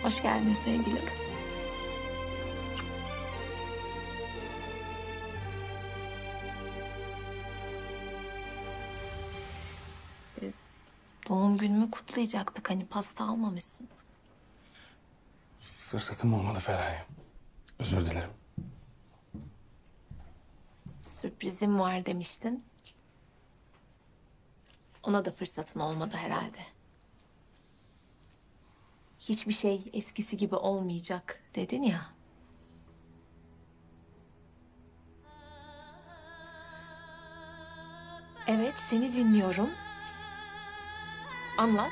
Hoş geldin sevgilim. Doğum günümü kutlayacaktık. Hani pasta almamışsın. Fırsatım olmadı Feraye. Özür dilerim. Sürprizim var demiştin. Ona da fırsatın olmadı herhalde. Hiçbir şey eskisi gibi olmayacak dedin ya. Evet, seni dinliyorum. Anlat.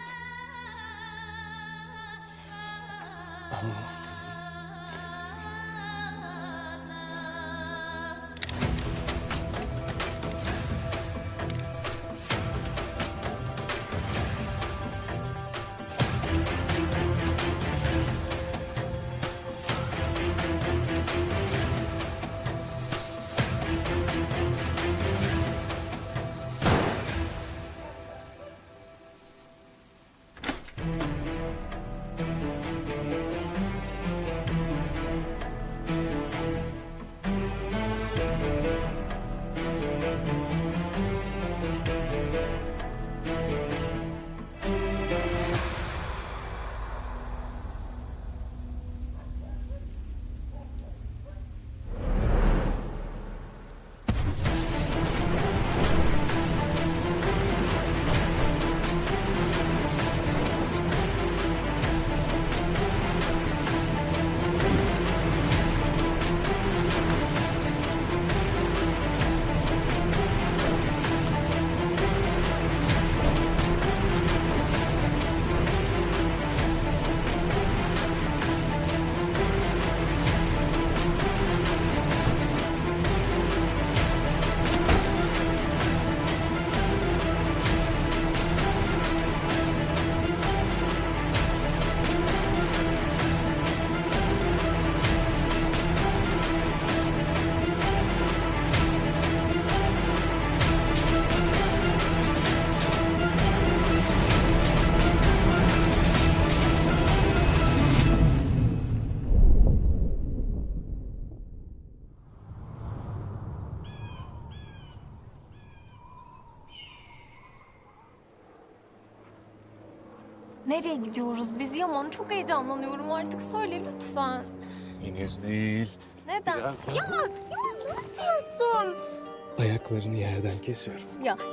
Nereye gidiyoruz biz Yaman? Çok heyecanlanıyorum artık. Söyle lütfen. Henüz değil. Neden? Birazdan. Yaman ne yapıyorsun? Ayaklarını yerden kesiyorum. Yaman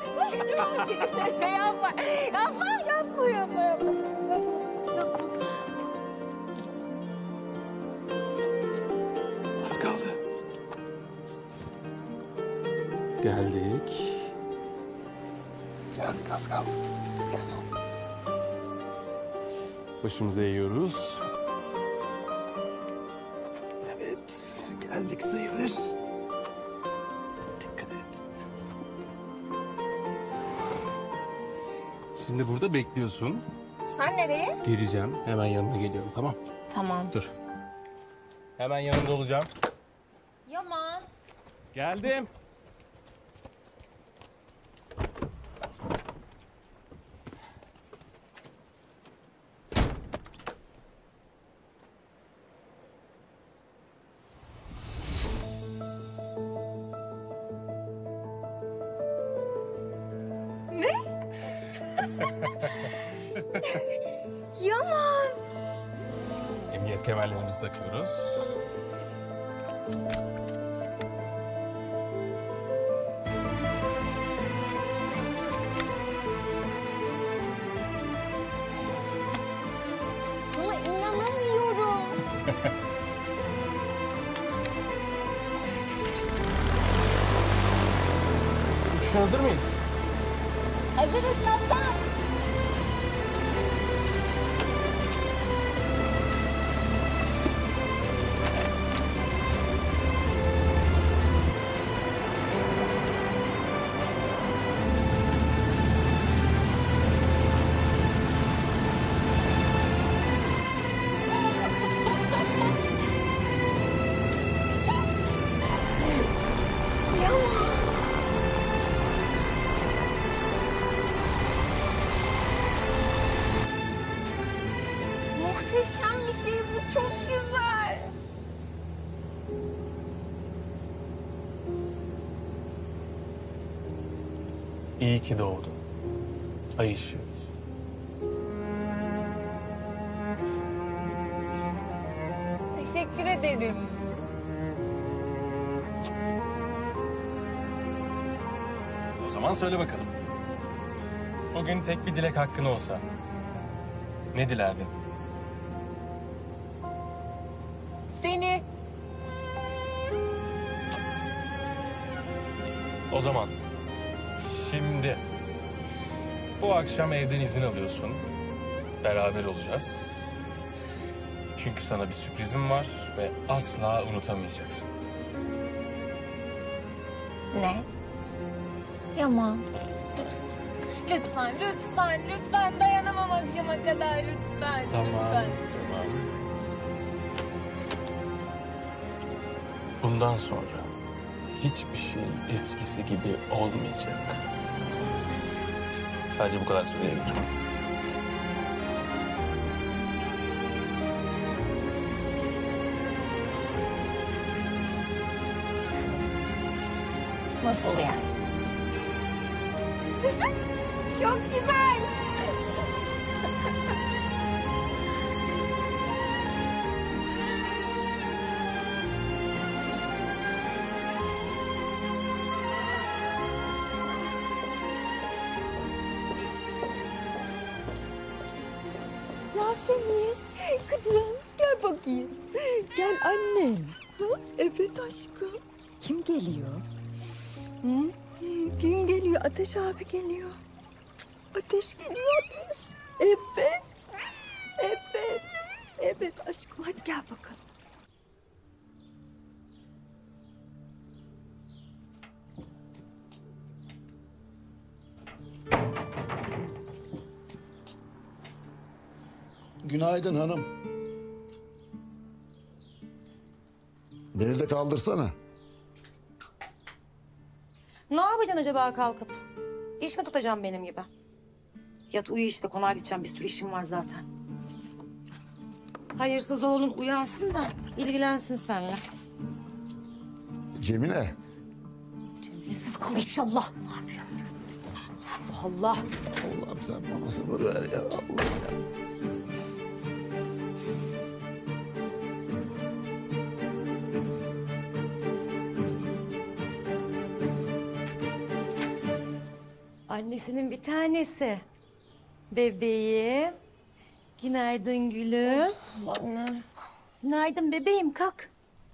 yapma. Yapma. Az kaldı. Geldik. Geldik, az kaldı. Başımıza eğiyoruz. Evet, geldik sayılır. Dikkat et. Şimdi burada bekliyorsun. Sen nereye? Geleceğim, hemen yanına geliyorum, tamam? Tamam. Dur. Hemen yanında olacağım. Yaman. Geldim. Yaman. Emniyet kemerlerimizi takıyoruz. Sana inanamıyorum. Uçuşa hazır mıyız? Hazırız kaptan. Çok güzel. İyi ki doğdun. Ay ışığı. Teşekkür ederim. O zaman söyle bakalım. Bugün tek bir dilek hakkın olsa ne dilerdin? Seni. O zaman şimdi bu akşam evden izin alıyorsun. Beraber olacağız. Çünkü sana bir sürprizim var ve asla unutamayacaksın. Ne? Yaman. Lütfen. Lütfen, lütfen, lütfen. Dayanamam akşama kadar. Lütfen, Tamam, lütfen. tamam. Bundan sonra hiçbir şey eskisi gibi olmayacak. Sadece bu kadar söyleyebilirim. Nasıl yani? Çok güzel. Yasemin, kızım gel bakayım. Gel annem. Ha? Evet aşkım. Kim geliyor? Hı? Kim geliyor? Ateş abi geliyor. Ateş geliyor Ateş. Evet. Evet. Evet aşkım hadi gel bakalım. Günaydın hanım. Beni de kaldırsana. Ne yapacaksın acaba kalkıp? İş mi tutacağım benim gibi? Yat uyu işte, konağa gideceğim, bir sürü işim var zaten. Hayırsız oğlun uyansın da ilgilensin seninle. Cemile. Cemilesiz kal inşallah. Allah Allah. Allah'ım sen bana sabır ver ya. Allah ya. Annesinin bir tanesi. Bebeğim. Günaydın gülüm. Anne. Günaydın bebeğim, kalk.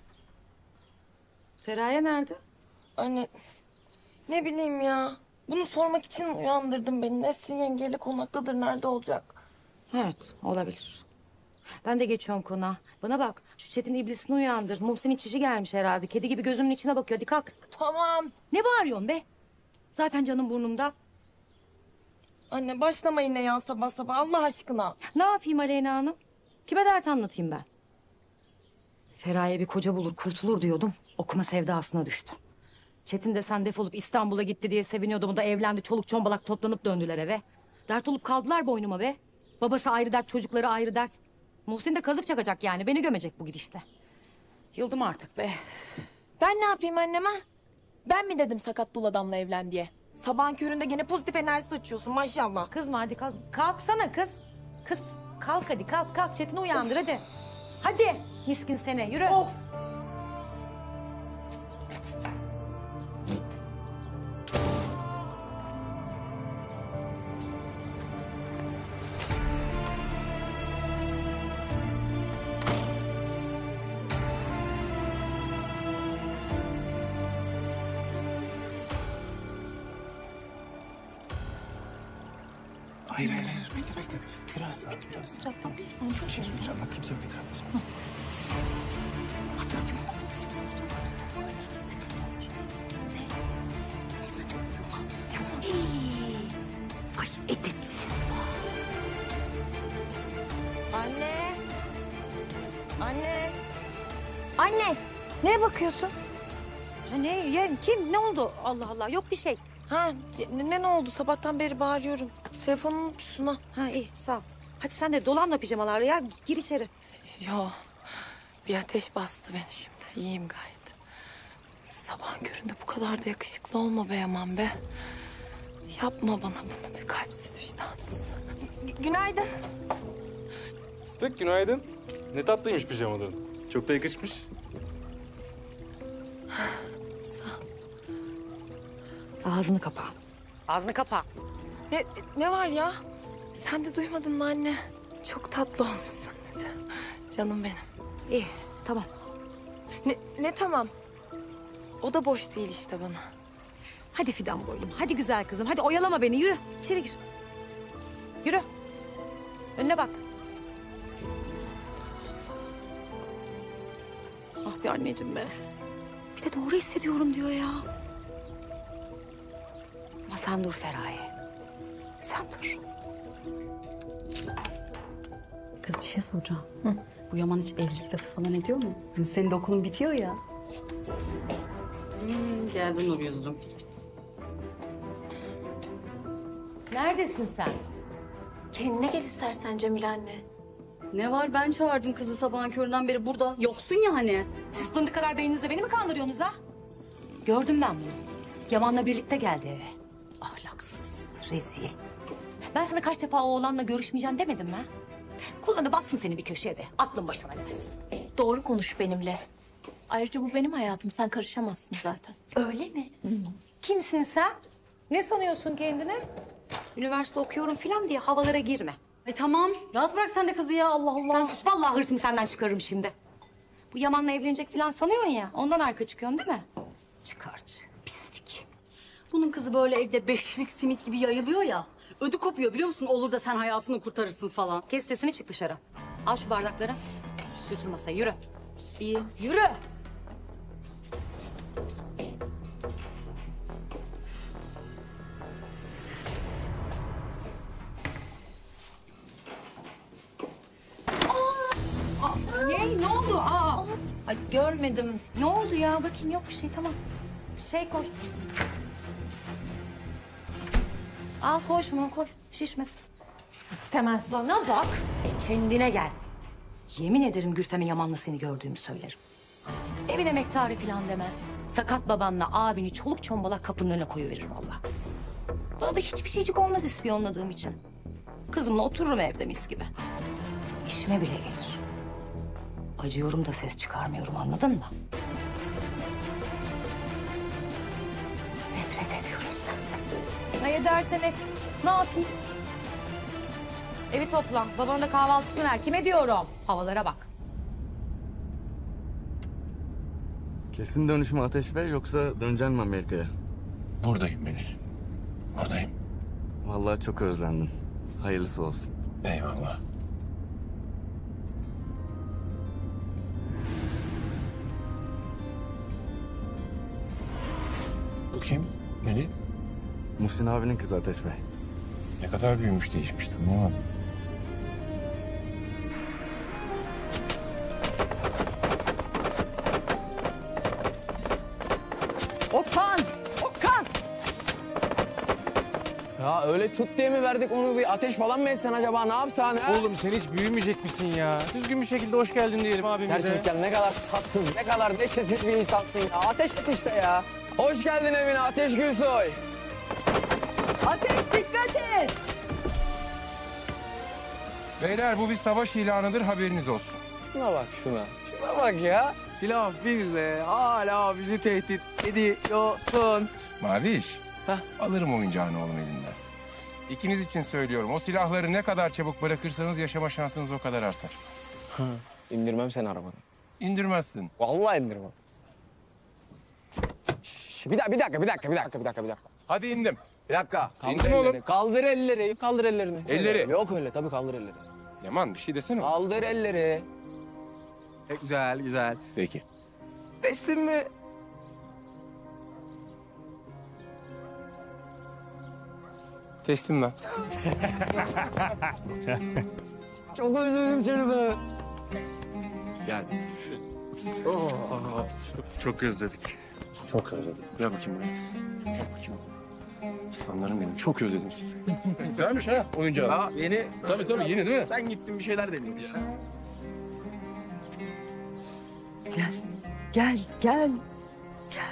Feraye nerede? Anne, ne bileyim ya. Bunu sormak için uyandırdın beni. Nesrin yengeyle konaktadır. Nerede olacak? Evet, olabilir. Ben de geçiyorum konağa. Bana bak, şu Çetin iblisini uyandır. Muhsin'in çişi gelmiş herhalde. Kedi gibi gözümün içine bakıyor. Hadi kalk. Tamam. Ne bağırıyorsun be? Zaten canım burnumda. Anne başlama yine ya sabah sabah Allah aşkına. Ne yapayım Aleyna Hanım? Kime dert anlatayım ben? Feraye bir koca bulur, kurtulur diyordum. Okuma sevdasına düştü. Çetin de sen defolup İstanbul'a gitti diye seviniyordum. O da evlendi, çoluk çombalak toplanıp döndüler eve. Dert olup kaldılar boynuma be. Babası ayrı dert, çocukları ayrı dert. Muhsin de kazık çakacak yani. Beni gömecek bu gidişte. Yıldım artık be. Ben ne yapayım anneme? Ben mi dedim sakat dul adamla evlen diye? Sabahın köründe gene pozitif enerji saçıyorsun maşallah. Kızma hadi kalk. Kalksana kız. Kız kalk hadi kalk. Çetin'i uyandır hadi. Hadi miskin sene yürü. Of. Hayır. Bekle. Biraz daha. Tamam, lütfen çok Bir şey söyleyeceğim. Bak kimse yok etrafta. Ay edepsiz. Anne. Anne. Anne, neye bakıyorsun? Ha, ne yeğen kim ne oldu? Allah Allah yok bir şey. Ha ne oldu? Sabahtan beri bağırıyorum. Telefonunu unutmuşsun ha. Ha iyi sağ ol. Hadi sen de dolanma pijamalarla ya gir içeri. Yo, bir ateş bastı beni şimdi. İyiyim gayet. Sabahın köründe bu kadar da yakışıklı olma be Yaman be. Yapma bana bunu be kalpsiz vicdansız. Günaydın. Fıstık günaydın. Ne tatlıymış pijamaların. Çok da yakışmış. Ağzını kapa. Ağzını kapa. Ne var ya? Sen de duymadın mı anne? Çok tatlı olmuşsun dedi. Canım benim. İyi, tamam. Ne tamam? O da boş değil işte bana. Hadi Fidan boylum, hadi güzel kızım. Hadi oyalama beni, yürü. İçeri gir. Yürü. Önüne bak. Ah be anneciğim be. Bir de doğru hissediyorum diyor ya. Ama sen dur Feraye. Sen dur. Kız bir şey soracağım. Bu Yaman hiç evlilik lafı falan ediyor mu? Hani senin de okulun bitiyor ya. Geldi nur yüzlüm. Neredesin sen? Kendine gel istersen Cemile anne. Ne var, ben çağırdım kızı sabahın köründen beri burada. Yoksun ya hani. Siz fındık kadar beyninizle beni mi kandırıyorsunuz ha? Gördüm ben bunu. Yaman'la birlikte geldi eve. Ahlaksız, rezil. Ben sana kaç defa o oğlanla görüşmeyeceğim demedim mi? Ha? Kullanıp atsın seni bir köşeye de. Aklın başına gelsin. Doğru konuş benimle. Ayrıca bu benim hayatım. Sen karışamazsın zaten. Öyle mi? Kimsin sen? Ne sanıyorsun kendine? Üniversite okuyorum falan diye havalara girme. Tamam, rahat bırak sen de kızı ya, Allah Allah. Sen sus, vallahi hırsımı senden çıkarırım şimdi. Bu Yaman'la evlenecek falan sanıyorsun ya. Ondan arka çıkıyorsun değil mi? Çıkarcı, pislik. Bunun kızı böyle evde beşlik simit gibi yayılıyor ya. Ödü kopuyor biliyor musun? Olur da sen hayatını kurtarırsın falan. Kes sesini, çık dışarı. Al şu bardakları. Götür masaya, yürü. İyi. Yürü. Ne oldu? Ay görmedim. Ne oldu ya? Bakayım, yok bir şey, tamam. Bir şey koy. Al koy şunu, koy. Şişmesin. İstemez. Bana bak. Kendine gel. Yemin ederim Gülfem'e Yaman'la seni gördüğümü söylerim. Evin emektarı falan demez. Sakat babanla abini çoluk çombalak kapının önüne koyuverir vallahi. Bana da hiçbir şeycik olmaz ispiyonladığım için. Kızımla otururum evde mis gibi. İşime bile gelir. Acıyorum da ses çıkarmıyorum, anladın mı? Nefret ediyorum senden. Ne edersen et. Ne yapayım? Evi topla. Babana da kahvaltısını ver. Kime diyorum? Havalara bak. Kesin dönüş mü Ateş Bey yoksa döneceksin mi Amerika'ya? Buradayım Melih. Buradayım. Vallahi çok özlendim. Hayırlısı olsun. Eyvallah. Bu kim Melih? Muhsin abinin kızı Ateş Bey. Ne kadar büyümüş, değişmiş, tanıyamadım. Okan! Okan! Ya öyle tut diye mi verdik onu, bir ateş falan mı etsen acaba, ne yapsan ha? Oğlum sen hiç büyümeyecek misin ya? Düzgün bir şekilde hoş geldin diyelim abimize. Gerçekten ne kadar tatsız, ne kadar neşesiz bir insansın ya. Ateş et işte ya. Hoş geldin evine Ateş Gülsoy. Ateş dikkat et. Beyler bu bir savaş ilanıdır, haberiniz olsun. Şuna bak şuna. Şuna bak ya. Silah bizle, hala bizi tehdit ediyorsun. Maviş, Hah. alırım oyuncağını oğlum elinden. İkiniz için söylüyorum, o silahları ne kadar çabuk bırakırsanız yaşama şansınız o kadar artar. İndirmem seni arabadan. İndirmezsin. Vallahi indirmem. Bir dakika. Hadi indim. Bir dakika. Kaldır İndim elleri. oğlum. Kaldır elleri. Kaldır ellerini. Elleri. Yok öyle, tabii kaldır elleri. Yaman bir şey desene. Kaldır elleri. Güzel. Peki. Teslim mi? Teslim lan. Çok özledim seni be. Gel. Çok özledik. Çok özledim. Gel bakayım buraya. Gel bakayım. Aslanlarım benim, çok özledim sizi. Güzelmiş ha oyuncağı. Ya yeni. Tabii yeni değil mi? Sen gittin bir şeyler deniyorsun. Gel, gel, gel. Gel.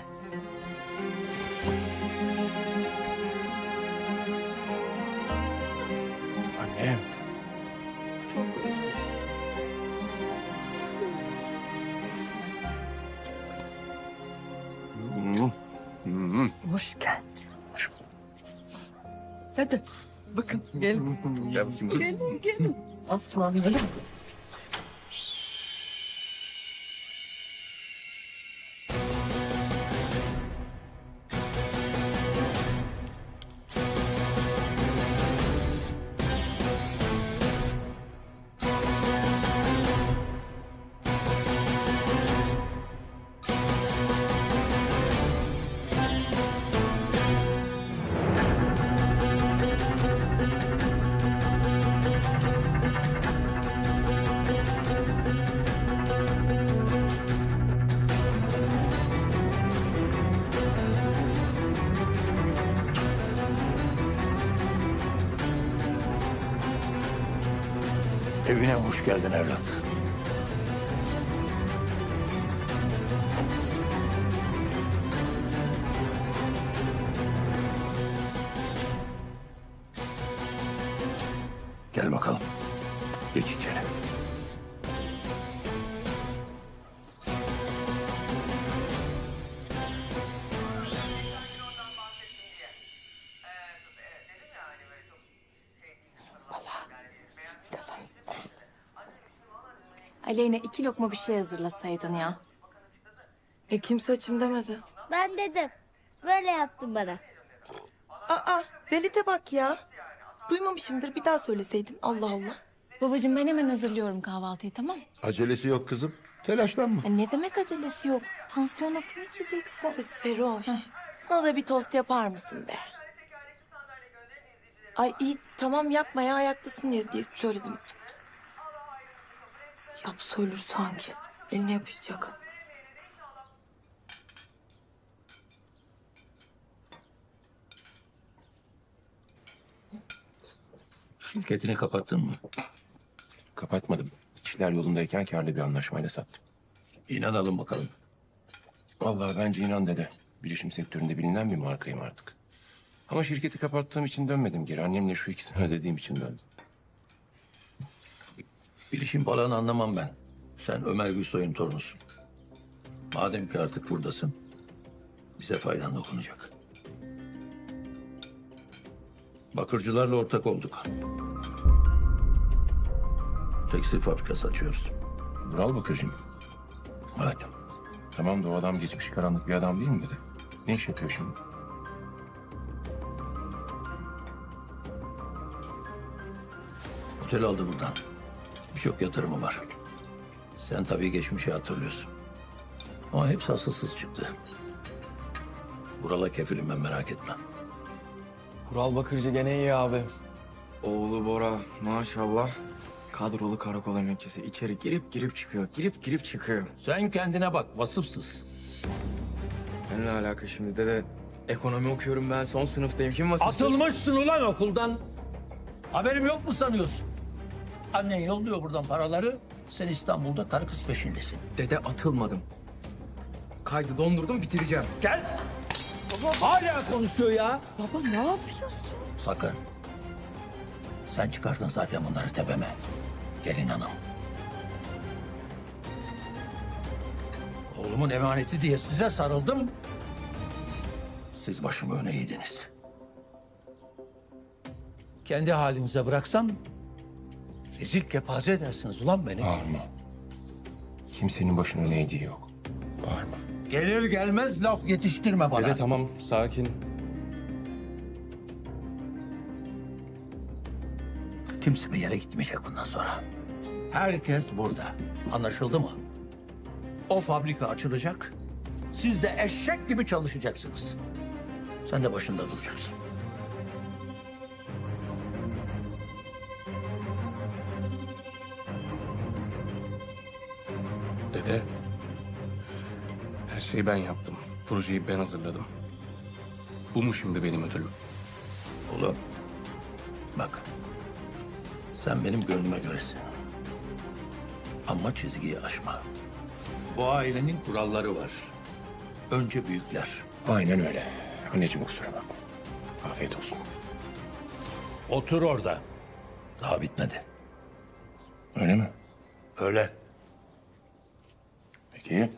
Annem. Çok özledim. Hoş geldin. Hoş bulduk. Hadi bakın gelin. Gel bakayım. Gelin gelin. Aslanlarım. Evine hoş geldin evlat. Gel bakalım. Geç içeri. Aleyna 2 lokma bir şey hazırlasaydın ya. Kimse açım demedi. Ben dedim. Böyle yaptın bana. Aa, Velid'e bak ya. Duymamışımdır, bir daha söyleseydin. Allah Allah. Babacığım ben hemen hazırlıyorum kahvaltıyı, tamam? Acelesi yok kızım. Telaşlanma. Ne demek acelesi yok? Tansiyon hapını içeceksin. Kız Feroş. Bana da bir tost yapar mısın be? Ay iyi, tamam yapma ya, ayaklısın diye söyledim. Yapsa ölür sanki. Eline yapışacak. Şirketini kapattın mı? Kapatmadım. İşler yolundayken karlı bir anlaşmayla sattım. İnanalım bakalım. Vallahi bence inan dede. Bilişim sektöründe bilinen bir markayım artık. Ama şirketi kapattığım için dönmedim geri. Annemle şu ikisini ödediğim için döndüm. Bilişim falan anlamam ben. Sen Ömer Gülsoy'un torunusun. Madem ki artık buradasın, bize faydan dokunacak. Bakırcılarla ortak olduk. Tekstil fabrikası açıyoruz. Vural Bakırcı mı? Evet. Tamam da o adam geçmiş karanlık bir adam değil mi dedi. Ne iş yapıyor şimdi? Otel aldı buradan. Birçok yatırımı var. Sen tabii geçmişi hatırlıyorsun. Ama hepsi asılsız çıktı. Vural'a kefilim ben, merak etme. Kural Bakırcı gene iyi abi. Oğlu Bora maşallah. Kadrolu karakol emekçisi. İçeri girip çıkıyor. Girip çıkıyor. Sen kendine bak, vasıfsız. Benimle alaka şimdi dede. Ekonomi okuyorum ben, son sınıftayım. Kim vasıfsız? Atılmışsın ulan okuldan. Haberim yok mu sanıyorsun? Annen yolluyor buradan paraları. Sen İstanbul'da karı kız peşindesin. Dede atılmadım. Kaydı dondurdum, bitireceğim. Kes! Hala konuşuyor ya. Baba ne yapıyorsun? Sakın. Sen çıkardın zaten bunları tepeme. Gelin hanım. Oğlumun emaneti diye size sarıldım. Siz başımı öne eğdiniz. Kendi halinize bıraksam rezil kepaze edersiniz ulan beni. Bağırma. Kimsenin başına öne eğdiği yok. Bağırma. Gelir gelmez laf yetiştirme bana. Dede tamam, sakin. Kimse bir yere gitmeyecek bundan sonra. Herkes burada. Anlaşıldı mı? O fabrika açılacak. Siz de eşek gibi çalışacaksınız. Sen de başında duracaksın. Dede, her şeyi ben yaptım. Projeyi ben hazırladım. Bu mu şimdi benim ödülüm? Oğlum, bak. Sen benim gönlüme göresin. Ama çizgiyi aşma. Bu ailenin kuralları var. Önce büyükler. Aynen öyle. Anneciğim kusura bakma. Afiyet olsun. Otur orada. Daha bitmedi. Öyle mi? Öyle. Peki.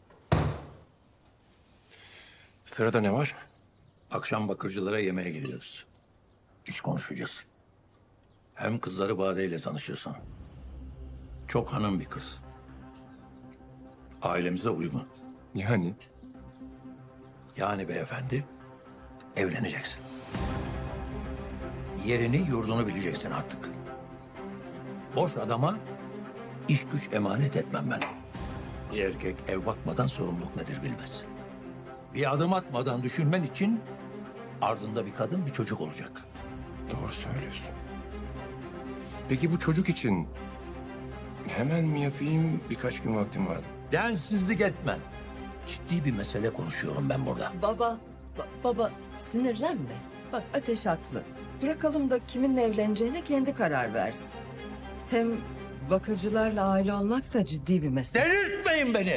Sırada ne var? Akşam bakırcılara yemeğe gidiyoruz. İş konuşacağız. Hem kızları Bade ile tanışırsın. Çok hanım bir kız. Ailemize uygun. Yani? Yani beyefendi, evleneceksin. Yerini, yurdunu bileceksin artık. Boş adama iş güç emanet etmem ben. Bir erkek ev bakmadan sorumluluk nedir bilmez. Bir adım atmadan düşünmen için ardında bir kadın, bir çocuk olacak. Doğru söylüyorsun. Peki bu çocuk için hemen mi yapayım, birkaç gün vaktim var? Densizlik etme. Ciddi bir mesele konuşuyorum ben burada. Baba sinirlenme. Bak Ateş haklı. Bırakalım da kiminle evleneceğine kendi karar versin. Hem bakırcılarla aile olmak da ciddi bir mesele. Delirtmeyin beni!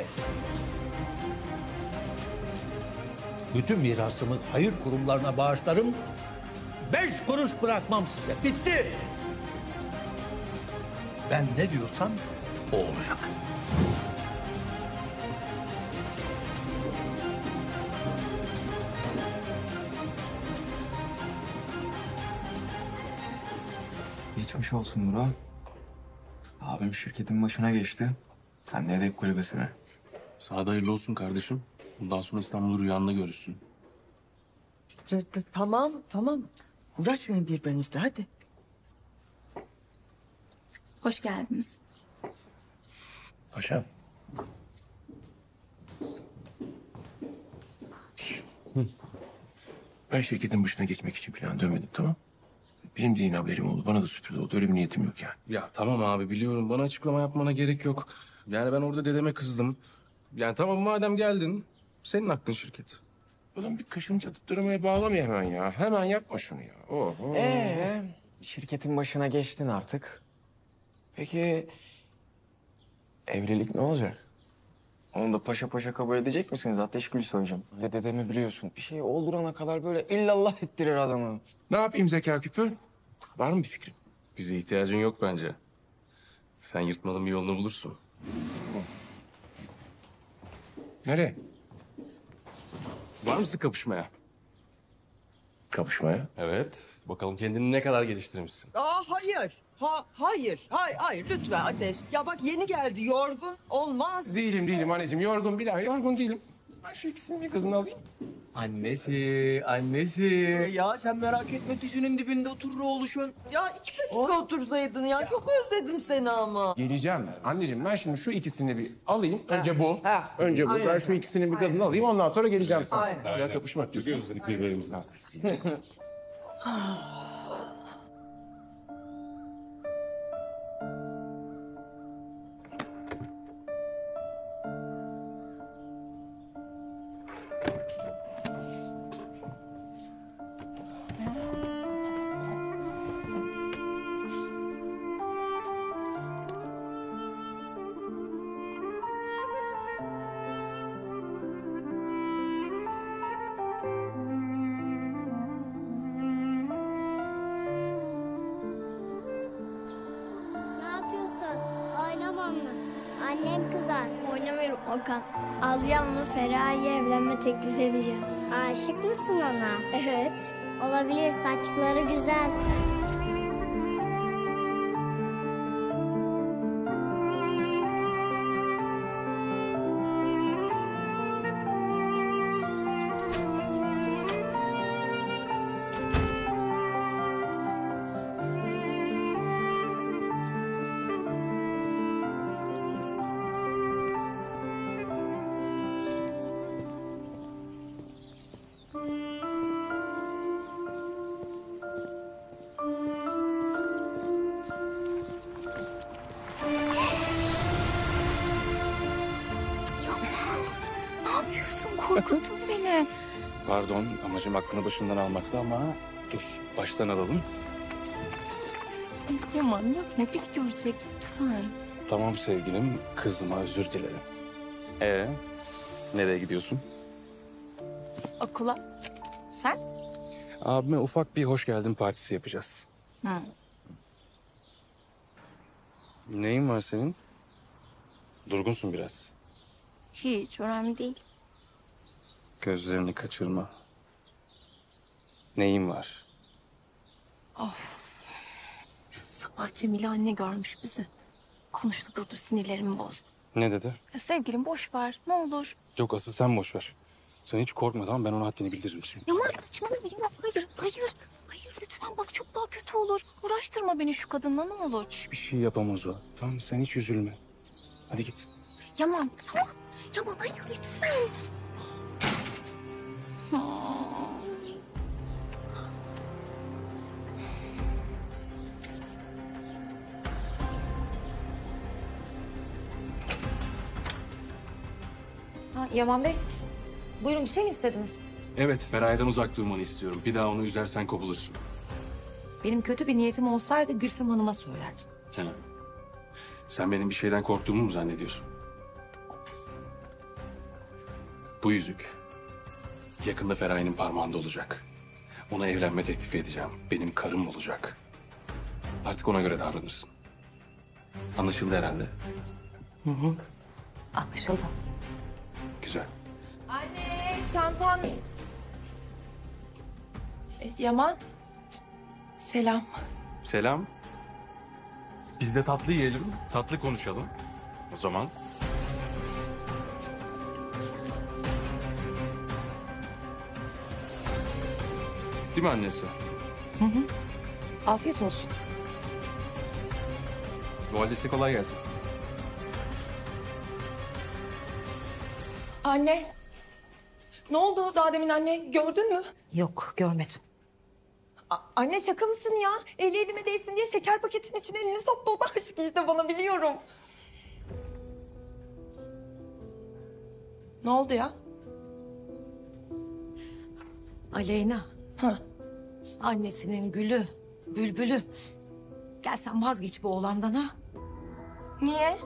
Bütün mirasımı hayır kurumlarına bağışlarım. 5 kuruş bırakmam size. Bitti! Ben ne diyorsam o olacak. Geçmiş olsun Burak. Abim şirketin başına geçti. Sen de hedef kulübesine. Sana da hayırlı olsun kardeşim. Bundan sonra İstanbul'u rüyanda görürsün. Tamam. Uğraşmayın birbirinizle hadi. Hoş geldiniz. Paşam. Ben şirketin başına geçmek için falan dönmedim, tamam? Benim de yine haberim oldu. Bana da sürpriz oldu. Öyle bir niyetim yok yani. Ya tamam abi biliyorum. Bana açıklama yapmana gerek yok. Yani ben orada dedeme kızdım. Yani tamam madem geldin. Senin hakkın şirket. Oğlum bir kaşını çatıp duramaya bağlama hemen ya. Hemen yapma şunu ya. Oho. Şirketin başına geçtin artık. Peki evlilik ne olacak? Onu da paşa paşa kabul edecek misiniz Ateş Gül Soycum? Dedemi biliyorsun. Bir şey oldurana kadar böyle illallah ettirir adamı. Ne yapayım zeka küpü? Var mı bir fikrin? Bize ihtiyacın yok bence. Sen yırtmanın bir yolunu bulursun. Nereye? Var mısın kapışmaya? Kapışmaya? Evet. Bakalım kendini ne kadar geliştirmişsin. Hayır. Hayır lütfen Ateş. Ya bak yeni geldi yorgun olmaz. Değilim anneciğim. Yorgun bir daha. Yorgun değilim. Ben şu ikisinin bir kızını alayım. Annesi. Ya sen merak etme dizinin dibinde oturur oğluşun. Ya 2 dakika otursaydın ya. Çok özledim seni ama. Geleceğim. Anneciğim ben şimdi şu ikisini bir alayım. Önce bu. Önce bu. Ben şu ikisinin bir kızını alayım. Ondan sonra geleceğim sana. Ya kapışmak diyorsunuz. Birbirimiz lazım. Ne yapıyorsun? Oynamam mı? Annem kızar. Oynamıyorum Okan. Adrian'la Feraye'ye evlenme teklif edeceğim. Aşık mısın ona? Evet. Olabilir, saçları güzel. Ne yapıyorsun? Korkuttun beni. Pardon, amacım aklını başından almaktı ama dur, baştan alalım. Yaman yapma, bir görecek lütfen. Tamam sevgilim, kızıma özür dilerim. Nereye gidiyorsun? Okula. Sen? Abime ufak bir hoş geldin partisi yapacağız. Hı. Neyin var senin? Durgunsun biraz. Hiç önemli değil. Gözlerini kaçırma. Neyin var? Of. Sabah Cemile anne görmüş bizi. Konuştu durdu, sinirlerimi bozdu. Ne dedi? Ya sevgilim boş ver ne olur. Yok asıl sen boş ver. Sen hiç korkma tamam, ben ona haddini bildiririm şimdi. Yaman saçmalama Yaman. Hayır lütfen bak çok daha kötü olur. Uğraştırma beni şu kadınla ne olur. Hiçbir şey yapamaz o. Tamam sen hiç üzülme. Hadi git. Yaman hayır lütfen. Ha, Yaman Bey, buyurun bir şey mi istediniz? Evet, Feraye'den uzak durmanı istiyorum. Bir daha onu üzersen kovulursun. Benim kötü bir niyetim olsaydı Gülfem Hanım'a söylerdim. He. Sen benim bir şeyden korktuğumu mu zannediyorsun? Bu yüzük yakında Feraye'nin parmağında olacak. Ona evlenme teklifi edeceğim. Benim karım olacak. Artık ona göre davranırsın. Anlaşıldı herhalde. Hı. Anlaşıldı. Güzel. Anne çantan. Yaman. Selam. Selam. Biz de tatlı yiyelim, tatlı konuşalım. O zaman. Değil mi annesi? Hı. Afiyet olsun. O halde size kolay gelsin. Anne. Ne oldu daha demin anne gördün mü? Yok, görmedim. Anne şaka mısın ya? Eli elime değsin diye şeker paketin içine elini soktu. O da aşık işte bana biliyorum. Ne oldu ya? Aleyna. Ha. Annesinin gülü, bülbülü. Gel sen vazgeç bu oğlandan ha. Niye?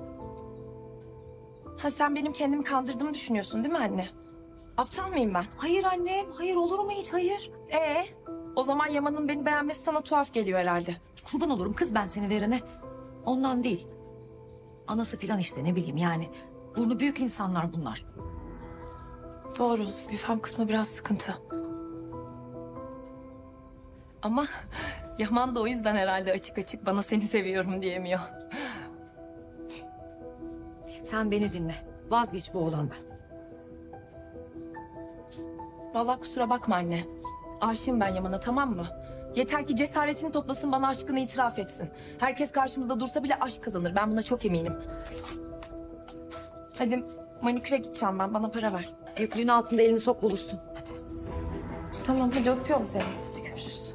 Ha sen benim kendimi kandırdığımı düşünüyorsun değil mi anne? Aptal mıyım ben? Hayır annem, hayır olur mu hiç, hayır. O zaman Yaman'ın beni beğenmesi sana tuhaf geliyor herhalde. Kurban olurum kız ben seni verene. Ondan değil. Anası falan işte ne bileyim yani. Burnu büyük insanlar bunlar. Doğru. Güfem kısmı biraz sıkıntı. Ama Yaman da o yüzden herhalde açık açık bana seni seviyorum diyemiyor. Sen beni dinle. Vazgeç bu oğlandan. Vallahi kusura bakma anne. Aşığım ben Yaman'a tamam mı? Yeter ki cesaretini toplasın bana aşkını itiraf etsin. Herkes karşımızda dursa bile aşk kazanır. Ben buna çok eminim. Hadi maniküre gideceğim ben. Bana para ver. Yüklüğün altında elini sok bulursun. Hadi. Tamam hadi öpüyorum seni. Hadi görüşürüz.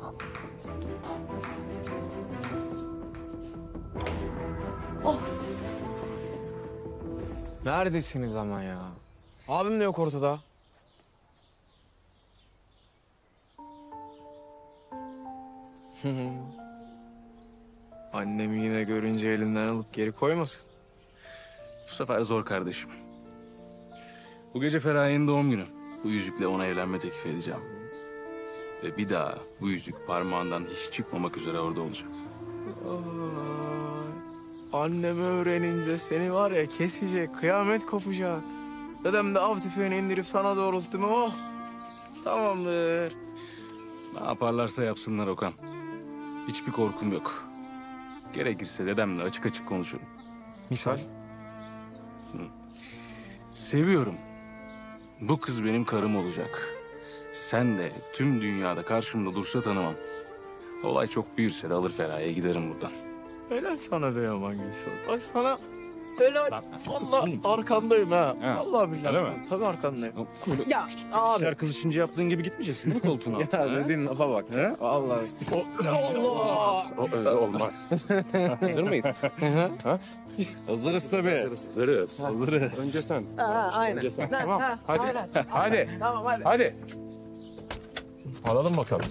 Of. Neredesiniz ama ya? Abim de yok ortada. Annemi yine görünce elimden alıp geri koymasın. Bu sefer zor kardeşim. Bu gece Feraye'nin doğum günü. Bu yüzükle ona evlenme teklif edeceğim. Ve bir daha bu yüzük parmağından hiç çıkmamak üzere orada olacak. Annemi öğrenince seni var ya kesecek, kıyamet kopacak. Dedem de av tüfeğini indirip sana doğrulttu mu? Oh, tamamdır. Ne yaparlarsa yapsınlar Okan. Hiçbir korkum yok. Gerekirse dedemle açık açık konuşurum. Misal? Seviyorum. Bu kız benim karım olacak. Sen de tüm dünyada karşımda dursa tanımam. Olay çok büyürse de alır Feraye'ye giderim buradan. Helal sana be Yaman Gülsün. Bak sana helal. Vallahi arkandayım ha. Vallahi billahi. Öyle mi? Tabii arkandayım. Ya abi. İşler kızışınca yaptığın gibi gitmeyeceksin değil mi koltuğun altına? Ya dediğin lafa bak. Vallahi. Allah! O öyle olmaz. Hazır mıyız? Ha? Hazırız tabii. Hazırız. Hazırız. Önce sen. Aynen. Önce sen. Tamam. Hadi. Hadi. Tamam hadi. Hadi. Alalım bakalım.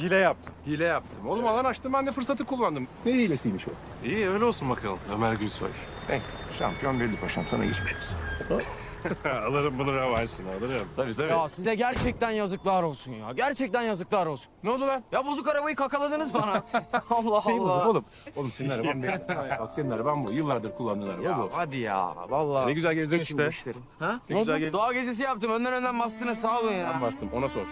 hile yaptım. Hile yaptım. Oğlum alan açtım, ben de fırsatı kullandım. Ne hilesiymiş o? İyi öyle olsun bakalım Ömer Gülsoy. Neyse, şampiyon belli paşam, sana geçmiş olsun. Alırım bunu revanşını alırım. Tabii tabii. Ya size gerçekten yazıklar olsun ya. Gerçekten yazıklar olsun. Ne oldu lan? Ya bozuk arabayı kakaladınız bana. Allah Neyi bozuk Allah. oğlum? Oğlum senin araban benim. Bak senin araban bu. Yıllardır kullandığın araba Ya bu. hadi ya. Vallahi. Ne güzel gezdin Geçin bu işte. işleri. Ha? Ne güzel gezdin. Doğa gezisi yaptım. Önden bastınız. Sağ olun ya. Ben bastım, ona sor.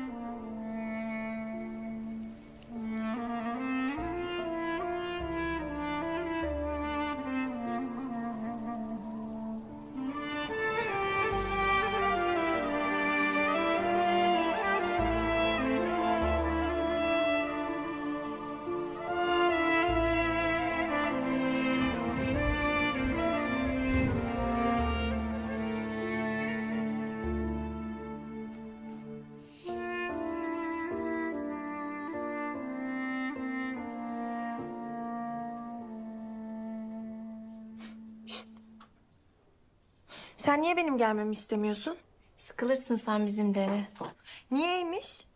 Sen niye benim gelmemi istemiyorsun? Sıkılırsın sen bizimle. Niyeymiş?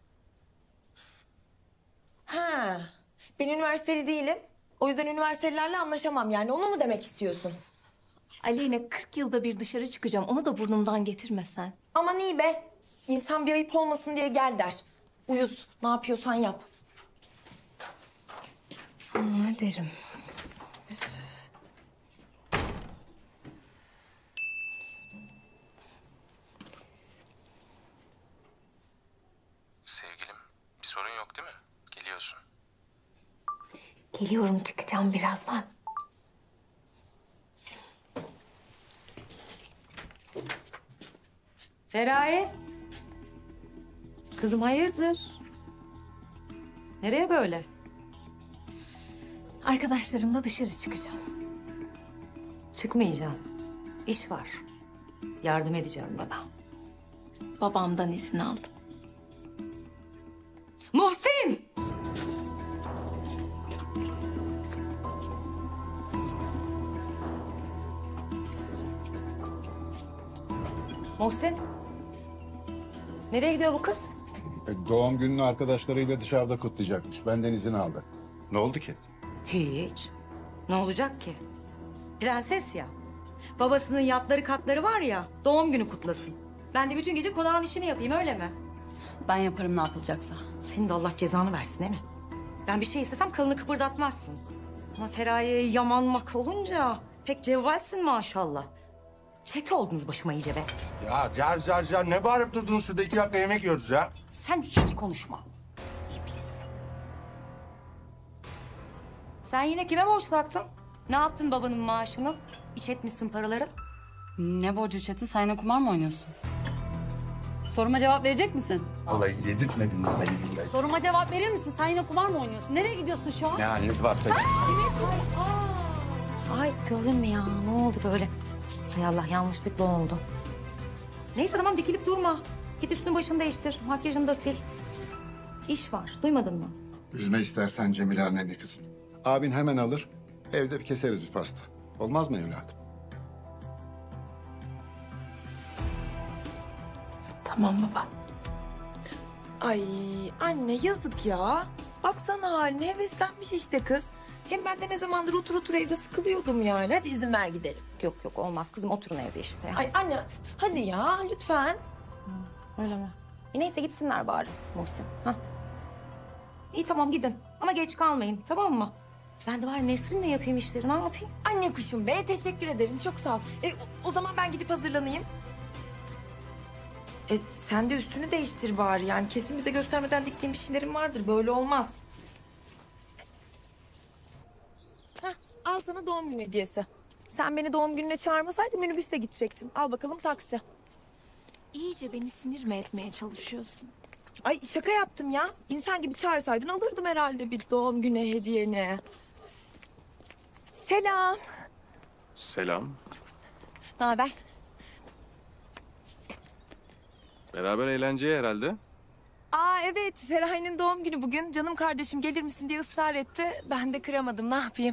Ha, ben üniversiteli değilim. O yüzden üniversitelilerle anlaşamam yani. Onu mu demek istiyorsun? Aleyna 40 yılda bir dışarı çıkacağım. Onu da burnumdan getirmesen. Aman iyi be. İnsan bir ayıp olmasın diye gel der. Uyuz, ne yapıyorsan yap. Derim. Sevgilim, bir sorun yok değil mi? Geliyorsun. Geliyorum, çıkacağım birazdan. Feraye. Kızım hayırdır? Nereye böyle? Arkadaşlarımla dışarı çıkacağım. Çıkmayacaksın. İş var. Yardım edeceğim bana. Babamdan izin aldım. Muhsin! Muhsin. Nereye gidiyor bu kız? Doğum gününü arkadaşlarıyla dışarıda kutlayacakmış. Benden izin aldı. Ne oldu ki? Hiç. Ne olacak ki? Prenses ya. Babasının yatları katları var ya, doğum günü kutlasın. Ben de bütün gece konağın işini yapayım, öyle mi? Ben yaparım ne yapılacaksa. Senin de Allah cezanı versin değil mi? Ben bir şey istesem kılını kıpırdatmazsın. Ama Feraye'ye yamanmak olunca pek cevvalsin maşallah. Çete oldunuz başıma iyice be. Ya car ne bağırıp durdun şurada 2 dakika yemek yiyoruz ya. Sen hiç konuşma. İblis. Sen yine kime borç taktın? Ne yaptın babanın maaşını? İç etmişsin paraları. Ne borcu Çetin? Sen yine kumar mı oynuyorsun? Soruma cevap verecek misin? Vallahi yedirtmediniz beni billahi. Soruma cevap verir misin? Sen yine kumar mı oynuyorsun? Nereye gidiyorsun şu an? Ne haliniz varsa. Ay gördün mü ya, ne oldu böyle? Hay Allah, yanlışlıkla oldu. Neyse tamam, dikilip durma. Git üstünü başını değiştir, makyajını da sil. İş var, duymadın mı? Üzme istersen Cemile anneni kızım. Abin hemen alır. Evde bir keseriz bir pasta. Olmaz mı evladım? Tamam baba. Ay anne yazık ya. Baksana haline, heveslenmiş işte kız. Hem ben de ne zamandır otur evde sıkılıyordum yani. Hadi izin ver gidelim. Yok yok, olmaz kızım, oturun evde işte. Ay anne hadi ya lütfen. Öyle mi? Neyse gitsinler bari Muhsin. Ha. İyi tamam, gidin ama geç kalmayın, tamam mı? Ben de var Nesrin'le yapayım işleri, ne yapayım? Anne kuşum be, teşekkür ederim, çok sağ ol. O zaman ben gidip hazırlanayım. Sen de üstünü değiştir bari yani. Kesin bize göstermeden diktiğim bir şeylerim vardır. Böyle olmaz. Heh, al sana doğum günü hediyesi. Sen beni doğum gününe çağırmasaydın minibüste gidecektin. Al bakalım taksi. İyice beni sinir mi etmeye çalışıyorsun? Ay şaka yaptım ya. İnsan gibi çağırsaydın alırdım herhalde bir doğum günü hediyeni. Selam. Selam. Ne haber? Beraber eğlenceye herhalde. Aa evet, Feraye'nin doğum günü bugün. Canım kardeşim gelir misin diye ısrar etti. Ben de kıramadım, ne yapayım?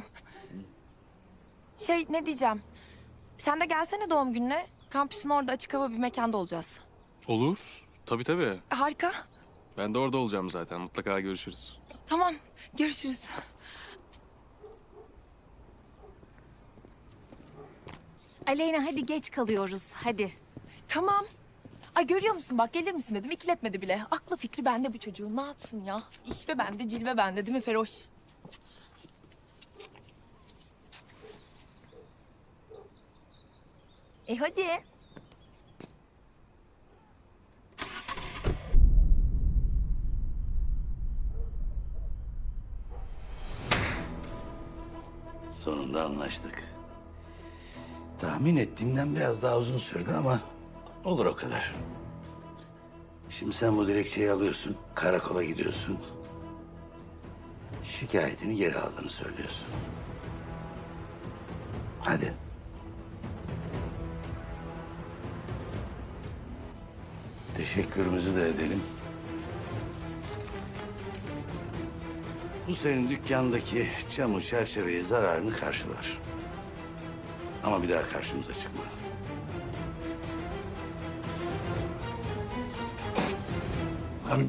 Ne diyeceğim? Sen de gelsene doğum gününe. Kampüsün orada açık hava bir mekanda olacağız. Olur. Tabii tabii. Harika. Ben de orada olacağım zaten. Mutlaka görüşürüz. Tamam, görüşürüz. Aleyna hadi geç kalıyoruz. Hadi. Tamam. Ay görüyor musun bak gelir misin dedim ikiletmedi bile. Aklı fikri bende bu çocuğun ne yapsın ya? İşve bende cilve bende değil mi Feroş? Hadi. Sonunda anlaştık. Tahmin ettiğimden biraz daha uzun sürdü ama olur o kadar. Şimdi sen bu dilekçeyi alıyorsun, karakola gidiyorsun. Şikayetini geri aldığını söylüyorsun. Hadi. Teşekkürümüzü de edelim. Bu senin dükkandaki camı çerçeveyi zararını karşılar. Ama bir daha karşımıza çıkma. Lan.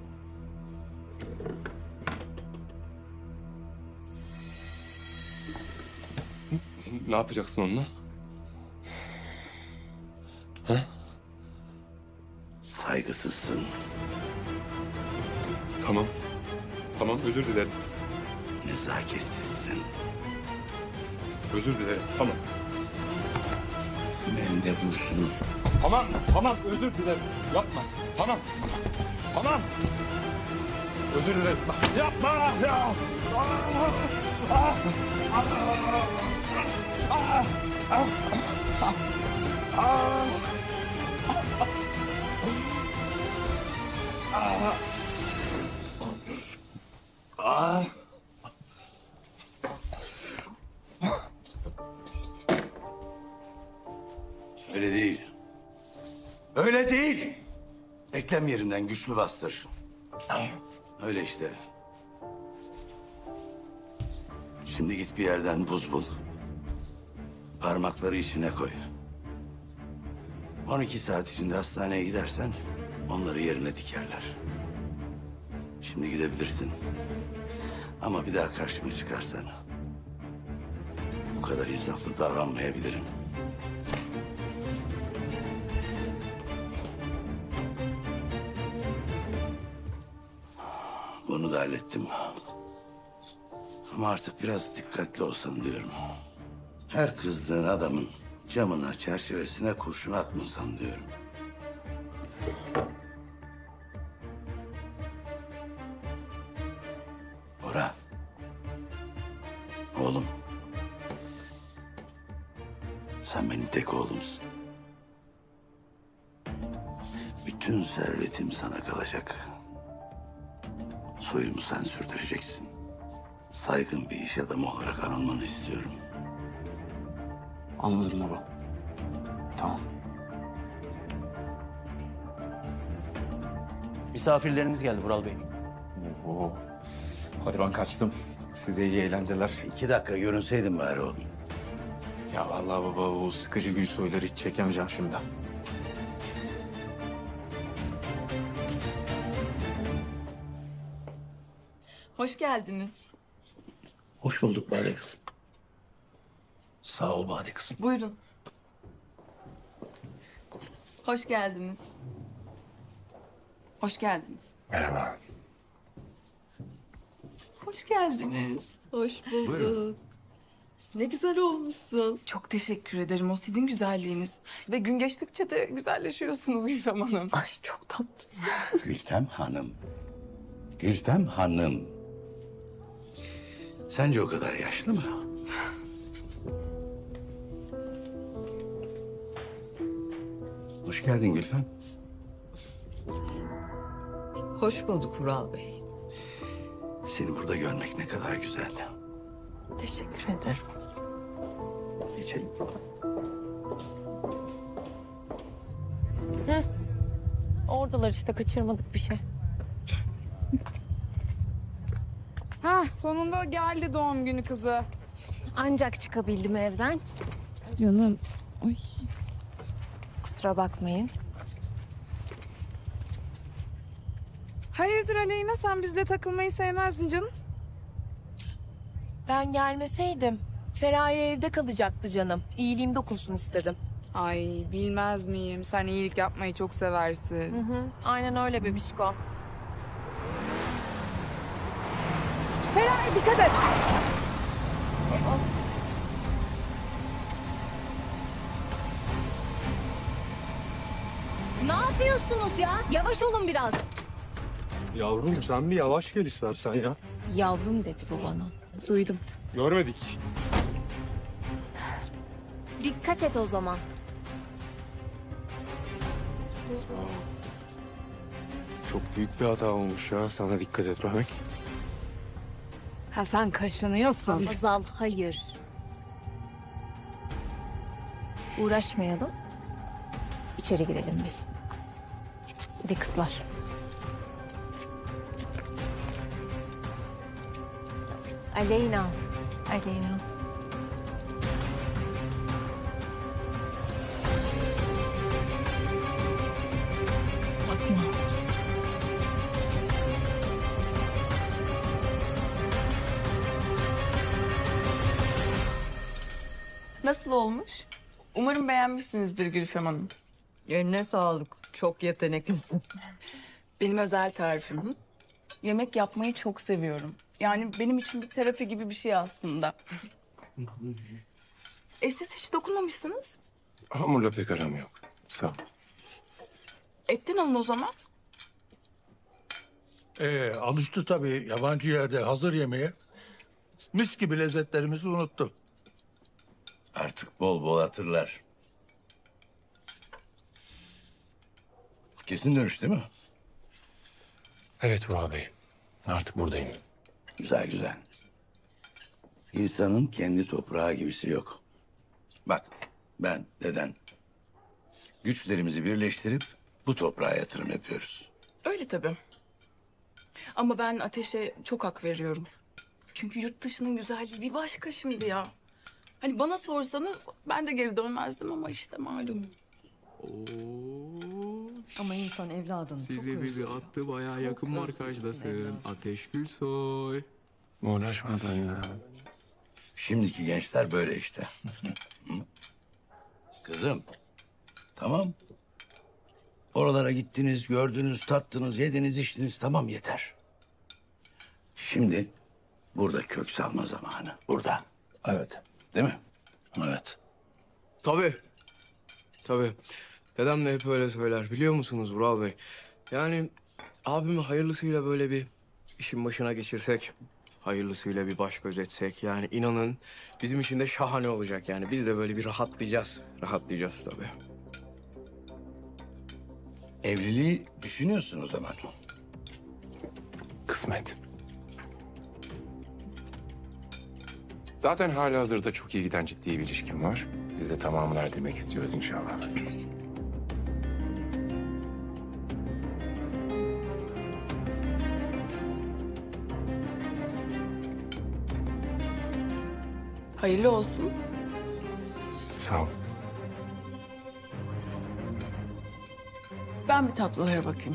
Ne yapacaksın onunla? Ha? Saygısızsın. Tamam. Tamam, özür dilerim. Nezaketsizsin. Özür dilerim, tamam. Mendebussun. Tamam, tamam, özür dilerim. Yapma, tamam. Tamam. Özür dilerim. Yapma ya! Öyle değil. Öyle değil. Eklem yerinden güçlü bastır. Öyle işte. Şimdi git bir yerden buz bul. Parmakları içine koy. 12 saat içinde hastaneye gidersen onları yerine dikerler. Şimdi gidebilirsin. Ama bir daha karşıma çıkarsan bu kadar insaflı davranmayabilirim. Bunu da hallettim. Ama artık biraz dikkatli olsan diyorum. Her kızdığın adamın camına, çerçevesine kurşun atmasan diyorum. Bora. Oğlum. Sen benim tek oğlumsun. Bütün servetim sana kalacak. Soyumu sen sürdüreceksin. Saygın bir iş adamı olarak anılmanı istiyorum. Anladım baba. Tamam. Misafirlerimiz geldi Vural Bey. Oo. Hadi ben kaçtım. Size iyi eğlenceler. 2 dakika görünseydin bari oğlum. Ya vallahi baba o sıkıcı Gülsoy'ları hiç çekemeyeceğim şimdi. Hoş geldiniz. Hoş bulduk Bade kızım. Sağ ol Bade kızım. Buyurun. Hoş geldiniz. Hoş geldiniz. Merhaba. Hoş geldiniz. Hoş bulduk. Buyurun. Ne güzel olmuşsun. Çok teşekkür ederim. O sizin güzelliğiniz. Ve gün geçtikçe de güzelleşiyorsunuz Gülfem Hanım. Ay çok tatlısın. Gülfem Hanım. Gülfem Hanım. Sence o kadar yaşlı mı? Hoş geldin Gülfem. Hoş bulduk Vural Bey. Seni burada görmek ne kadar güzel. Teşekkür ederim. İçelim. Oradalar işte kaçırmadık bir şey. Ha, sonunda geldi doğum günü kızı. Ancak çıkabildim evden. Canım. Ay. Kusura bakmayın. Hayırdır Aleyna, sen bizle takılmayı sevmezdin canım. Ben gelmeseydim Feraye evde kalacaktı canım. İyiliğim dokunsun istedim. Ay bilmez miyim? Sen iyilik yapmayı çok seversin. Aynen öyle bebişko. Feraye dikkat et. Ne yapıyorsunuz ya? Yavaş olun biraz. Yavrum sen bir yavaş gel istersen ya. Yavrum dedi bu bana. Duydum. Görmedik. Dikkat et o zaman. Çok büyük bir hata olmuş ya. Sana dikkat etmemek. Ha sen kaşınıyorsun. Hazal hayır. Uğraşmayalım. İçeri girelim biz. Hadi kızlar. Aleyna. Aleyna. Bakma. Nasıl olmuş? Umarım beğenmişsinizdir Gülfem Hanım. Eline sağlık. Çok yeteneklisin. Benim özel tarifim. Yemek yapmayı çok seviyorum. Yani benim için bir terapi gibi bir şey aslında. Siz hiç dokunmamışsınız. Hamurla pek aram yok. Sağ ol. Etten alın o zaman. Alıştı tabii yabancı yerde hazır yemeğe. Mis gibi lezzetlerimizi unuttu. Artık bol bol hatırlar. Kesin dönüş değil mi? Evet Vural Bey. Artık buradayım. Güzel güzel. İnsanın kendi toprağı gibisi yok. Bak ben, deden güçlerimizi birleştirip bu toprağa yatırım yapıyoruz. Öyle tabii. Ama ben Ateş'e çok hak veriyorum. Çünkü yurt dışının güzelliği bir başka şimdi ya. Hani bana sorsanız ben de geri dönmezdim ama işte malum. Ama insan evladını Sizi bizi attı bayağı yakın markajdasın. Ateş Gülsoy. Uğraşmadan ya. Şimdiki gençler böyle işte. Hı? Kızım, tamam. Oralara gittiniz, gördünüz, tattınız, yediniz, içtiniz. Tamam yeter. Şimdi burada kök salma zamanı. Burada. Evet. Değil mi? Evet. Tabii. Tabii. Dedem de hep öyle söyler. Biliyor musunuz Vural Bey? Yani abimi hayırlısıyla böyle bir işin başına geçirsek... hayırlısıyla bir baş göz etsek... yani inanın bizim için de şahane olacak yani. Biz de böyle bir rahatlayacağız. Rahatlayacağız tabii. Evliliği düşünüyorsun o zaman. Kısmet. Zaten halihazırda çok iyi giden ciddi bir ilişkim var. Biz de tamamını erdirmek istiyoruz inşallah. Hayırlı olsun. Sağ ol. Ben bir tablolara bakayım.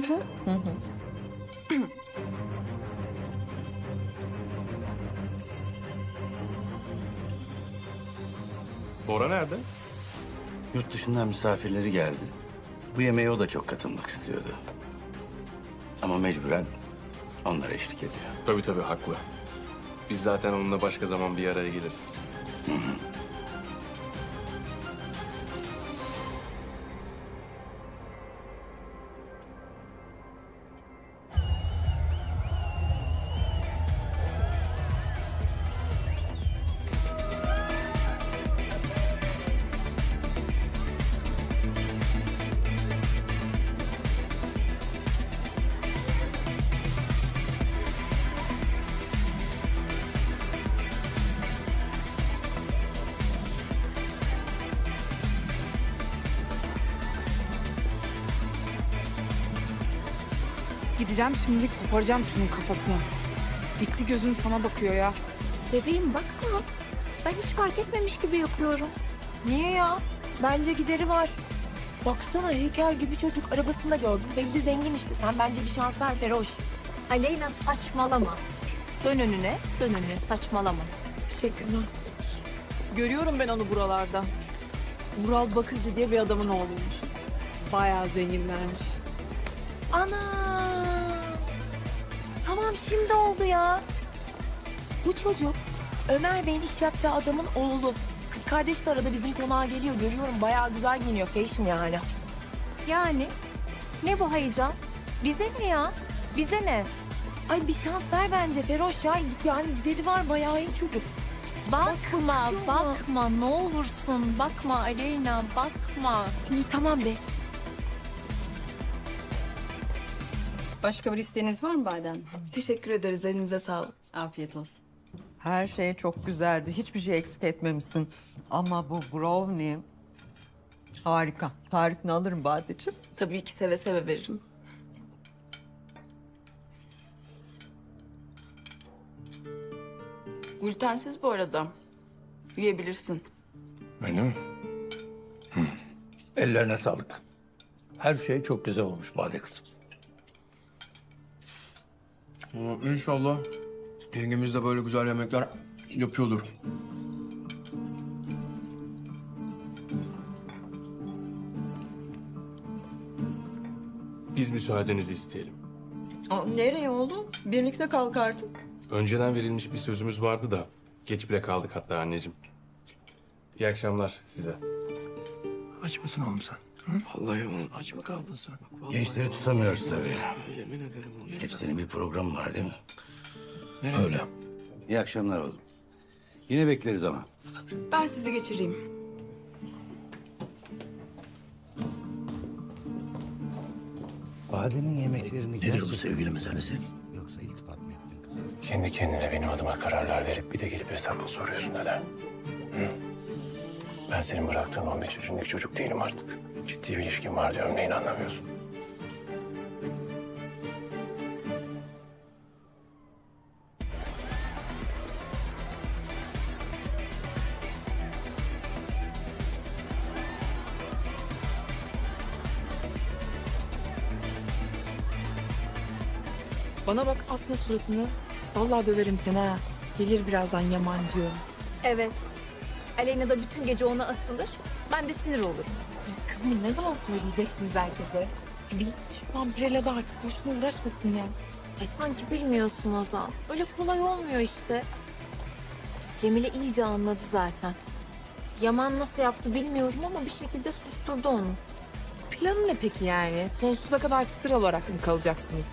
Bora nerede? Yurt dışından misafirleri geldi. Bu yemeğe o da çok katılmak istiyordu. Ama mecburen onlara eşlik ediyor. Tabii tabii haklı. Biz zaten onunla başka zaman bir araya geliriz. Gideceğim şimdi koparacağım şunun kafasını. Dikti gözün sana bakıyor ya. Bebeğim bakma. Ben hiç fark etmemiş gibi yapıyorum. Niye ya? Bence gideri var. Baksana heykel gibi çocuk. Arabasında gördüm. Belli zengin işte. Sen bence bir şans ver Feroş. Aleyna saçmalama. Dön önüne, dön önüne saçmalama. Teşekkürler. Görüyorum ben onu buralarda. Vural Bakırcı diye bir adamın oğluymuş. Bayağı zenginlermiş. Ana! Tamam şimdi oldu ya. Bu çocuk Ömer Bey'in iş yapacağı adamın oğlu. Kız kardeş de arada bizim konağa geliyor. Görüyorum bayağı güzel giyiniyor. Fashion yani. Yani ne bu heyecan? Bize ne ya? Bize ne? Ay bir şans ver bence Feroş ya. Yani deli var bayağı iyi çocuk. Bakma ne olursun. Bakma Aleyna, bakma. İyi tamam be. Başka bir isteğiniz var mı Baden? Teşekkür ederiz. Elinize sağlık. Afiyet olsun. Her şey çok güzeldi. Hiçbir şey eksik etmemişsin. Ama bu brownie harika. Tarifini alırım Badeciğim. Tabii ki seve seve veririm. Glutensiz bu arada. Yiyebilirsin. Öyle mi? Ellerine sağlık. Her şey çok güzel olmuş Bade kızım. İnşallah yengemiz de böyle güzel yemekler yapıyordur. Biz müsaadenizi isteyelim. Nereye oğlum? Birlikte kalkardık. Önceden verilmiş bir sözümüz vardı da geç bile kaldık hatta anneciğim. İyi akşamlar size. Aç mısın oğlum sen? Vallahi onun aç mı kaldın sen? Gençleri tutamıyoruz tabii. Yemin ederim onu. Hepsinin bir programı var değil mi? Nereye? Öyle. İyi akşamlar oğlum. Yine bekleriz ama. Ben sizi geçireyim. Bade'nin yemeklerini Nedir bu sevgili meselesi? Yoksa iltifat mı ettin kızım? Kendi kendine benim adıma kararlar verip bir de gelip hesap mı soruyorsun neden? Hı? Ben senin bıraktığın 15 yaşındaki çocuk değilim artık. Ciddi bir ilişkin var diyorum. Neyini anlamıyorsun? Bana bak asma suratını. Vallahi döverim seni ha. Gelir birazdan yamancı. Evet. Aleyna da bütün gece ona asılır. Ben de sinir olurum. Kızım ne zaman söyleyeceksiniz herkese? Bilsin şu an Prela'da artık boşuna uğraşmasın ya. Ay sanki bilmiyorsun Azal. Öyle kolay olmuyor işte. Cemile iyice anladı zaten. Yaman nasıl yaptı bilmiyorum ama bir şekilde susturdu onu. Planı ne peki yani? Sonsuza kadar sır olarak mı kalacaksınız?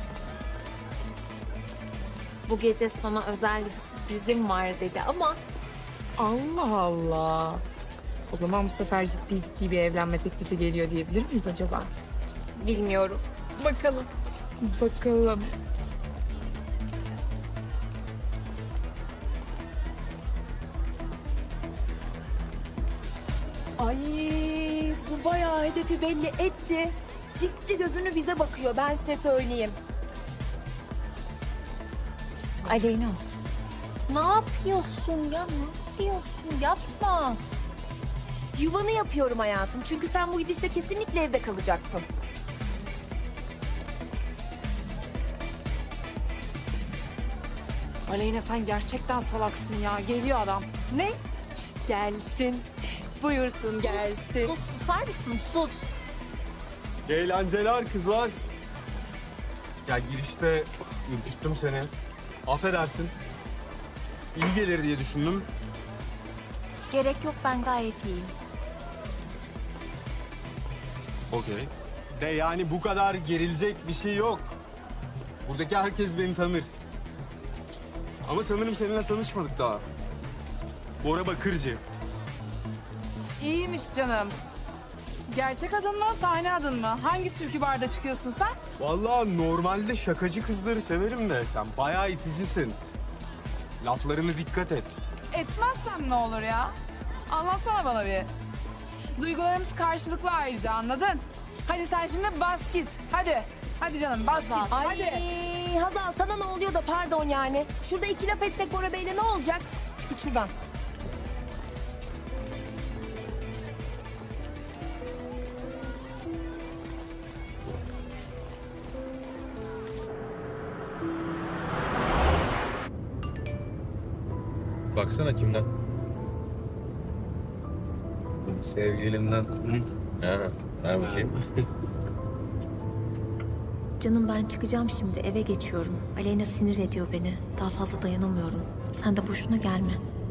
Bu gece sana özel bir sürprizim var dedi ama... Allah Allah. O zaman bu sefer ciddi bir evlenme teklifi geliyor diyebilir miyiz acaba? Bilmiyorum. Bakalım. Bakalım. Ay bu bayağı hedefi belli etti. Dikti gözünü bize bakıyor ben size söyleyeyim. Aleyna. Ne yapıyorsun ya? Ne yapıyorsun? Yapma. Yuvanı yapıyorum hayatım. Çünkü sen bu gidişle kesinlikle evde kalacaksın. Aleyna sen gerçekten salaksın ya. Geliyor adam. Ne? Gelsin. Buyursun gelsin. Sus, susar mısın? Sus. Eğlenceler kızlar. Ya girişte ürküttüm seni. Affedersin. İyi gelir diye düşündüm. Gerek yok, ben gayet iyiyim. Okey. De yani bu kadar gerilecek bir şey yok. Buradaki herkes beni tanır. Ama sanırım seninle tanışmadık daha. Bora Bakırcı. İyiymiş canım. Gerçek adın mı, sahne adın mı? Hangi türkü barda çıkıyorsun sen? Vallahi normalde şakacı kızları severim de sen bayağı iticisin. Laflarına dikkat et. Etmezsem ne olur ya? Anlatsana bana bir. Duygularımız karşılıklı ayrıca, anladın? Hadi sen şimdi bas git. Hadi. Hadi canım bas git. Ay Hadi. Hazal sana ne oluyor da pardon yani. Şurada iki laf etsek Bora Bey'le ne olacak? Çık git şuradan. baksana kimden? Sevgilimden. Ha, ver bakayım. Canım ben çıkacağım şimdi. Eve geçiyorum. Aleyna sinir ediyor beni. Daha fazla dayanamıyorum. Sen de boşuna gelme.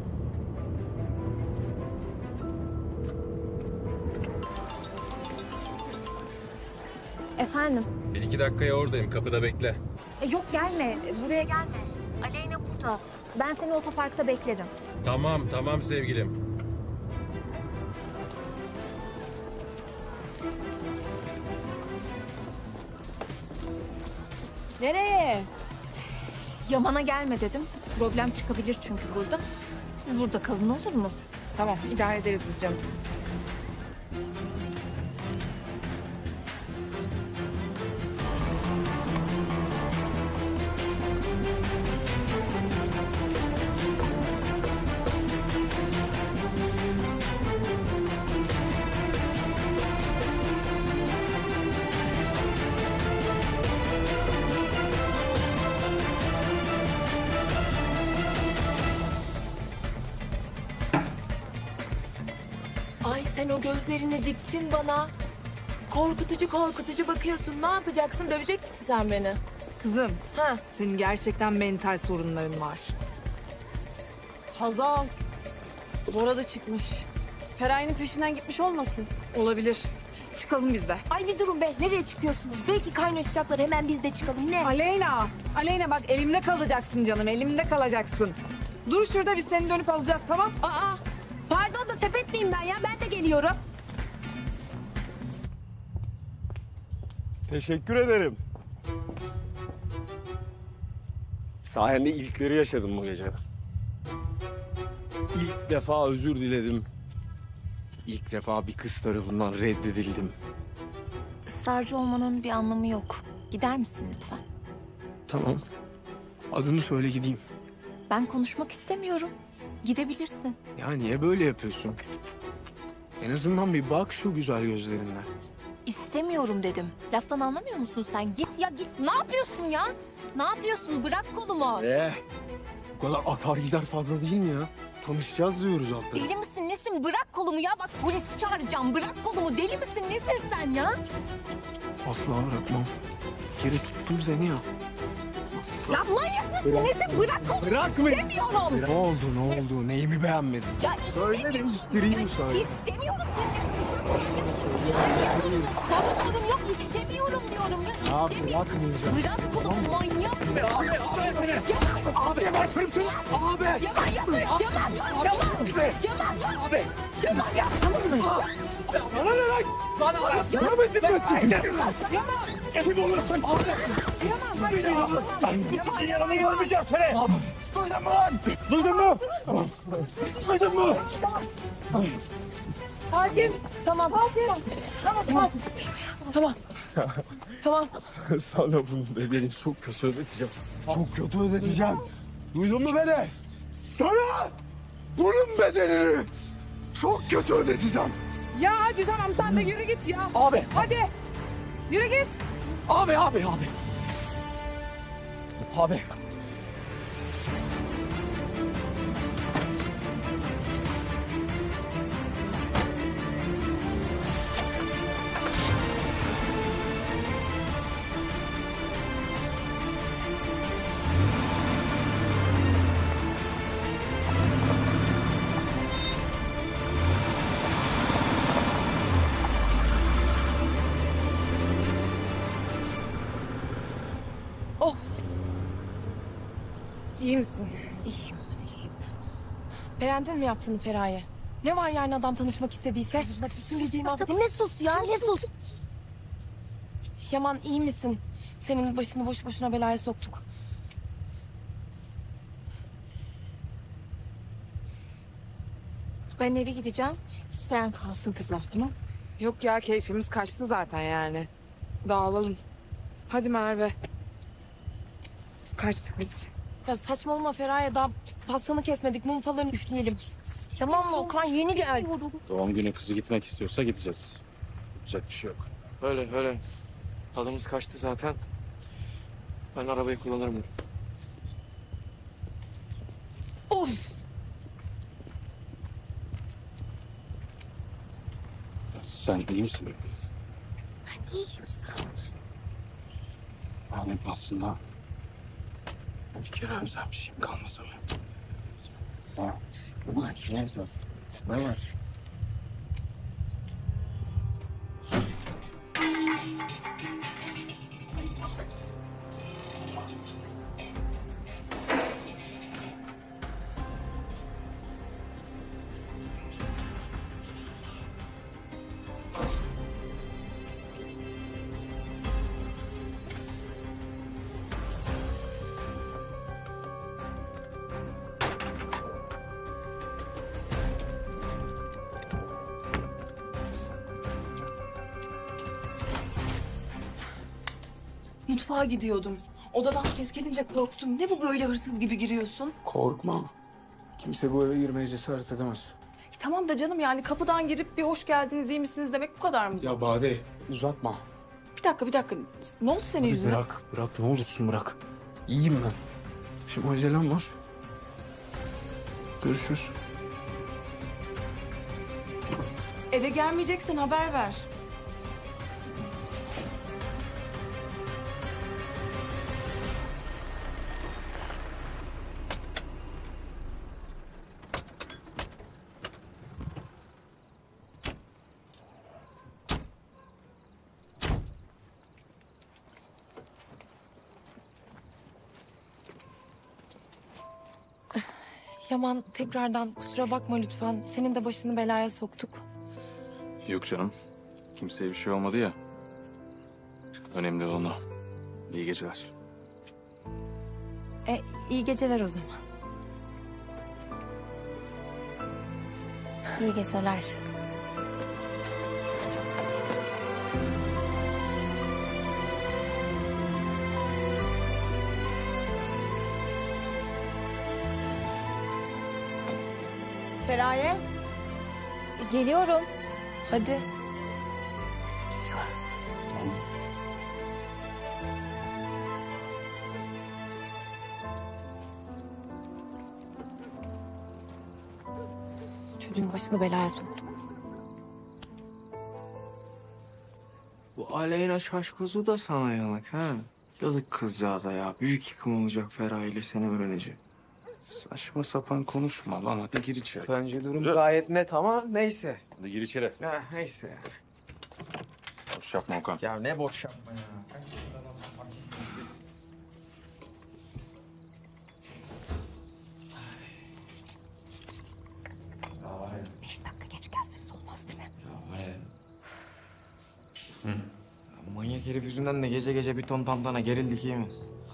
Efendim? 1-2 dakikaya oradayım. Kapıda bekle. Yok gelme. Buraya gelme. Aleyna burada. Ben seni otoparkta beklerim. Tamam sevgilim. Nereye? Yaman'a gelme dedim. Problem çıkabilir çünkü burada. Siz burada kalın olur mu? Tamam idare ederiz biz canım. Ay sen o gözlerini diktin bana. Korkutucu bakıyorsun. Ne yapacaksın? Dövecek misin sen beni? Kızım, Ha? senin gerçekten mental sorunların var. Hazal. Bora da çıkmış. Feraye'nin peşinden gitmiş olmasın? Olabilir. Çıkalım biz de. Ay bir durun be. Nereye çıkıyorsunuz? Belki kaynaşacaklar. Hemen biz de çıkalım. Ne? Aleyna bak elimde kalacaksın canım, elimde kalacaksın. Dur şurada biz seni dönüp alacağız tamam? Aa! Pardon da sepet miyim ben ya? Ben de geliyorum. Teşekkür ederim. Sayende ilkleri yaşadım bu gece. İlk defa özür diledim. İlk defa bir kız tarafından reddedildim. Israrcı olmanın bir anlamı yok. Gider misin lütfen? Tamam. Adını söyle gideyim. Ben konuşmak istemiyorum. Gidebilirsin. Ya niye böyle yapıyorsun? En azından bir bak şu güzel gözlerinden. İstemiyorum dedim. Laftan anlamıyor musun sen? Git ya git. Ne yapıyorsun ya? Ne yapıyorsun? Bırak kolumu. Bu kadar atar gider fazla değil mi ya? Tanışacağız diyoruz alt tarafı. Deli misin nesin? Bırak kolumu ya. Bak polisi çağıracağım. Bırak kolumu. Deli misin nesin sen ya? Asla bırakmam. Bir kere tuttum seni ya. Ya manyak mısın nesin? Bırak kolumu. Bırak beni. İstemiyorum. Ne oldu? Neyimi beğenmedin? Ya Söyle değiştireyim söyle. İstemiyorum seninle tanışmak. Savunmuyorum yok. İstemiyorum diyorum ya. Ya İstemiyorum. bırakmayacağım. Bırak kolumu manyak. Abi başlarım seni. Abi. Yaman yapma. Yaman dur. Yaman dur. Abi. Yaman yapma. Sana ne lan? Sana mı zıplattın? Kim olursun? Abi. Sen yanına görmeyeceğim seni. Duydun mu lan? Duydun mu? Duydun mu? Sakin. Tamam. Tamam. Sana bunun bedelini çok kötü ödeteceğim. Çok kötü ödeteceğim. Duydun mu beni? Sana bunun bedelini çok kötü ödeteceğim. Ya hadi tamam sen de yürü git ya. Abi. Hadi. Yürü git. Abi. Abi. Of. İyi misin? İyiyim. Beğendin mi yaptığını Feraye? Ne var yani adam tanışmak istediyse? Ne sus ya ne sus. Yaman iyi misin? Senin başını boş boşuna belaya soktuk. Ben eve gideceğim. İsteyen kalsın kızlar tamam. Yok ya keyfimiz kaçtı zaten yani. Dağılalım. Hadi Merve. Kaçtık biz. Ya saçmalama Feraye daha pastanı kesmedik mum falan üfleyelim. Yaman mı Okan yeni geldi. Doğum günü kızı gitmek istiyorsa gideceğiz. Yapacak bir şey yok. Öyle. Tadımız kaçtı zaten. Ben arabayı kullanırım. Of! Sen iyi misin? Ben iyiyim sağ ol. Ben aslında bir kere özlemişim kalmaz öyle. Ha. Ne var? Mutfağa gidiyordum. Odadan ses gelince korktum. Ne bu böyle hırsız gibi giriyorsun? Korkma. Kimse bu eve girmeye cesaret edemez. Tamam da canım yani kapıdan girip bir hoş geldiniz, iyi misiniz demek bu kadar mı zor? Ya Bade uzatma. Bir dakika. Ne oldu senin Hadi yüzüne? bırak ne olursun bırak. İyiyim ben. Şimdi acelem var. Görüşürüz. Eve gelmeyeceksen haber ver. Yaman tekrardan kusura bakma lütfen. Senin de başını belaya soktuk. Yok canım. Kimseye bir şey olmadı ya. Önemli olan o. İyi geceler. İyi geceler o zaman. İyi geceler. Feraye. Geliyorum. Hadi. Çocuğun başını belaya soktuk. Bu Aleyna Şaşkozu da sana yanak ha. Yazık kızcağıza ya. Büyük yıkım olacak Feraye ile seni öğrenince. Saçma sapan konuşma lan. Hadi gir içeri. Bence durum gayet net ama neyse. Hadi gir içeri. Ha, neyse yani. Boş yapma Okan. Ya ne boş yapma ya. Ya var ya. 5 dakika geç gelseniz olmaz değil mi? Ya var ya. Ya manyak herif yüzünden de gece gece bir ton tantana gerildik iyi mi?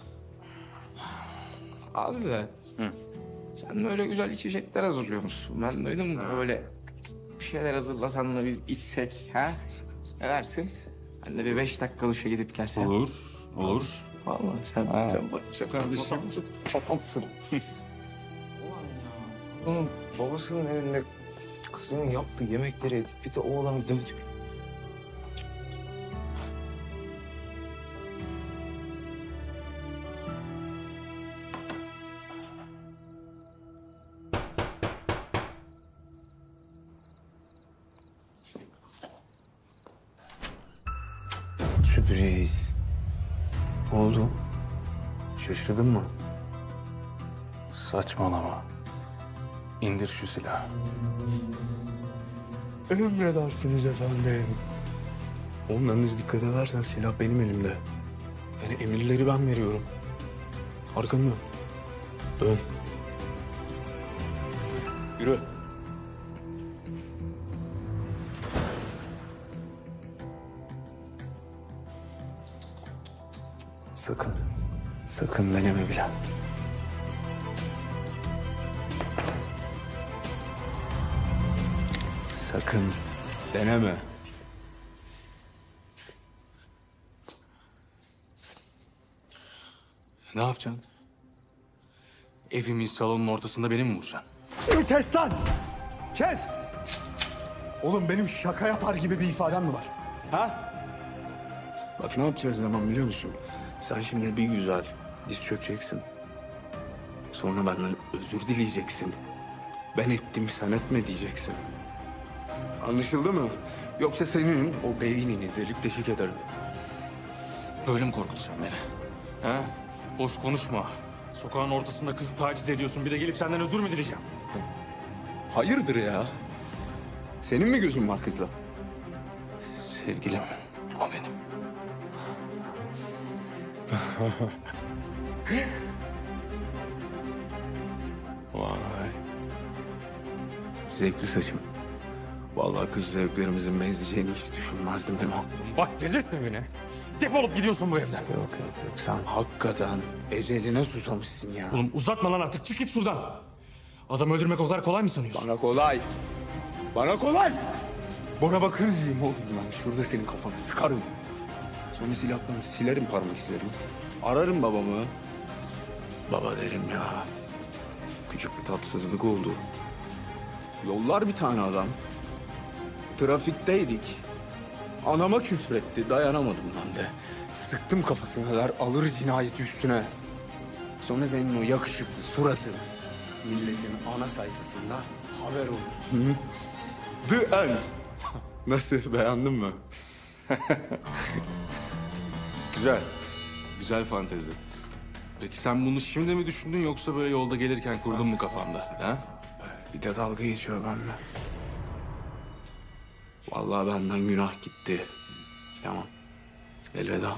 Abi be. Sen öyle güzel içecekler hazırlıyormuşsun. Ben duydum da öyle bir şeyler hazırlasan da biz içsek ha? Ne dersin? Ben de bir 5 dakika duşa gidip gelsem. Olur. Vallahi sen bak çok kardeşim. Adamsın. Ulan ya. Onun babasının evinde kızının yaptığı yemekleri edip bir de oğlanı dövdük. Sürpriz. Ne oldu? Şaşırdın mı? Saçmalama. İndir şu silahı. Emredersiniz efendim. Oğlum yalnız dikkat edersen silah benim elimde. Yani emirleri ben veriyorum. Arkanı dön. Dön. Yürü. Sakın deneme bile. Sakın deneme. Ne yapacaksın? Evimiz salonun ortasında beni mi vuracaksın? Kes lan! Kes! Oğlum benim şaka yapar gibi bir ifadem mi var? Ha? Bak ne yapacağız zaman biliyor musun? Sen şimdi bir güzel diz çökeceksin. Sonra benden özür dileyeceksin. Ben ettim sen etme diyeceksin. Anlaşıldı mı? Yoksa senin o beynini delik deşik ederim. Böyle mi korkutacaksın beni? He? Boş konuşma. Sokağın ortasında kızı taciz ediyorsun. Bir de gelip senden özür mü dileyeceğim? Hayırdır ya? Senin mi gözün var kızla? Sevgilim, o benim. Vay. Zevkli saçım. Vallahi kız zevklerimizin benzeyeceğini hiç düşünmezdim Memo. Bak delirtme beni. Defolup gidiyorsun bu evden. Yok. Sen hakikaten eceline susamışsın ya. Oğlum uzatma lan artık. Çık git şuradan. Adamı öldürmek o kadar kolay mı sanıyorsun? Bana kolay. Bana kolay. Bora Bakırcıyım oğlum ben. Şurada senin kafanı sıkarım. Sonra silahla silerim parmak izlerini. Ararım babamı. Baba derim ya. Küçük bir tatsızlık oldu. Yollar bir tane adam. Trafikteydik. Anama küfretti. Dayanamadım ben de. Sıktım kafasına kadar alır cinayeti üstüne. Sonra senin o yakışıklı suratı milletin ana sayfasında haber olur. The end. Nasıl, beğendin mi? Güzel. Güzel fantezi. Peki sen bunu şimdi mi düşündün yoksa böyle yolda gelirken kurdun mu kafanda? Ha? Bir de dalga geçiyor benimle. Vallahi benden günah gitti. Tamam. Elveda.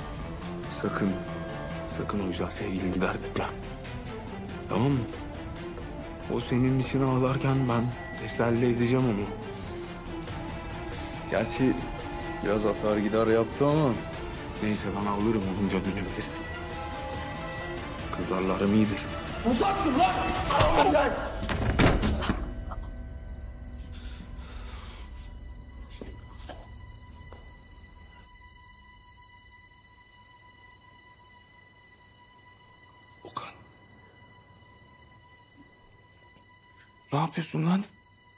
Sakın o güzel sevgilini dert etme. Tamam mı? O senin için ağlarken ben teselli edeceğim onu. Gerçi biraz atar gider yaptı ama... Neyse ben alırım onun gönlünü bilirsin. Kızlarla aram iyidir. Uzattın lan! Okan. Ne yapıyorsun lan?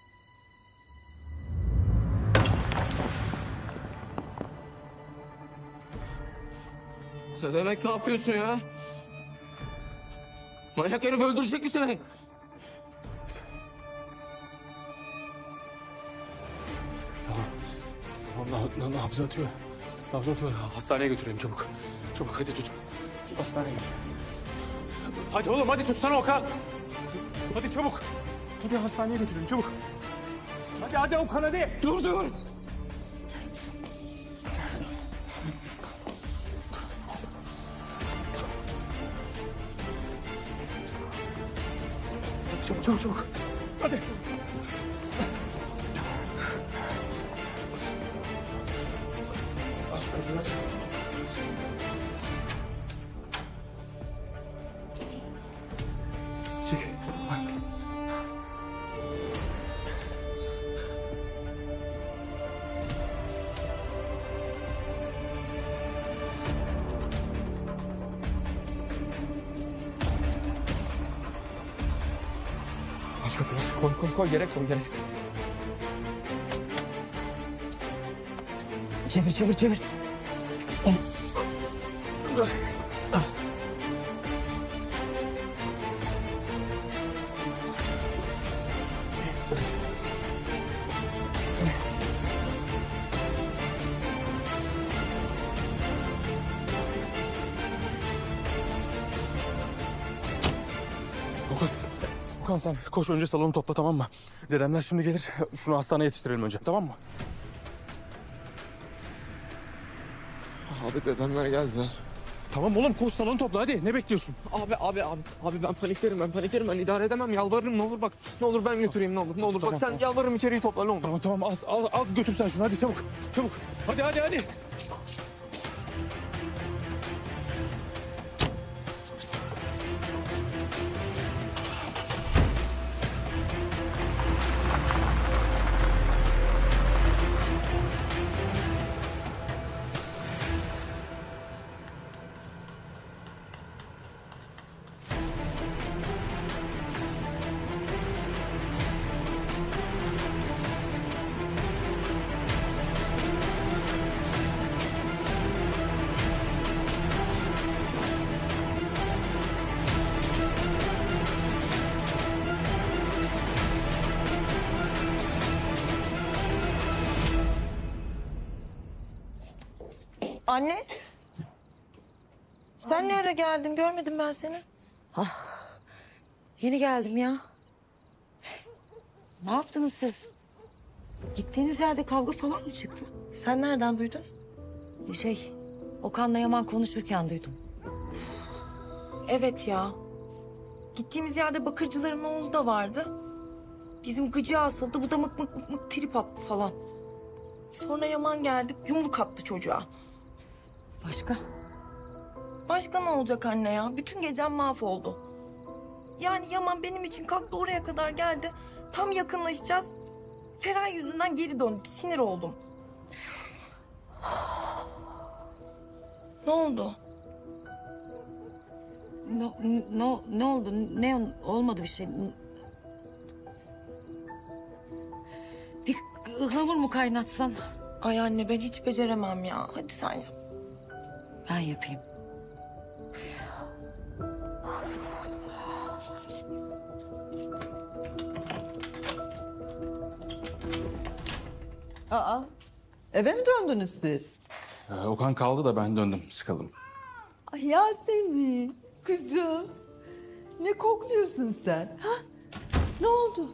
Ne demek ne yapıyorsun ya? Manyak herif öldürecek mi seni? Tamam, nabzı atıyor. Nabzı atıyor. Hastaneye götürelim çabuk. Çabuk hadi tut. Hastaneye götür. Hadi oğlum hadi tutsana Okan. Hadi çabuk. Hadi hastaneye götürelim çabuk. Hadi Okan hadi. Dur. Çabuk. Hadi. Aç. Çek. Aç kapıyı. Koy gerek. Çevir. Okan sen koş önce salonu topla tamam mı? Dedemler şimdi gelir. Şunu hastaneye yetiştirelim önce tamam mı? Abi dedemler geldiler. Tamam oğlum koş salonu topla hadi. Ne bekliyorsun? Abi ben paniklerim ben idare edemem yalvarırım ne olur bak. Ne olur ben götüreyim ne olur. Bak Tamam, sen tamam. yalvarırım içeriği topla ne olur. Tamam al götür sen şunu hadi çabuk. Hadi. Anne. Sen ne ara geldin? Görmedim ben seni. Yeni geldim ya. Ne yaptınız siz? Gittiğiniz yerde kavga falan mı çıktı? Sen nereden duydun? Okan'la Yaman konuşurken duydum. Evet ya. Gittiğimiz yerde bakırcıların oğlu da vardı. Bizim gıcığa asıldı. Bu da mık mık mık mık trip attı falan. Sonra Yaman geldi. Yumruk attı çocuğa. Başka? Başka ne olacak anne ya? Bütün gecem mahvoldu. Yani Yaman benim için kalktı oraya kadar geldi. Tam yakınlaşacağız. Feray yüzünden geri döndü. Sinir oldum. Ne oldu? Ne oldu? Ne olmadı bir şey. Bir ıhlamur mu kaynatsan? Ay anne ben hiç beceremem ya. Hadi sen yap. Ben yapayım. Aa, eve mi döndünüz siz? Okan kaldı da ben döndüm. Sıkalım. Ay Yasemin, kızım. Ne kokluyorsun sen? Ha? Ne oldu?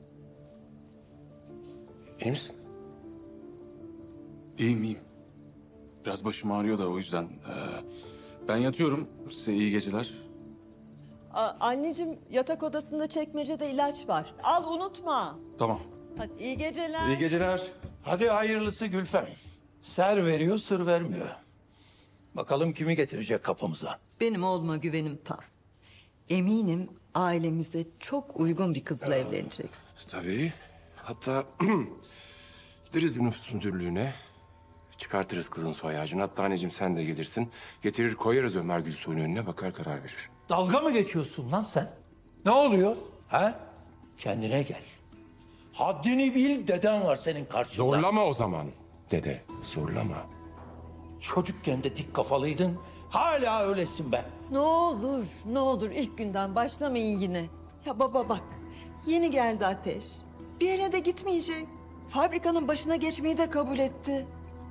İyi misin? İyiyim, iyiyim. Biraz başım ağrıyor da o yüzden. Ben yatıyorum. Size iyi geceler. Anneciğim yatak odasında çekmecede ilaç var. Al unutma. Tamam. Hadi iyi geceler. İyi geceler. Hadi hayırlısı Gülfem. Ser veriyor, sır vermiyor. Bakalım kimi getirecek kapımıza. Benim oğluma güvenim tam. Eminim ailemize çok uygun bir kızla evlenecek. Tabii. Hatta gideriz bir nüfus müdürlüğüne. Çıkartırız kızın soy ağacını. Hatta anneciğim sen de gelirsin. Getirir koyarız Ömer Gülsoy'un önüne, bakar karar verir. Dalga mı geçiyorsun lan sen? Ne oluyor? Ha? Kendine gel. Haddini bil, deden var senin karşında. Zorlama o zaman dede, zorlama. Çocukken de dik kafalıydın, hala öylesin be. Ne olur ilk günden başlamayın yine. Ya baba bak, yeni geldi Ateş. Bir yere de gitmeyecek. Fabrikanın başına geçmeyi de kabul etti.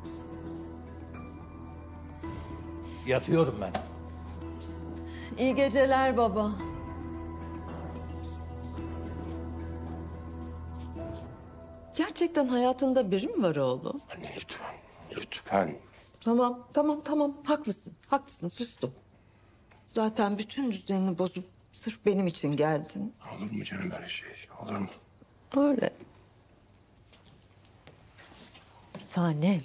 Yatıyorum ben. İyi geceler baba. Gerçekten hayatında biri mi var oğlum? Anne lütfen, lütfen. Tamam. Haklısın, sustum. Zaten bütün düzenini bozup sırf benim için geldin. Olur mu canım öyle şey, olur mu? Öyle. Bir tanem.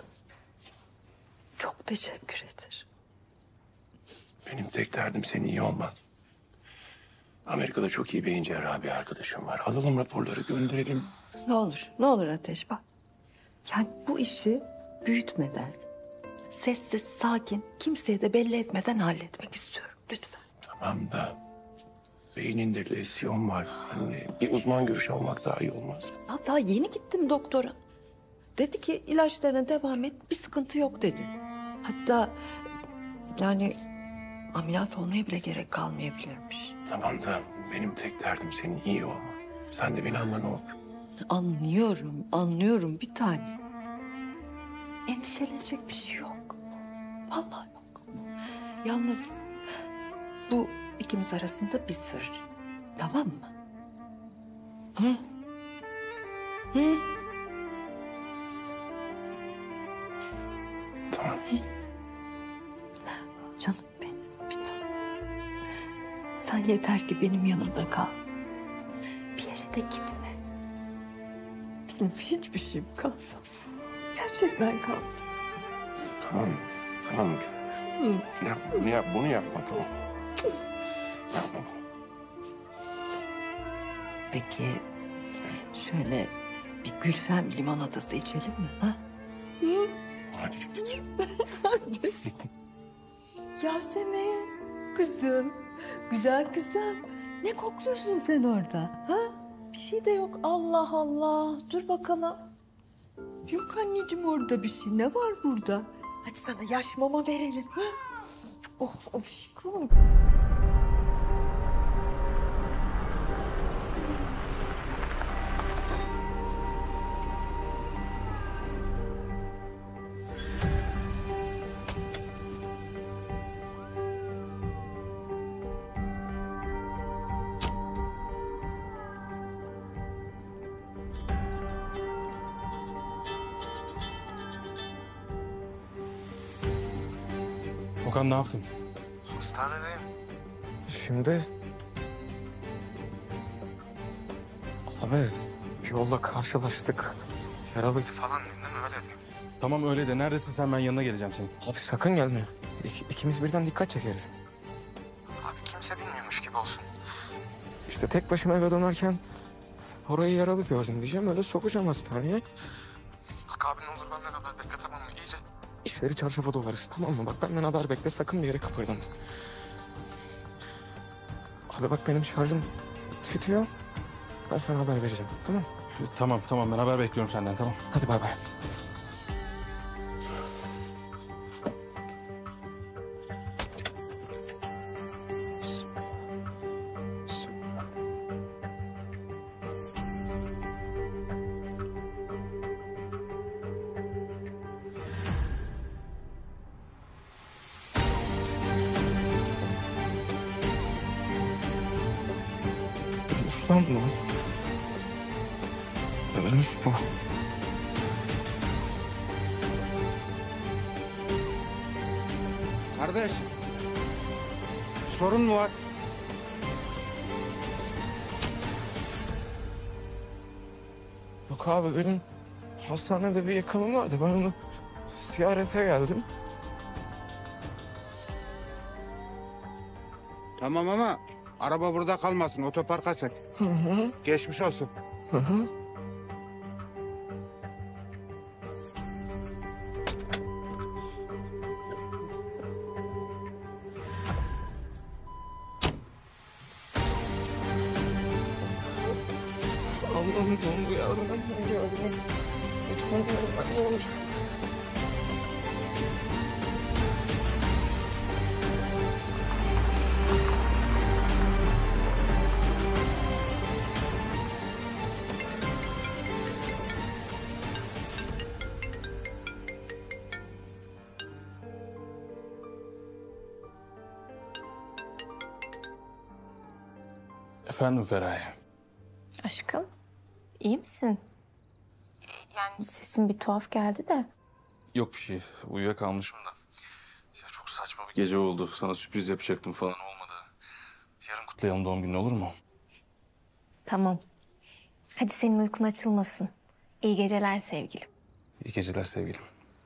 Çok teşekkür ederim. Benim tek derdim senin iyi olman. Amerika'da çok iyi beyin cerrahı bir arkadaşım var. Alalım raporları, gönderelim. Ne olur Ateş bak. Yani bu işi büyütmeden, sessiz, sakin, kimseye de belli etmeden halletmek istiyorum. Lütfen. Tamam da beyninde lesyon var. Anne, bir uzman görüşü almak daha iyi olmaz mı? Daha yeni gittim doktora. Dedi ki ilaçlarına devam et, bir sıkıntı yok dedi. Hatta yani ameliyat olmaya bile gerek kalmayabilirmiş. Tamam da benim tek derdim senin iyi olman. Sen de beni anla ne olur. Anlıyorum bir tane. Endişelenecek bir şey yok. Vallahi yok. Yalnız bu ikimiz arasında bir sır. Tamam mı? Hı? Tamam. Canım benim bir tanem. Sen yeter ki benim yanımda kal. Bir yere de gitme. Benim hiçbir şeyim kalmasın. Gerçekten kalmasın. Tamam. Bunu yapma tamam. Yapma bunu. Peki şöyle bir Gülfem limonatası içelim mi? Ha? Hadi git. Hadi. Yasemin, kızım, güzel kızım. Ne kokluyorsun sen orada? Ha? Bir şey de yok. Allah Allah. Dur bakalım. Yok anneciğim orada bir şey. Ne var burada? Hadi sana yaş mama verelim. Ha? Oh, aşkım. Okan ne yaptın? Hastanedeyim. Şimdi... Abi yolda karşılaştık. Yaralıydı falan değil mi? Öyle diyeyim. Tamam öyle de. Neredesin sen? Ben yanına geleceğim senin. Abi sakın gelme. İkimiz birden dikkat çekeriz. Abi kimse bilmiyormuş gibi olsun. İşte tek başıma eve dönerken orayı yaralı gördüm diyeceğim. Öyle sokacağım hastaneye. Bak abi ne olur benden haber bekle, tamam mı? İyice işleri çarşafa dolarız, tamam mı? Bak benden haber bekle, sakın bir yere kıpırdama. Abi bak benim şarjım bitiyor. Ben sana haber vereceğim, tamam? Tamam ben haber bekliyorum senden, tamam. Hadi bay bay. Ölmüş lan bu. Ölmüş bu. Kardeş. Sorun mu var? Yok abi benim hastanede bir yakınım vardı. Ben onu ziyarete geldim. Tamam ama araba burada kalmasın. Otoparka çek. Geçmiş olsun. Allah'ım ne olur yardım et, ne olur yardım et. Lütfen yardım et, ne olur. Efendim Feraye. Aşkım, iyi misin? Yani sesin bir tuhaf geldi de. Yok bir şey. Uyuyakalmışım da. Ya çok saçma bir gece oldu. Sana sürpriz yapacaktım falan, olmadı. Yarın kutlayalım doğum gününü, olur mu? Tamam. Hadi senin uykun açılmasın. İyi geceler sevgilim. İyi geceler sevgilim.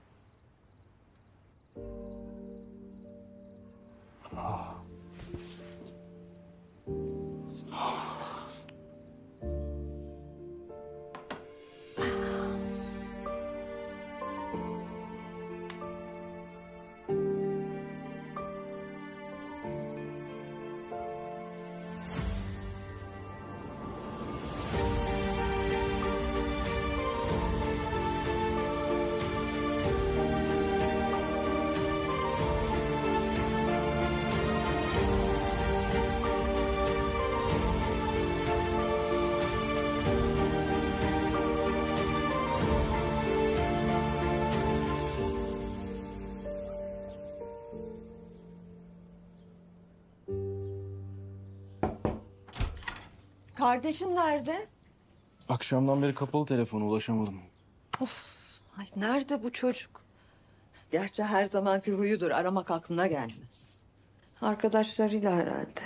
Kardeşin nerede? Akşamdan beri kapalı telefonu, ulaşamadım. Of, ay nerede bu çocuk? Gerçi her zamanki huyudur, aramak aklına gelmez. Arkadaşlarıyla herhalde.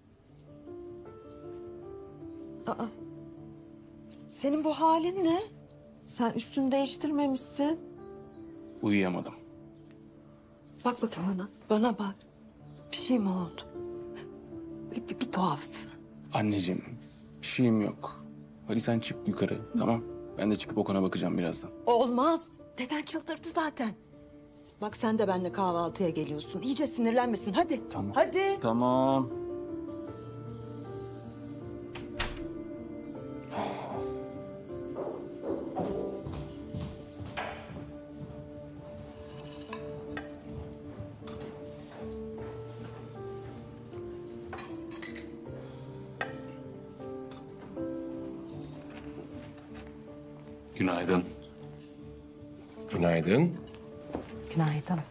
Aa, senin bu halin ne? Sen üstünü değiştirmemişsin. Uyuyamadım. Bak bakayım bana, bana bak. Bir şey mi oldu? Bir tuhafsın. Anneciğim, bir şeyim yok. Hadi sen çık yukarı, tamam? Ben de çıkıp Okan'a bakacağım birazdan. Olmaz. Deden çıldırdı zaten. Bak sen de benimle kahvaltıya geliyorsun. İyice sinirlenmesin. Hadi. Tamam. Hadi. Tamam. Günaydın. Günaydın. Günaydın.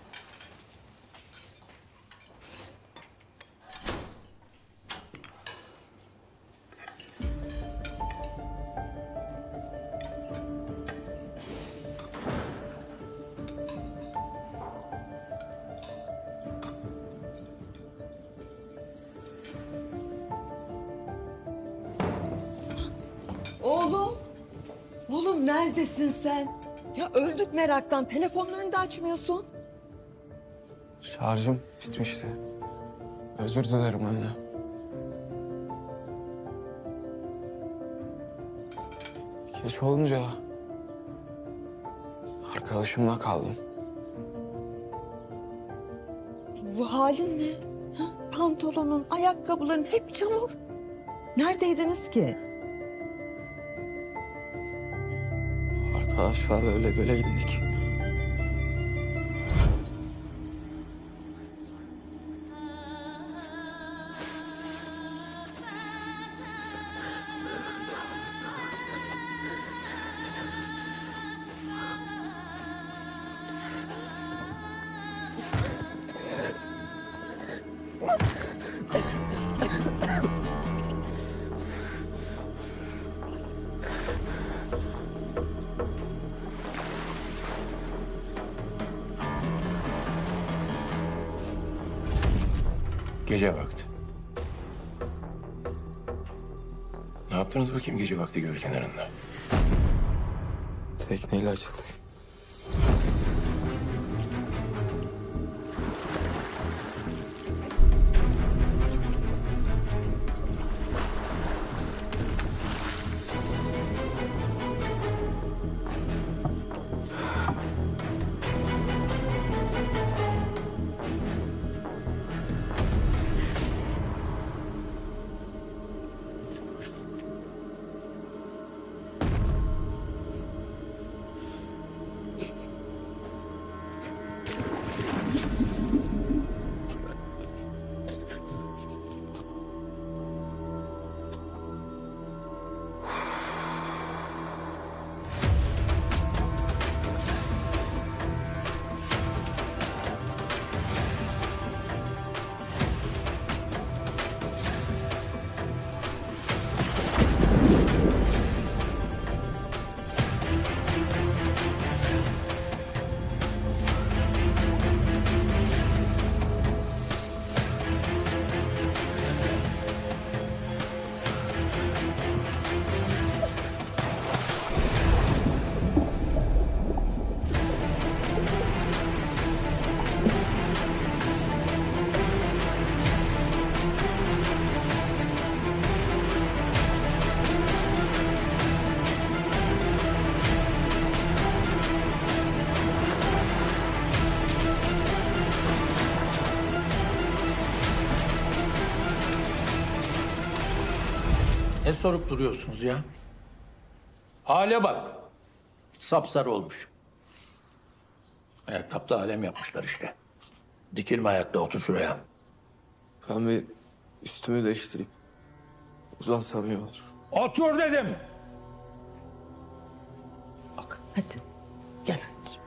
Oğlum. Oğlum neredesin sen? Ya öldük meraktan. Telefonlarını da açmıyorsun. Şarjım bitmişti. Özür dilerim anne. Geç olunca arkadaşımla kaldım. Bu halin ne? Ha? Pantolonun, ayakkabıların hep çamur. Neredeydiniz ki? Arkadaşlarla öyle göle gittik. Gece vakti. Ne yaptınız bakayım gece vakti göl kenarında? Tekneyle açıldık. Ne sorup duruyorsunuz ya? Hale bak. Sapsarı olmuş. Ayakkabıda alem yapmışlar işte. Dikilme ayakta, otur şuraya. Ben bir üstümü değiştireyim. Uzansam iyi olur. Otur dedim. Hadi. Gel anneciğim.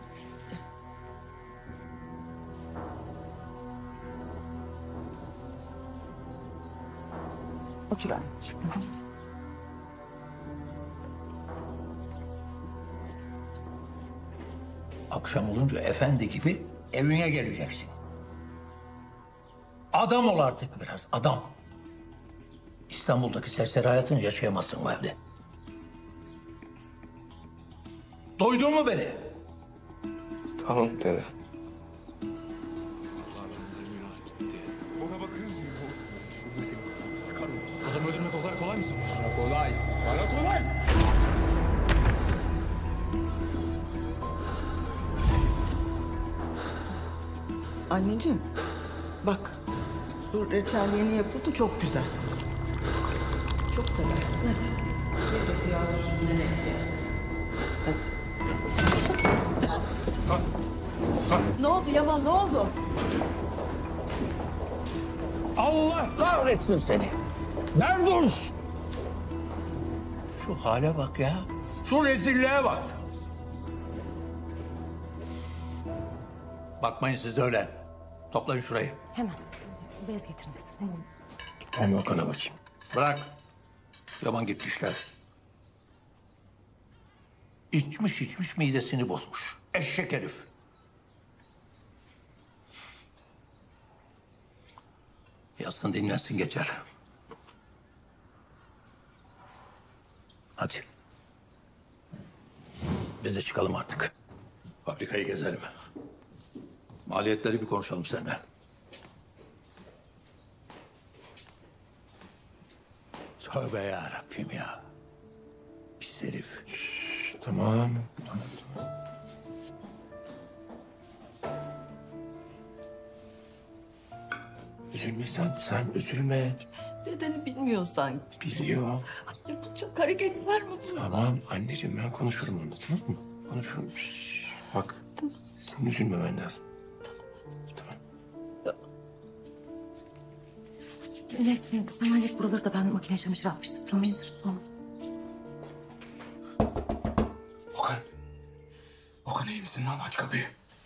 Otur anneciğim. Akşam olunca efendi gibi evine geleceksin. Adam ol artık biraz, adam. İstanbul'daki serseri hayatını yaşayamazsın bu evde. Duydun mu beni? Tamam dede. Ona bakın. Şurada senin kafanı sıkarım. Adam öldürmek o kadar kolay mı sanıyorsun? Kolay. Bana kolay. Anneciğim, bak. Bu reçel yeni yapıldı, çok güzel. Çok seversin, hadi. Ye de biraz üzümleri ekleyesin. Hadi. Ne oldu Yaman, ne oldu? Allah kahretsin seni. Nerede? Şu hale bak ya. Şu rezilliğe bak. Bakmayın siz de öyle. Toplayın şurayı. Hemen. Bez getirin Nesrin. Ben bakana bakayım. Bırak. Yaman gitmişler. İçmiş midesini bozmuş. Eşek herif. Yatsın dinlensin geçer. Hadi. Biz de çıkalım artık. Fabrikayı gezelim. Maliyetleri bir konuşalım seninle. Tövbe yarabbim ya. Pis herif. Tamam. Üzülme sen üzülme. Dedeni bilmiyor sanki. Biliyor. Yapacak hareketler mi bu? Tamam anneciğim ben konuşurum onunla tamam mı? Konuşurum. Şşş, bak senin üzülmemen lazım. Nesrin sen hallet buraları da ben makine çamaşır atmıştım. Tamamdır. Tamam. Okan. Okan iyi misin lan? Aç kapıyı.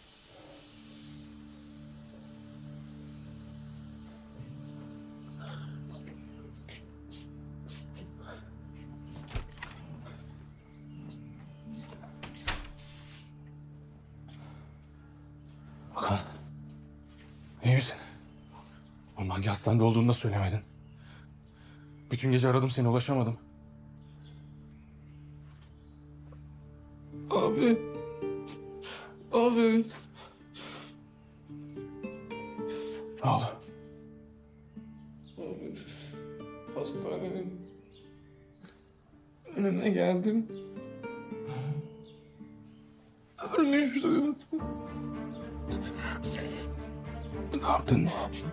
Okan. İyi misin? Oğlum hangi hastanede olduğunu da söylemedin. Bütün gece aradım seni ulaşamadım. Abi. Abi. Ne oldu? Abi. Hastanenin önüne geldim. Ölmüşsün. Ne yaptın?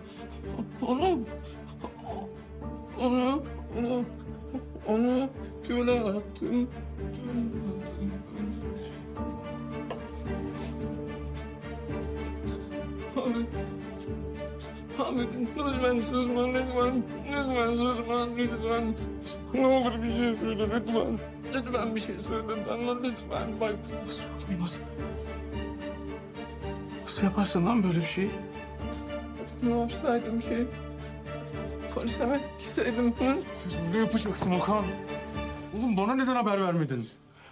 Onu göle attım. Abi lütfen susma lütfen. Lütfen susma lütfen. Ne olur bir şey söyle lütfen. Lütfen bir şey söyle bana lütfen bak. Nasıl yaparsın lan böyle bir şeyi? Ne yapsaydım ki? Polise mi gitseydim? Hı? Ne yapacaktın Okan? Oğlum bana neden haber vermedin?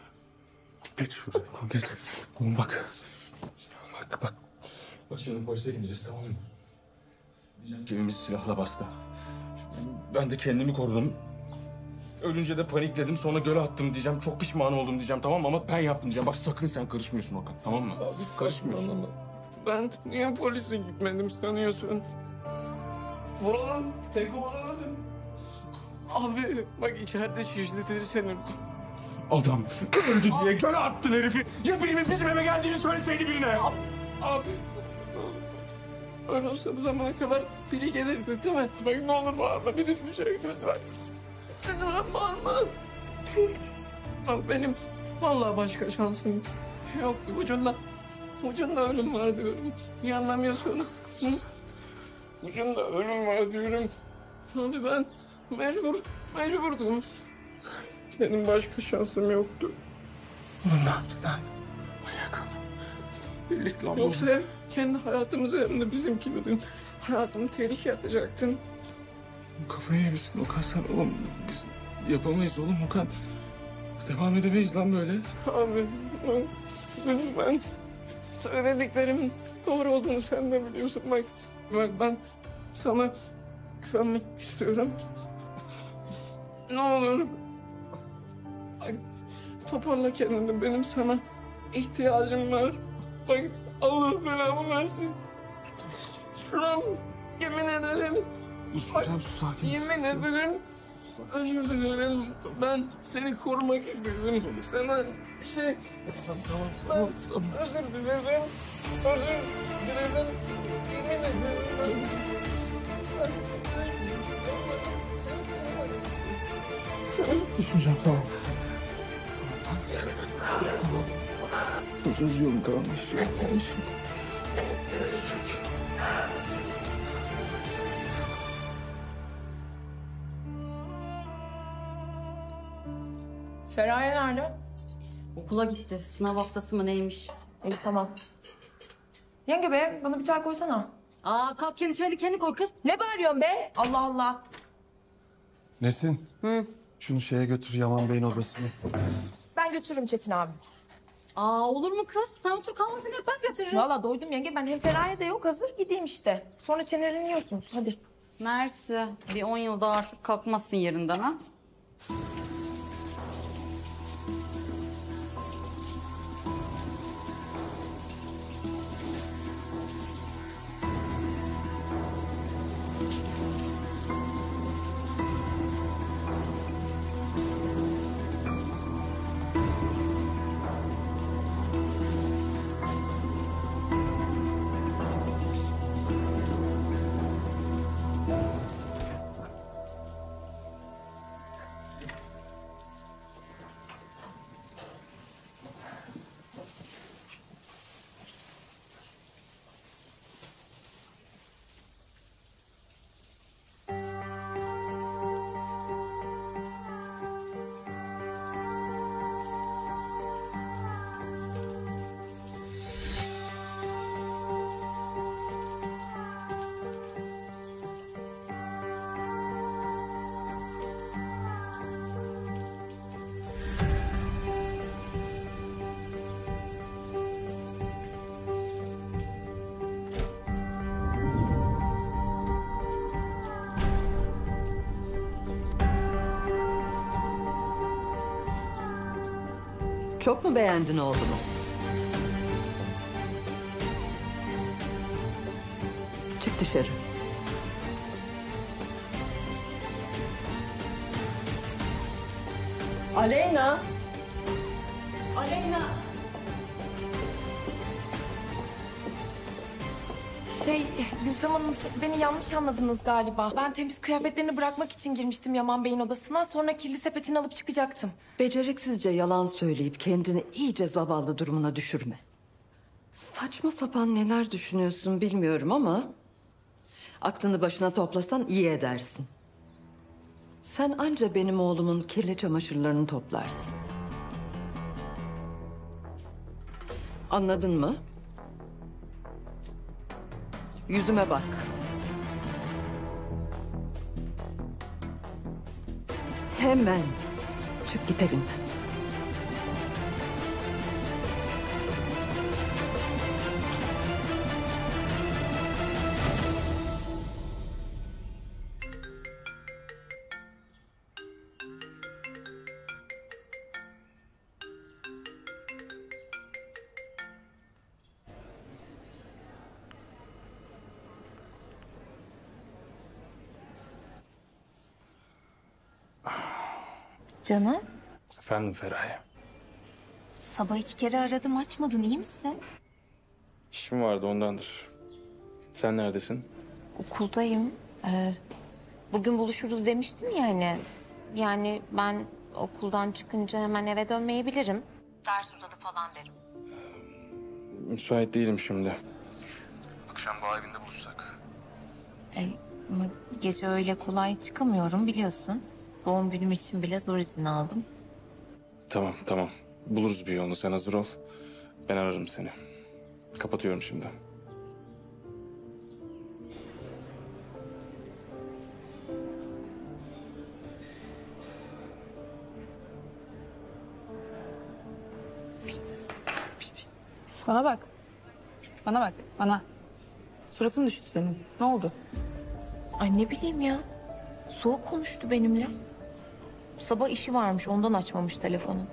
Geç şuraya. Geç. Oğlum bak. Bak. Bak şimdi polise gideceğiz tamam mı? Diyeceğim ki evimizi silahla bastı. Ben de kendimi korudum. Ölünce de panikledim sonra göle attım diyeceğim. Çok pişman oldum diyeceğim tamam mı? Ama ben yaptım diyeceğim. Bak sakın sen karışmıyorsun Okan tamam mı? Abi Karışmıyorsun. saçmalama. Ben niye polise gitmedim sanıyorsun? Vuralım. Tek vuralım. Abi bak içeride şişletir seni. Adam öldü diye göle attın herifi. Ya birinin bizim eve geldiğini söyleseydi birine. Abi. Öyle olsa bu zamana kadar biri gelirdi değil mi? Bak ne olur bağırma bir hiçbir şey lütfen. Lütfen bağırma. Bak benim vallahi başka şansım yoktu. Ucunda ölüm var diyorum. Niye anlamıyorsun? Hı? Ucunda ölüm var diyorum. Abi ben mecburdum. Benim başka şansım yoktu. Oğlum ne yaptın lan? Manyak. Birlikte lan. Yoksa hem kendi hayatımızı hem de bizimkilerin hayatını tehlikeye atacaktın. Kafayı yemişsin Okan sen oğlum. Biz yapamayız oğlum Okan. Devam edemeyiz lan böyle. Abi lütfen söylediklerimin doğru olduğunu sen de biliyorsun. Bak ben sana güvenmek istiyorum. Ne olur. Bak, toparla kendini. Benim sana ihtiyacım var. Bak Allah belamı versin. Şuram yemin ederim. Hocam sus sakin. Yemin ederim. Özür dilerim. Ben seni korumak istedim. Sana şey... Tamam. Özür dilerim. Yemin ederim. Düşüneceğim tamam. Bulacağız yolu tamam. Feraye nerede? Okula gitti. Sınav haftası mı neymiş? İyi tamam. Yenge be bana bir çay koysana. Aa kalk kendi çayını kendi koy kız. Ne bağırıyorsun be? Allah Allah. Nesin? Hı. Şunu şeye götür Yaman Bey'in odasına. Ben götürürüm Çetin abi. Aa olur mu kız? Sen otur kahvaltını yap ben götürürüm. Valla doydum yenge. Ben hem Feraye de yok hazır gideyim işte. Sonra çeneleniyorsunuz hadi. Mersi. Bir 10 yılda artık kalkmazsın yerinden ha. Çok mu beğendin oğlumu? Çık dışarı. Aleyna! Aleyna! Gülfem Hanım siz beni yanlış anladınız galiba. Ben temiz kıyafetlerini bırakmak için girmiştim Yaman Bey'in odasına. Sonra kirli sepetini alıp çıkacaktım. Beceriksizce yalan söyleyip kendini iyice zavallı durumuna düşürme. Saçma sapan neler düşünüyorsun bilmiyorum ama... aklını başına toplasan iyi edersin. Sen anca benim oğlumun kirli çamaşırlarını toplarsın. Anladın mı? Yüzüme bak. Hemen çık git evinden. Canım, Efendim Feraye. sabah 2 kere aradım açmadın, iyi misin? İşim vardı ondandır. Sen neredesin? Okuldayım. Bugün buluşuruz demiştin ya hani. Yani ben okuldan çıkınca hemen eve dönmeyebilirim. Ders uzadı falan derim. Müsait değilim şimdi. Akşam bu evinde buluşsak. Ama gece öyle kolay çıkamıyorum biliyorsun. Doğum günüm için bile zor izin aldım. Tamam. Buluruz bir yolunu. Sen hazır ol. Ben ararım seni. Kapatıyorum şimdi. Bana bak. Bana. Suratın düştü senin. Ne oldu? Ay ne bileyim ya. Soğuk konuştu benimle. Sabah işi varmış ondan açmamış telefonu.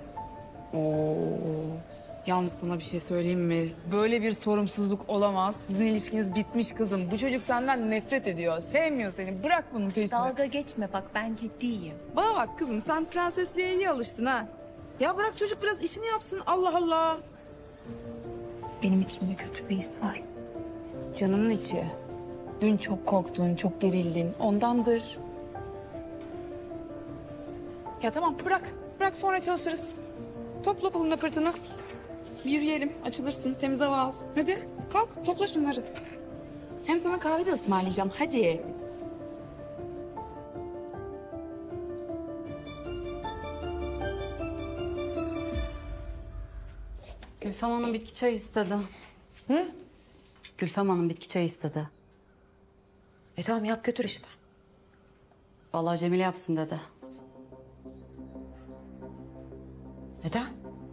Yalnız sana bir şey söyleyeyim mi? Böyle bir sorumsuzluk olamaz. Sizin ilişkiniz bitmiş kızım. Bu çocuk senden nefret ediyor. Sevmiyor seni. Bırak bunun peşini. Dalga geçme bak ben ciddiyim. Bana bak kızım sen prensesliğe iyi alıştın ha. Ya bırak çocuk biraz işini yapsın. Allah Allah. Benim içimde kötü bir his var. Canının içi. Dün çok korktun, çok gerildin. Ondandır. Ya tamam bırak. Bırak sonra çalışırız. Topla pılını pırtını. Bir yürüyelim, açılırsın, temiz hava al. Hadi kalk, topla şunları. Hem sana kahve de ısmarlayacağım, hadi. Gülfem Hanım bitki çayı istedi. Hı? Gülfem Hanım bitki çayı istedi. Tamam yap götür işte. Vallahi Cemile yapsın dedi. Neden?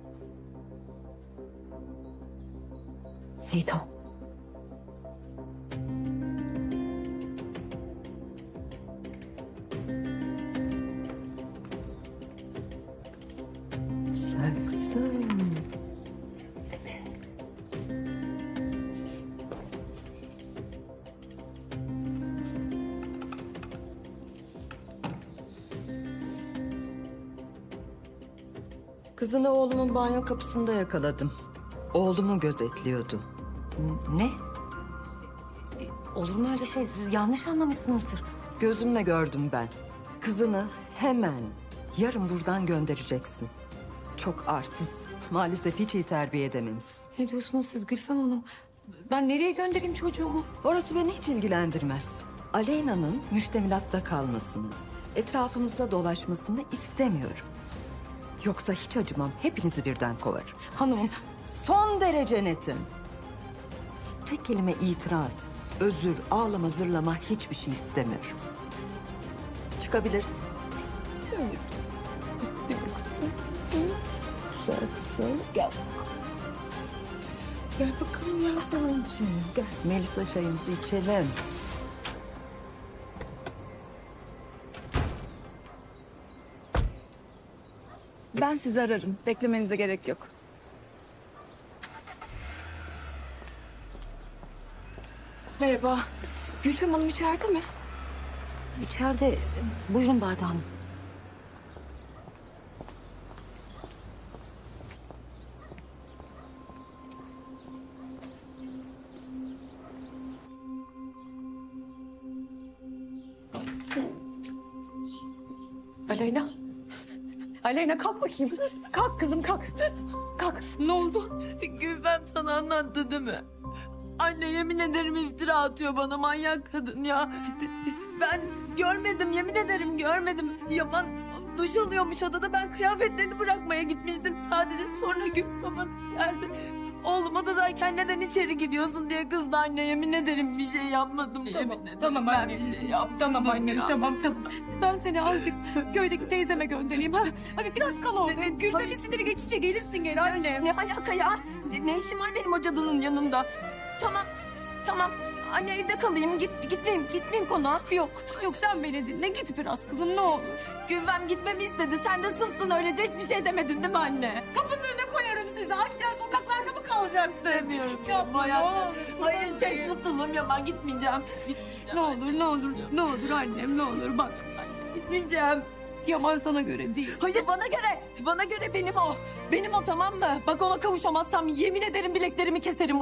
İyi tamam. Saksı. Kızını oğlumun banyo kapısında yakaladım. Oğlumu gözetliyordu. Ne? Olur mu öyle şey? Siz yanlış anlamışsınızdır. Gözümle gördüm ben. Kızını hemen yarın buradan göndereceksin. Çok arsız. Maalesef hiç iyi terbiye edememişsin. Ne diyorsunuz siz Gülfem Hanım? Ben nereye göndereyim çocuğumu? Orası beni hiç ilgilendirmez. Aleyna'nın müştemilatta kalmasını, etrafımızda dolaşmasını istemiyorum. Yoksa hiç acımam. Hepinizi birden kovarım. Hanımım son derece netim. Tek kelime itiraz, özür, ağlama, zırlama hiçbir şey istemiyorum. Çıkabilirsin. Güzel kızım. Gel bakalım. Gel bakalım Yasemin'ciğim. Gel. Melisa çayımızı içelim. Ben sizi ararım. Beklemenize gerek yok. Merhaba. Gülfem Hanım içeride mi? İçeride. Buyurun Bade Hanım. Aleyna. Aleyna kalk bakayım. Kalk kızım kalk. Kalk. Ne oldu? Gülfem sana anlattı değil mi? Anne yemin ederim iftira atıyor bana, manyak kadın ya. Ben görmedim, yemin ederim görmedim. Yaman duş alıyormuş odada, ben kıyafetlerini bırakmaya gitmiştim sadece. Sonra Gülfem geldi. Oğlum odadayken neden içeri giriyorsun diye kızdı anne. Yemin ederim bir şey yapmadım. Yemin ederim Tamam ben annem. bir şey yapmadım. Tamam annem ya. tamam. Ben seni azıcık köydeki teyzeme göndereyim. Ha? Hadi biraz kal orada. Gülfem'in siniri geçince gelirsin geri annem. Ne alaka ya? Ne işim var benim o cadının yanında? Tamam. Anne evde kalayım. Gitmeyeyim konağa. Yok sen beni dinle. Git biraz kızım ne olur. Gülfem gitmemi istedi. Sen de sustun öylece, hiçbir şey demedin değil mi anne? Kapının önüne koyarım sizi. Aç biraz sokaklarda mı kalacaksın? İstemiyorum. Yapma Hayatım. ne olur. Hayır tek mutluluğum Yaman, gitmeyeceğim. Ne olur annem ne olur bak. Gitmeyeceğim. Yaman sana göre değil. Hayır bana göre benim o. Benim o, tamam mı? Bak ona kavuşamazsam yemin ederim bileklerimi keserim.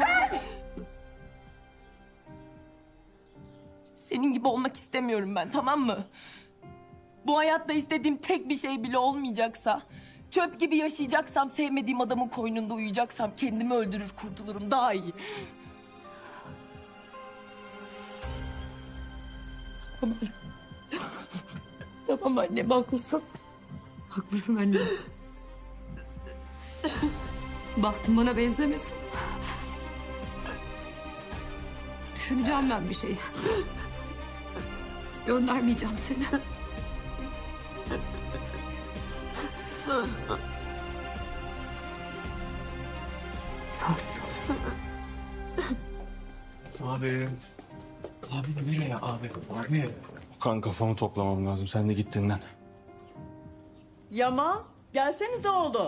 Senin gibi olmak istemiyorum ben, tamam mı? Bu hayatta istediğim tek bir şey bile olmayacaksa, çöp gibi yaşayacaksam, sevmediğim adamın koynunda uyuyacaksam kendimi öldürür kurtulurum, daha iyi. Tamam annem haklısın. Haklısın annem. Bahtım bana benzemesin. Düşüneceğim ben bir şey. Göndermeyeceğim seni. Söz. Abi. Abi nereye abi? Abi. Kan kafamı toplamam lazım. Sen de git dinlen. Yaman gelsenize oğlum.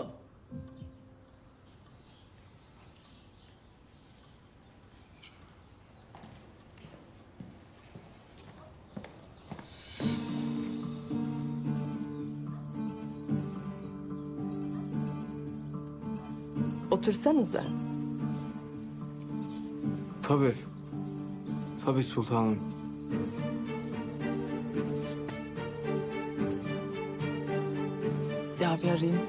Otursanıza. Tabii sultanım. Ya bir arayayım.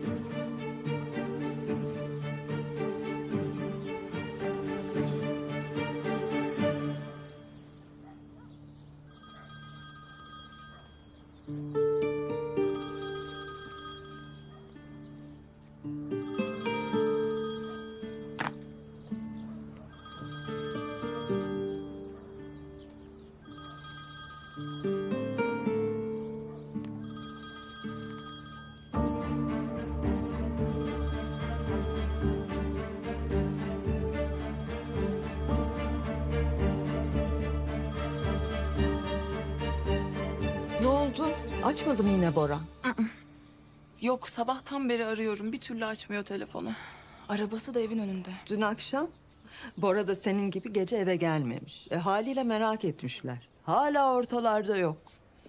Ne oldu? Açmadı mı yine Bora? Yok, sabahtan beri arıyorum. Bir türlü açmıyor telefonu. Arabası da evin önünde. Dün akşam Bora da senin gibi gece eve gelmemiş. Haliyle merak etmişler. Hala ortalarda yok.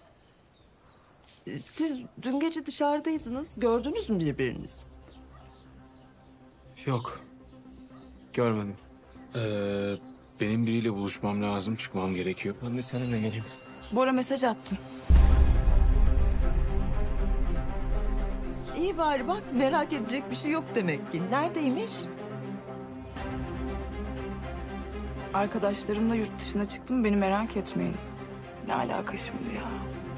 Siz dün gece dışarıdaydınız. Gördünüz mü birbirinizi? Yok. Görmedim. Benim biriyle buluşmam lazım. Çıkmam gerekiyor. Ben de seninle geleyim. Bora mesaj attı. İyi bari bak merak edecek bir şey yok demek ki. Neredeymiş? Arkadaşlarımla yurt dışına çıktım. Beni merak etmeyin. Ne alaka şimdi ya?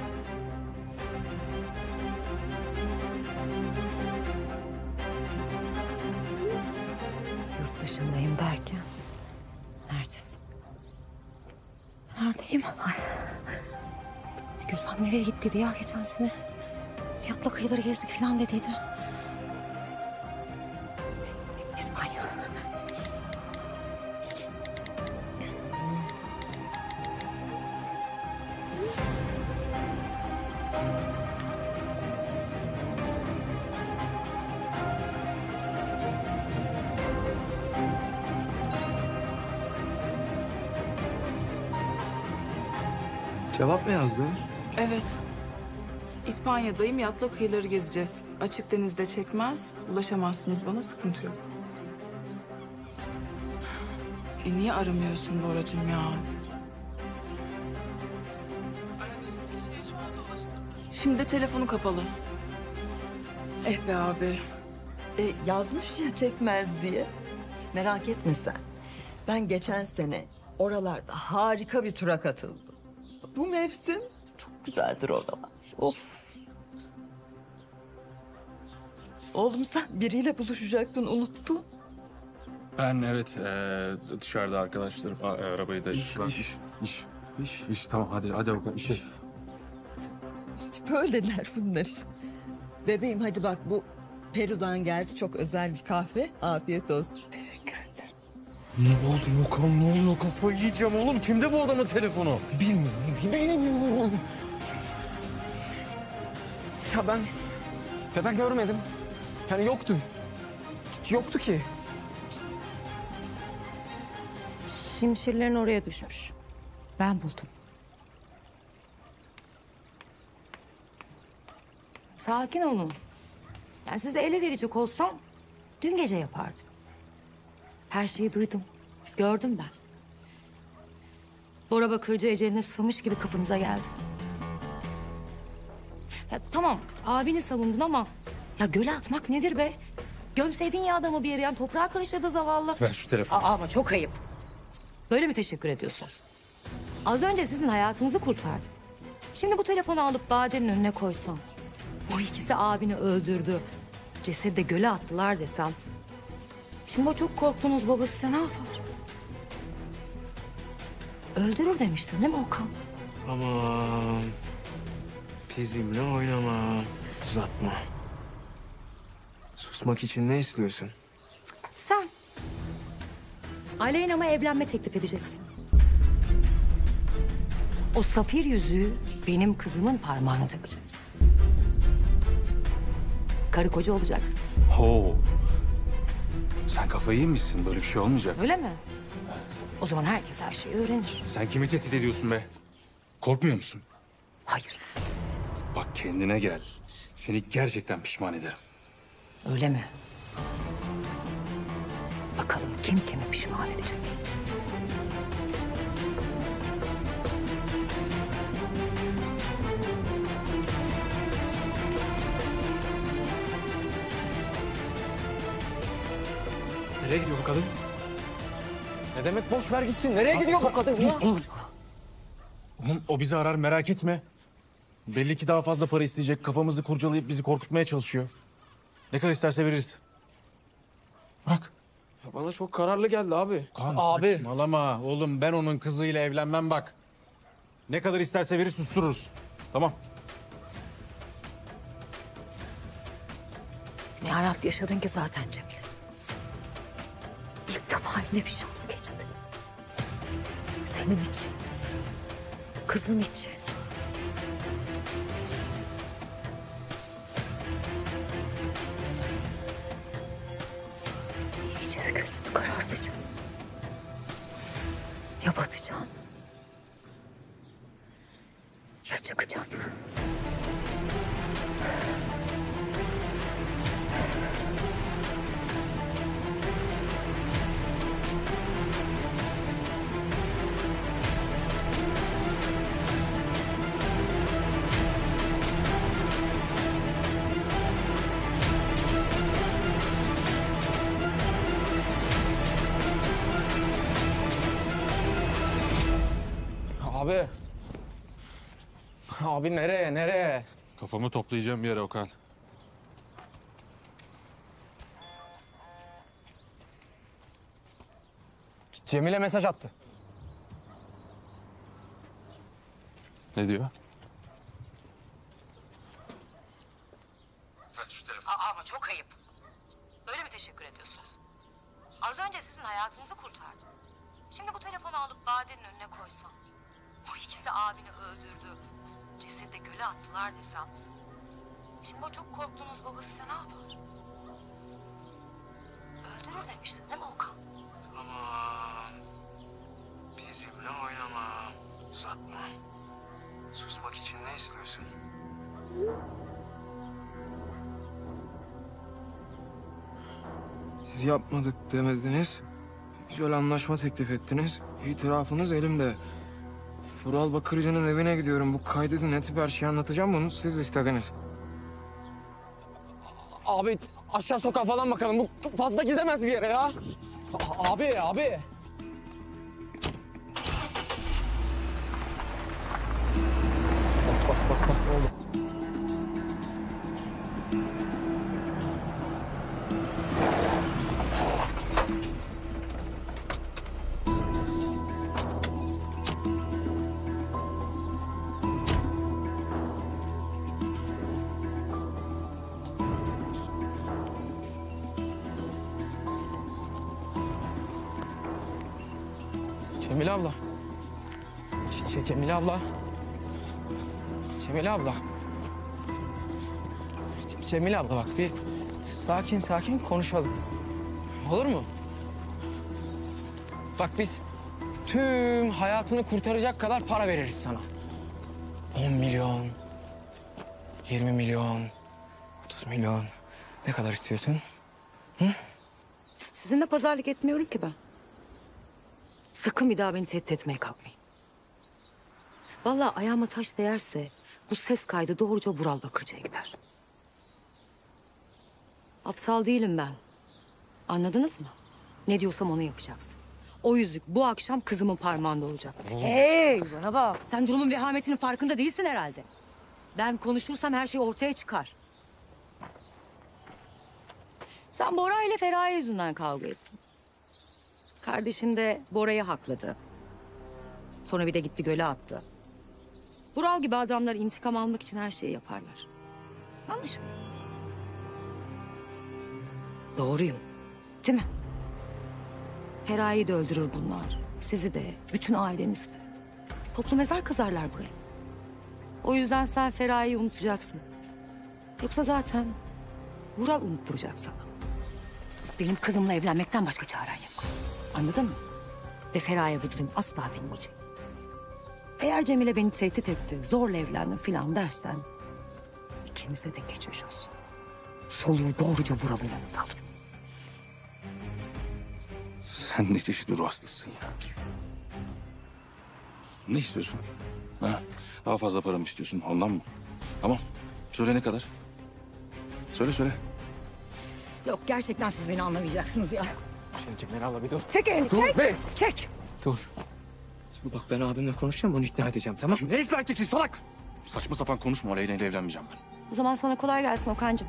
Yurt dışındayım derken. Neredesin? Neredeyim? Ay. Gülfem nereye gittiydi ya geçen sene? Yatla kıyıları gezdik falan dediydi. İspanya. Cevap mı yazdı? Evet. İspanya'dayım, yatla kıyıları gezeceğiz. Açık denizde çekmez, ulaşamazsınız bana, sıkıntı yok. Niye aramıyorsun Boracığım ya? Şimdi de telefonu kapalı. Eh be abi. Yazmış ya çekmez diye. Merak etme sen. Ben geçen sene oralarda harika bir tura katıldım. Bu mevsim çok güzeldir oralar. Of. Oğlum sen biriyle buluşacaktın, unuttun. Ben evet dışarıda arkadaşlarım arabayı da iş tamam hadi bakalım işe. Böyleler bunlar işte. Bebeğim hadi bak bu Peru'dan geldi çok özel bir kahve. Afiyet olsun. Teşekkür ederim. Ne oldu Okan, ne oluyor, kafayı yiyeceğim oğlum, kimde bu adamın telefonu? Bilmiyorum. Ya ben görmedim. Yani yoktu. Yoktu ki. Şimşirlerin oraya düşmüş. Ben buldum. Sakin olun. Yani size ele verecek olsam dün gece yapardım. Her şeyi duydum. Gördüm ben. Bora Bakırcı eceline susamış gibi kapınıza geldim. Ya tamam abini savundun ama ya göle atmak nedir be? Gömseydin ya adamı bir yere, yani toprağa karıştırdı zavallı. Ver şu telefonu. Ama çok ayıp. Böyle mi teşekkür ediyorsunuz? Az önce sizin hayatınızı kurtardım. Şimdi bu telefonu alıp Bade'nin önüne koysam, bu ikisi abini öldürdü, cesedi de göle attılar desem, şimdi o çok korktuğunuz babası size ne yapar? Öldürür demiştin değil mi Okan? Aman. Bizimle oynama. Uzatma. Susmak için ne istiyorsun? Sen Aleyna'ma evlenme teklif edeceksin. O safir yüzüğü benim kızımın parmağına takacaksın. Karı koca olacaksınız. Ho. Sen kafayı yemişsin, böyle bir şey olmayacak. Öyle mi? O zaman herkes her şeyi öğrenir. Sen kimi tehdit ediyorsun be? Korkmuyor musun? Hayır. Bak kendine gel. Seni gerçekten pişman ederim. Öyle mi? Bakalım kim kimi pişman edecek? Nereye gidiyor bu kadın? Ne demek boş ver gitsin? Nereye gidiyor bu kadın ya? Oğlum o bizi arar, merak etme. Belli ki daha fazla para isteyecek. Kafamızı kurcalayıp bizi korkutmaya çalışıyor. Ne kadar isterse veririz. Bırak. Ya bana çok kararlı geldi abi. Abi. Saçmalama. Oğlum ben onun kızıyla evlenmem bak. Ne kadar isterse verir, sustururuz. Tamam. Ne hayat yaşadın ki zaten Cemil. İlk defa eline bir şans geçti. Senin için. Kızın için. İyice gözünü karartacaksın. Ya batacaksın. Ya çıkacaksın. Abi. Abi nereye? Kafamı toplayacağım bir yere Okan. Cemile mesaj attı. Ne diyor? Ama çok ayıp. Böyle mi teşekkür ediyorsunuz? Az önce sizin hayatınızı kurtardım. Şimdi bu telefonu alıp Bade'nin önüne koysam, bu ikisi abini öldürdü, cesedi de göle attılar desem, şimdi o çok korktuğunuz babası size ne yapar? Öldürür demiştin değil mi Okan? Tamam. Bizimle oynama. Uzatma. Susmak için ne istiyorsun? Siz yapmadık demediniz. Güzel anlaşma teklif ettiniz. İtirafınız elimde. Vural Bakırcı'nın evine gidiyorum. Bu kaydedin, ne tip her şeyi anlatacağım, bunu siz istediniz. Abi aşağı sokağa falan bakalım. Bu fazla gidemez bir yere ya. Abi. Bas ne oldu? Cemile abla. Cemile abla. Cemile abla. Cemile abla bak bir sakin konuşalım. Olur mu? Bak biz tüm hayatını kurtaracak kadar para veririz sana. 10 milyon, 20 milyon, 30 milyon. Ne kadar istiyorsun? Hı? Sizinle pazarlık etmiyorum ki ben. Sakın bir daha beni tehdit etmeye kalkmayın. Vallahi ayağıma taş değerse bu ses kaydı doğruca Vural Bakırcı'ya gider. Aptal değilim ben. Anladınız mı? Ne diyorsam onu yapacaksın. O yüzük bu akşam kızımın parmağında olacak. Hey bana bak. Sen durumun vehametinin farkında değilsin herhalde. Ben konuşursam her şey ortaya çıkar. Sen Bora ile Feraye yüzünden kavga ettin. Kardeşin de Bora'yı hakladı. Sonra bir de gitti göle attı. Vural gibi adamlar intikam almak için her şeyi yaparlar. Yanlış mı? Doğruyum. Değil mi? Feraye'yi de öldürür bunlar. Sizi de, bütün ailenizi de. Toplu mezar kazarlar buraya. O yüzden sen Feraye'yi unutacaksın. Yoksa zaten Vural unutturacak sana. Benim kızımla evlenmekten başka çaren yok. Anladın mı? Ve Feraye bu durum asla bilmeyecek. Eğer Cemile beni tehdit etti, zorla evlendim falan dersen... ikinize de geçmiş olsun. Soluğu doğruca Vural'ın yanında alırım. Sen ne çeşit ruh hastasısın ya? Ne istiyorsun? Ha? Daha fazla para mı istiyorsun? Ondan mı? Tamam. Söyle ne kadar? Söyle. Yok gerçekten siz beni anlamayacaksınız ya. Şimdi Cemile abla bir dur. Çek elini, Dur çek! be! Çek! Dur bak ben abimle konuşacağım, onu ikna edeceğim, tamam? Ne ikna edeceksin salak? Saçma sapan konuşma. Aleyna ile evlenmeyeceğim ben. O zaman sana kolay gelsin Okan'cığım.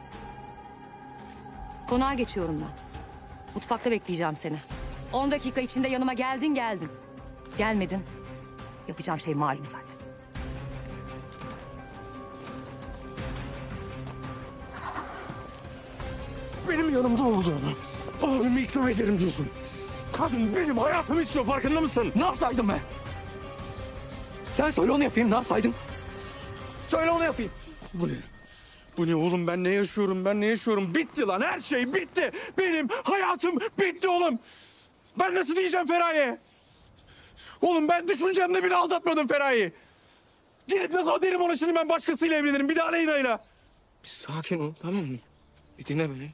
Konağa geçiyorum ben. Mutfakta bekleyeceğim seni. 10 dakika içinde yanıma geldin. Gelmedin. Yapacağım şey malum zaten. Benim yanımda olduğunu, abimi ikna ederim diyorsun. Kadın benim hayatımı istiyor, farkında mısın? Ne yapsaydım ben? Sen söyle onu yapayım, ne yapsaydım? Söyle onu yapayım. Bu ne oğlum, ben ne yaşıyorum? Bitti lan, her şey bitti. Benim hayatım bitti oğlum. Ben nasıl diyeceğim Feraye'ye? Oğlum ben düşüncemde bile aldatmadım Feraye'yi. Gidip nasıl derim ona, şimdi ben başkasıyla evlenirim, bir daha Aleyna'yla. Bir sakin ol, tamam mı? Bir dinle beni.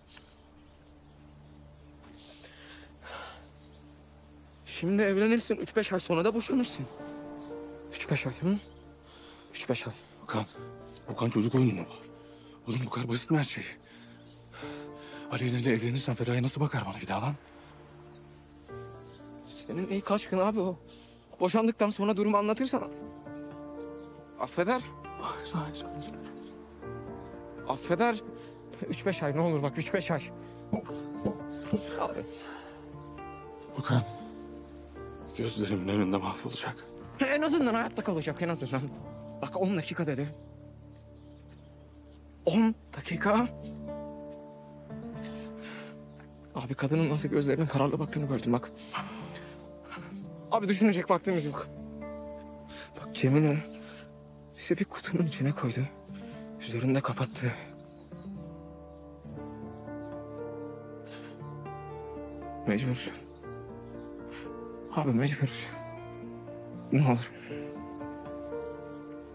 Şimdi evlenirsin, 3-5 ay sonra da boşanırsın. 3-5 ay, hı? 3-5 ay. Okan çocuk oyunu mu? Oğlum bu kadar basit mi her şey? Aleyna ile evlenirsen Feraye nasıl bakar bana bir daha lan? Senin ilk aşkın abi o. Boşandıktan sonra durumu anlatırsan... affeder. Hayır. Affeder. 3-5 ay ne olur bak, 3-5 ay. Abi. Okan, gözlerimin önünde mahvolacak. En azından hayatta kalacak, en azından. Bak 10 dakika dedi. 10 dakika. Abi kadının nasıl gözlerinin kararlı baktığını gördüm bak. Abi düşünecek vaktimiz yok. Bak Cemile bizi bir kutunun içine koydu. Üzerinde kapattı. Mecburuz. Abi mecburuz. Ne olur.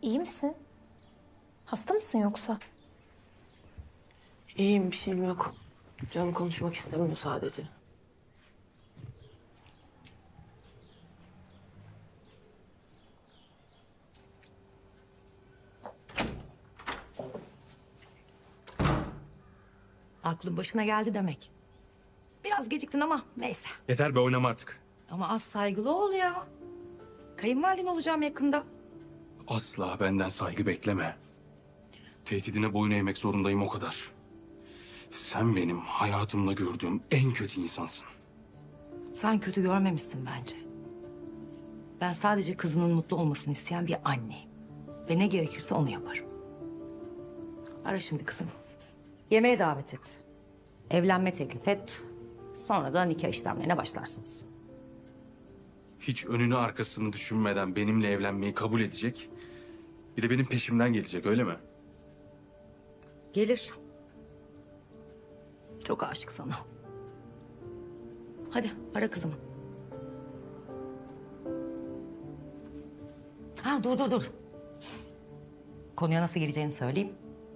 İyi misin? Hasta mısın yoksa? İyiyim, bir şeyim yok. Canım konuşmak istemiyor sadece. Aklın başına geldi demek. Biraz geciktin ama neyse. Yeter be, oynama artık. Ama az saygılı ol ya. Kayınvaliden olacağım yakında. Asla benden saygı bekleme. Tehdidine boyun eğmek zorundayım, o kadar. Sen benim hayatımda gördüğüm en kötü insansın. Sen kötü görmemişsin bence. Ben sadece kızının mutlu olmasını isteyen bir anneyim. Ve ne gerekirse onu yaparım. Ara şimdi kızım. Yemeğe davet et. Evlenme teklif et. Sonra da nikah işlemlerine başlarsınız. Hiç önünü arkasını düşünmeden benimle evlenmeyi kabul edecek. Bir de benim peşimden gelecek, öyle mi? Gelir. Çok aşık sana. Hadi ara kızımı. Ha dur. Konuya nasıl gireceğini söyleyeyim.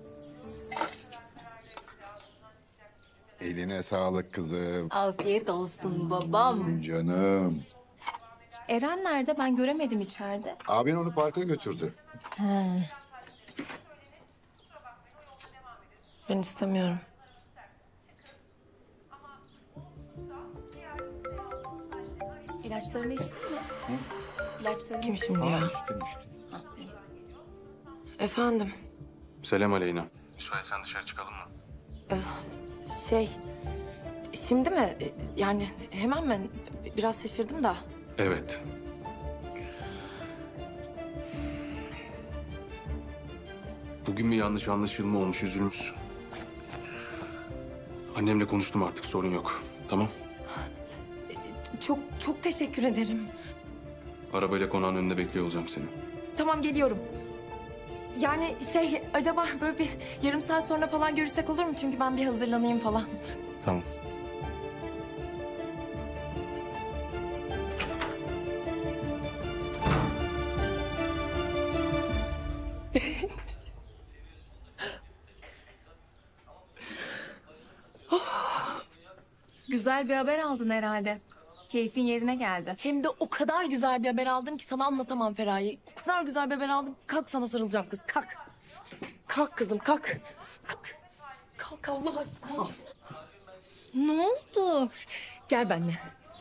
Eline sağlık kızım. Afiyet olsun babam. Canım. Eren nerede? Ben göremedim içeride. Abin onu parka götürdü. He. Ben istemiyorum. İlaçlarını içtin mi? İlaçlarını Kim içtin şimdi mi? ya? Efendim? Selam Aleyna. Müsaitsen dışarı çıkalım mı? Şimdi mi? Yani hemen mi? Biraz şaşırdım da. Evet. Bugün bir yanlış anlaşılma olmuş, üzülmüşsün. Annemle konuştum, artık sorun yok. Tamam. Çok teşekkür ederim. Arabayla konağın önünde bekliyor olacağım seni. Tamam, geliyorum. Yani acaba böyle bir yarım saat sonra falan görüşsek olur mu? Çünkü ben bir hazırlanayım falan. Tamam. Güzel bir haber aldın herhalde. Keyfin yerine geldi. Hem de o kadar güzel bir haber aldım ki sana anlatamam Feraye. O kadar güzel bir haber aldım. Kalk, sana sarılacağım kız. Kalk. Kalk kızım, kalk. Kalk Allah aşkına. Ne oldu? Gel benimle.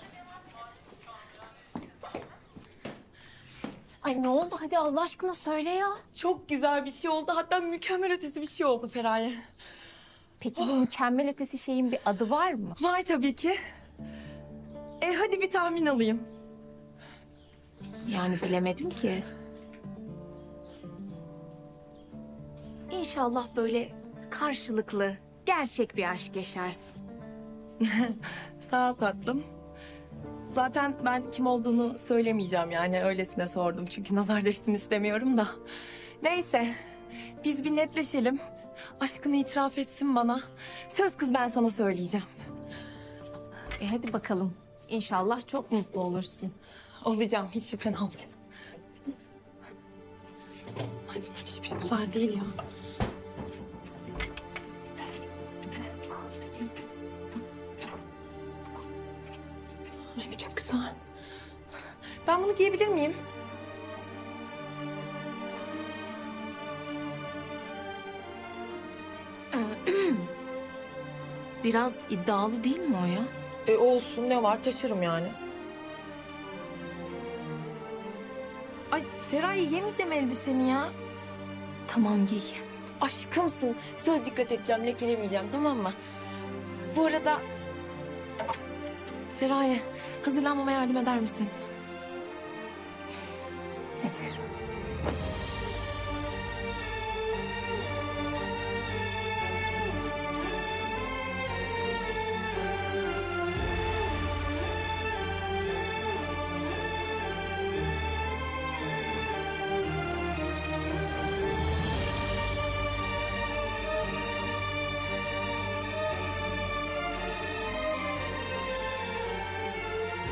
Ay ne oldu? Hadi Allah aşkına söyle ya. Çok güzel bir şey oldu. Hatta mükemmel ötesi bir şey oldu Feraye. Peki bu mükemmel ötesi şeyin bir adı var mı? Var tabii ki. Hadi bir tahmin alayım. Yani bilemedim ki. İnşallah böyle karşılıklı, gerçek bir aşk yaşarsın. Sağ ol tatlım. Zaten ben kim olduğunu söylemeyeceğim, yani öylesine sordum. Çünkü nazar değsin istemiyorum da. Neyse, biz bir netleşelim. Aşkını itiraf etsin bana. Söz kız, ben sana söyleyeceğim. Hadi bakalım. İnşallah çok mutlu olursun. Olacağım, hiç şüphen olmasın. Ay bunların hiçbiri güzel değil ya. Ay bu çok güzel. Ben bunu giyebilir miyim? Biraz iddialı değil mi o ya? Olsun, ne var, taşırım yani. Ay Feraye, yemeyeceğim elbiseni ya. Tamam giy. Aşkımsın. Söz, dikkat edeceğim, lekelemeyeceğim, tamam mı? Bu arada Feraye, hazırlanmama yardım eder misin? Ederim.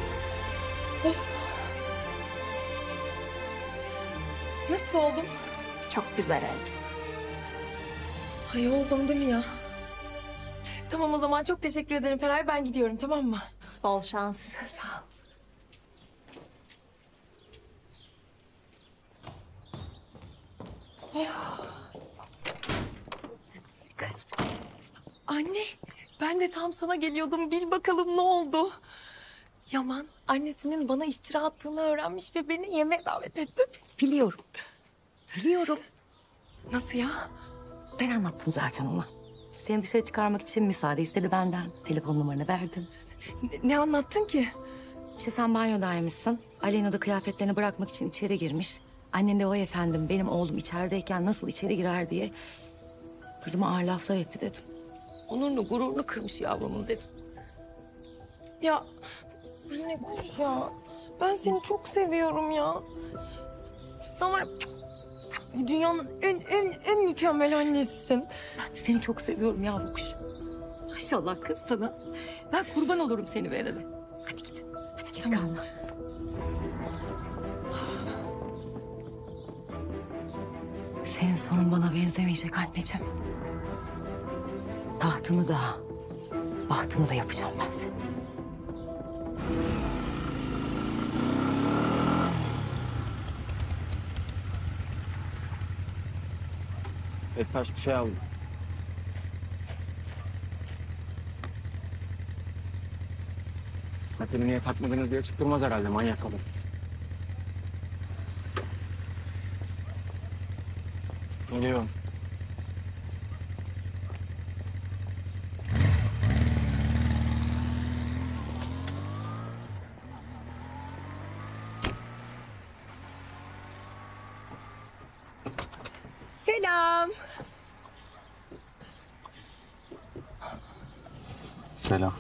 Nasıl oldum? Çok güzel elbise. Ay oldum değil mi ya? Tamam o zaman çok teşekkür ederim Feray. Ben gidiyorum tamam mı? Bol şans. Sağ ol. Anne, ben de tam sana geliyordum. Bil bakalım ne oldu? Yaman annesinin bana iftira attığını öğrenmiş ve beni yemeğe davet etti. Biliyorum. Biliyorum. Nasıl ya? Ben anlattım zaten ona. Seni dışarı çıkarmak için müsaade istedi benden. Telefon numaranı verdim. Ne anlattın ki? İşte sen banyodaymışsın. Aleyna da kıyafetlerini bırakmak için içeri girmiş. Annen de vay efendim benim oğlum içerideyken nasıl içeri girer diye kızıma ağır laflar etti dedim. Onurunu gururunu kırmış yavrumun dedim. Ya anne kuş ya. Ben seni çok seviyorum ya. Sen var ya, dünyanın en mükemmel annesisin. Ben de seni çok seviyorum yavru kuş. Maşallah kız sana. Ben kurban olurum seni verene. Hadi git. Hadi geç kalma. Senin sonun bana benzemeyecek anneciğim. Tahtını da, bahtını da yapacağım ben senin. Ettaş bir şey aldım. Sateni niye takmadınız diye tutturmaz herhalde manyak kadın. Geliyorum. Selam. Selam.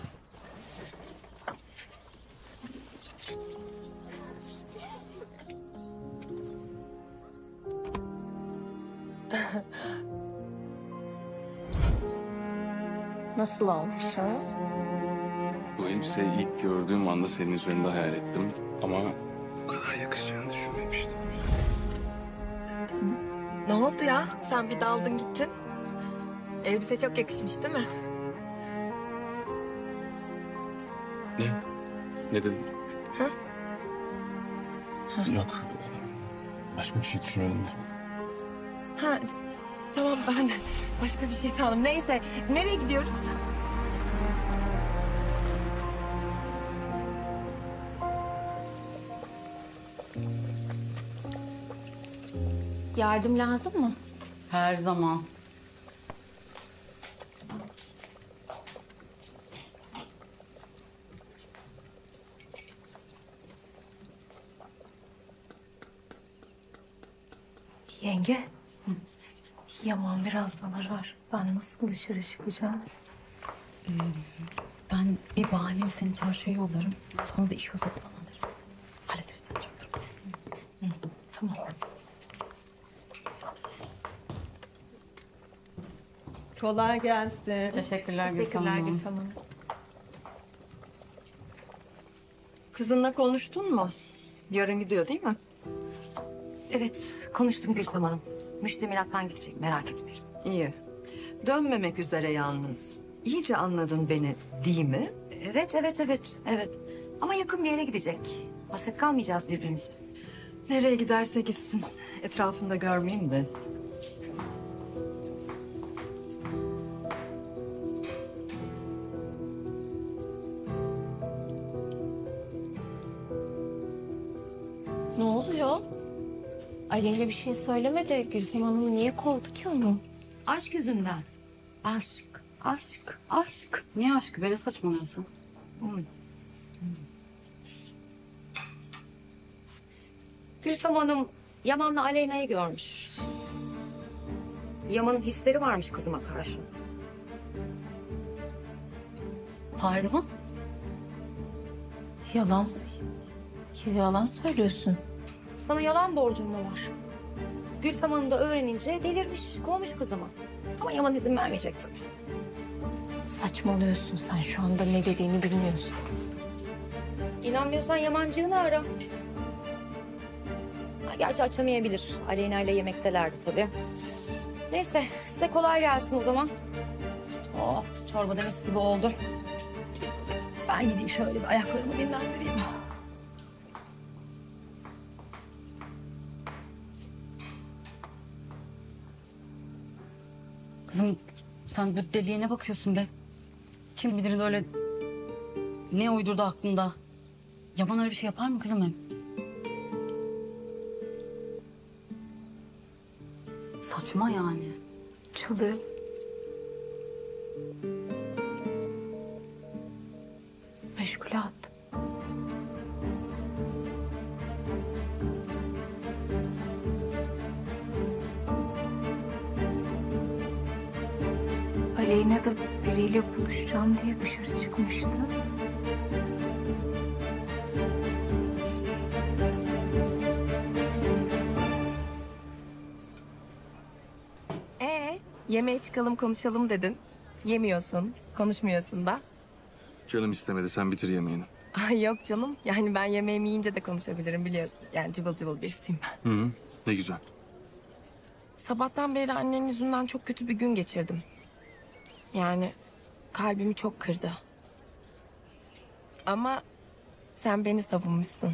Nasıl olmuş ha? Bu elbiseyi ilk gördüğüm anda senin üzerinde hayal ettim. Ama bu kadar yakışacağını düşünmemiştim. Ne oldu ya? Sen bir daldın gittin. Elbise çok yakışmış değil mi? Ne? Ne dedin? Ha? Yok. Başka bir şey düşünüyordum. Ha, tamam ben de başka bir şey sandım. Neyse, nereye gidiyoruz? Yardım lazım mı? Her zaman. Yenge. Yaman birazdan arar. Ben nasıl dışarı çıkacağım? Ben bir bahaneyle seni çarşıya yollarım. Sonra da iş uzadı falan derim. Hallederiz sen çok durma. Tamam. Kolay gelsin. Teşekkürler Teşekkürler Gülfem Hanım. Kızınla konuştun mu? Yarın gidiyor değil mi? Evet, konuştum Gülfem Hanım. Müştemilattan gidecek, merak etmeyin. İyi. Dönmemek üzere yalnız. İyice anladın beni değil mi? Evet. Ama yakın bir yere gidecek. Hasret kalmayacağız birbirimize. Nereye giderse gitsin. Etrafında görmeyeyim de. Ne oluyor? Aleyna bir şey söylemedi. Gülfem Hanım niye kovdu ki onu? Aşk yüzünden. Aşk. Niye aşkı? Böyle saçmalıyorsun. Gülfem Hanım Yaman'la Aleyna'yı görmüş. Yaman'ın hisleri varmış kızıma karşı. Pardon? Yalan söylüyorsun. Sana yalan borcum mu var? Gülfem Hanım da öğrenince delirmiş, kovmuş kızıma. Ama Yaman izin vermeyecek tabii. Saçmalıyorsun sen şu anda ne dediğini bilmiyorsun. İnanmıyorsan Yamancığını ara. Gerçi açamayabilir. Aleyna ile yemektelerdi tabii. Neyse size kolay gelsin o zaman. Oh çorba da mis gibi oldu. Ben gideyim şöyle bir ayaklarımı dinlendireyim. Kızım sen bu deliğe ne bakıyorsun be? Kim bilir öyle ne uydurdu aklında? Yaman öyle bir şey yapar mı kızım hem? Saçma yani. Çalıyor. Meşgule attım. Aleyna da biriyle buluşacağım diye dışarı çıkmıştı. Yemeğe çıkalım konuşalım dedin. Yemiyorsun, konuşmuyorsun da. Canım istemedi, sen bitir yemeğini. Ay yok canım. Yani ben yemeğimi yiyince de konuşabilirim biliyorsun. Yani cıvıl cıvıl birisiyim ben. Hı, ne güzel. Sabahtan beri annenin yüzünden çok kötü bir gün geçirdim. Yani kalbimi çok kırdı. Ama sen beni savunmuşsun.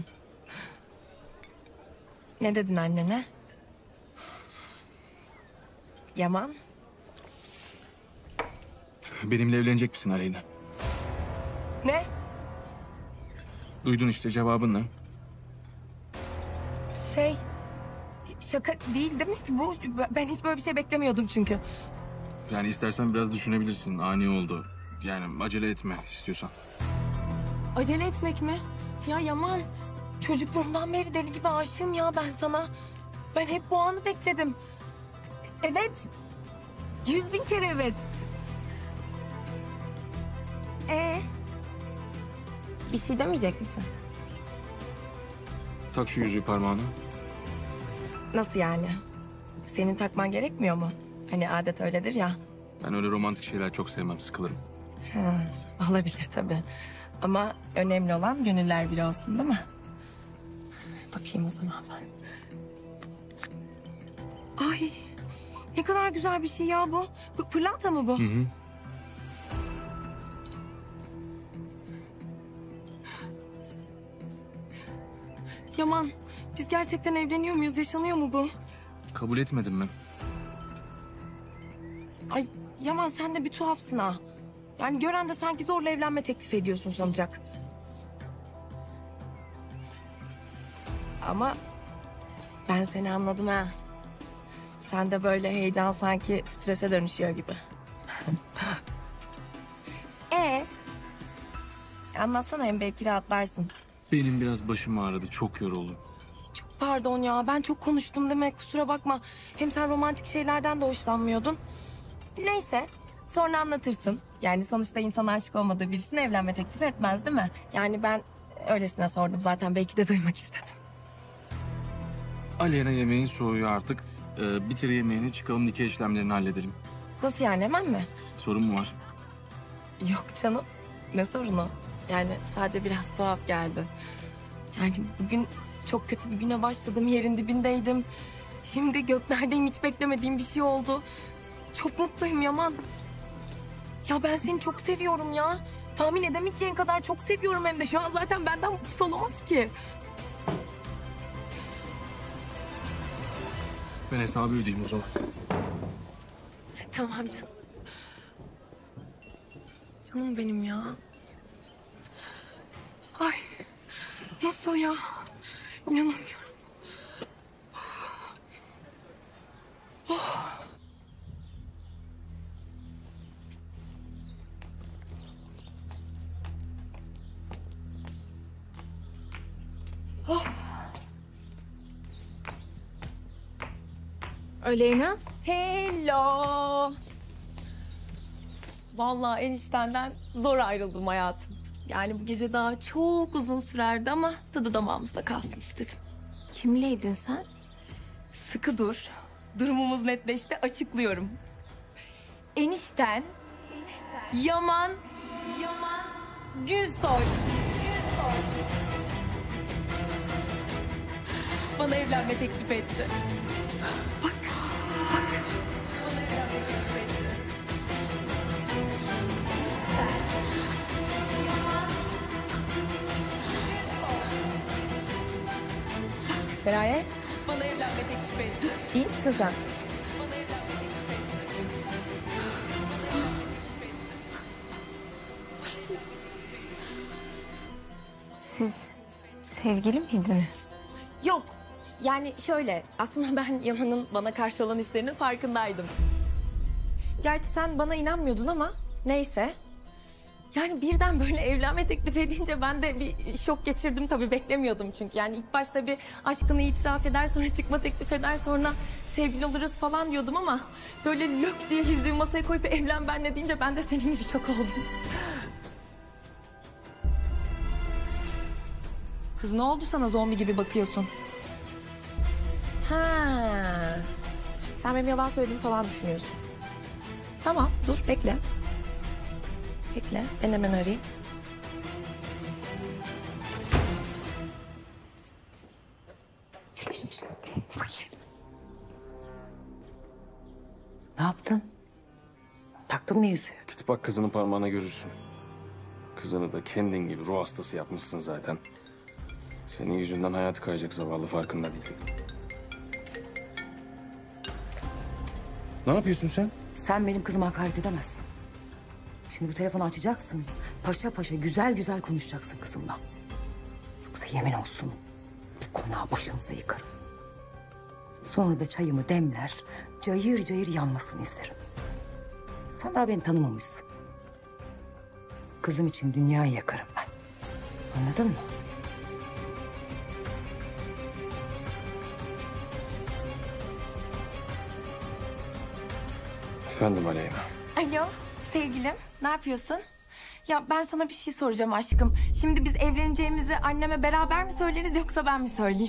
Ne dedin annene? Yaman? Benimle evlenecek misin Aleyna? Ne? Duydun işte, cevabın ne? Şaka değil mi? Ben hiç böyle bir şey beklemiyordum çünkü. Yani istersen biraz düşünebilirsin. Ani oldu. Yani acele etme istiyorsan. Acele etmek mi? Ya Yaman, çocukluğumdan beri deli gibi aşığım ya ben sana. Ben hep bu anı bekledim. Evet. 100.000 kere evet. Bir şey demeyecek misin? Tak şu yüzüğü parmağına. Nasıl yani? Senin takman gerekmiyor mu? Hani adet öyledir ya. Ben öyle romantik şeyler çok sevmem, sıkılırım. Ha, olabilir tabii. Ama önemli olan gönüller bir olsun değil mi? Bakayım o zaman ben. Ay ne kadar güzel bir şey ya bu. Bu pırlanta mı bu? Hı hı. Yaman biz gerçekten evleniyor muyuz? Yaşanıyor mu bu? Kabul etmedin mi? Ay Yaman sen de bir tuhafsın ha. Yani gören de sanki zorla evlenme teklif ediyorsun sanacak. Ama ben seni anladım ha. Sen de böyle heyecan sanki strese dönüşüyor gibi. Anlatsana hem belki rahatlarsın. Benim biraz başım ağrıdı, çok yoruldum. Pardon ya ben çok konuştum demek kusura bakma. Hem sen romantik şeylerden de hoşlanmıyordun. Neyse sonra anlatırsın. Yani sonuçta insan aşık olmadığı birisine evlenme teklif etmez değil mi? Yani ben öylesine sordum zaten belki de duymak istedim. Aleyna yemeğin soğuyor artık. Bitir yemeğini, çıkalım nikah işlemlerini halledelim. Nasıl yani hemen mi? Sorun mu var? Yok canım ne sorunu? Yani sadece biraz tuhaf geldi. Yani bugün çok kötü bir güne başladım yerin dibindeydim. Şimdi göklerdeyim hiç beklemediğim bir şey oldu. Çok mutluyum Yaman. Ya ben seni çok seviyorum ya. Tahmin edemeyeceğin kadar çok seviyorum hem de şu an zaten benden mutlusu olamaz ki. Ben hesabı ödeyeyim o zaman. Tamam canım. Canım benim ya. Ay nasıl ya? İnanamıyorum. Oh. Oh. Aleyna. Hello. Vallahi eniştenden zor ayrıldım hayatım. Yani bu gece daha çok uzun sürerdi ama tadı damağımızda kalsın istedim. Kimleydin sen? Sıkı dur. Durumumuz netleşti açıklıyorum. Enişten Yaman Gülsoy. bana evlenme teklif etti. Bak. Feraye. Bana evlenme teklif etti. İyi misin sen? Siz sevgili miydiniz? Yok. Yani şöyle, aslında ben Yaman'ın bana karşı olan hislerinin farkındaydım. Gerçi sen bana inanmıyordun ama neyse. Yani birden böyle evlenme teklif edince ben de bir şok geçirdim tabii, beklemiyordum çünkü. Yani ilk başta bir aşkını itiraf eder, sonra çıkma teklif eder, sonra sevgili oluruz falan diyordum ama böyle lök diye yüzüğü masaya koyup evlen benle deyince ben de senin gibi şok oldum. Kız ne oldu sana, zombi gibi bakıyorsun? Ha. Sen benim yalan söylediğimi falan düşünüyorsun. Tamam, dur bekle. Bekle, ben hemen arayayım. Ne yaptın? Taktın mı yüzüğü? Git bak kızının parmağına, görürsün. Kızını da kendin gibi ruh hastası yapmışsın zaten. Senin yüzünden hayatı kayacak zavallı, farkında değil. Ne yapıyorsun sen? Sen benim kızıma hakaret edemezsin. Şimdi bu telefonu açacaksın. Paşa paşa güzel güzel konuşacaksın kızımla. Yoksa yemin olsun bu konağı başınıza yıkarım. Sonra da çayımı demler, cayır cayır yanmasını isterim. Sen daha beni tanımamışsın. Kızım için dünyayı yakarım ben. Anladın mı? Efendim Aleyna. Alo sevgilim, ne yapıyorsun? Ya ben sana bir şey soracağım aşkım. Şimdi biz evleneceğimizi anneme beraber mi söyleriz yoksa ben mi söyleyeyim?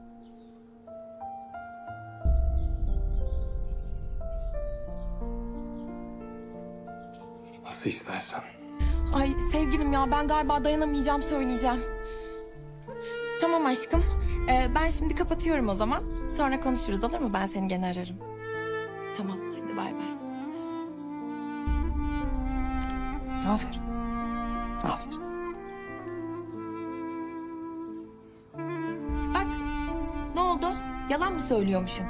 Nasıl istersen. Ay sevgilim ya, ben galiba dayanamayacağım, söyleyeceğim. Tamam aşkım. Ben şimdi kapatıyorum o zaman. Sonra konuşuruz, olur mu? Ben seni gene ararım. Tamam, hadi bay bay. Aferin. Aferin. Bak, ne oldu? Yalan mı söylüyormuşum?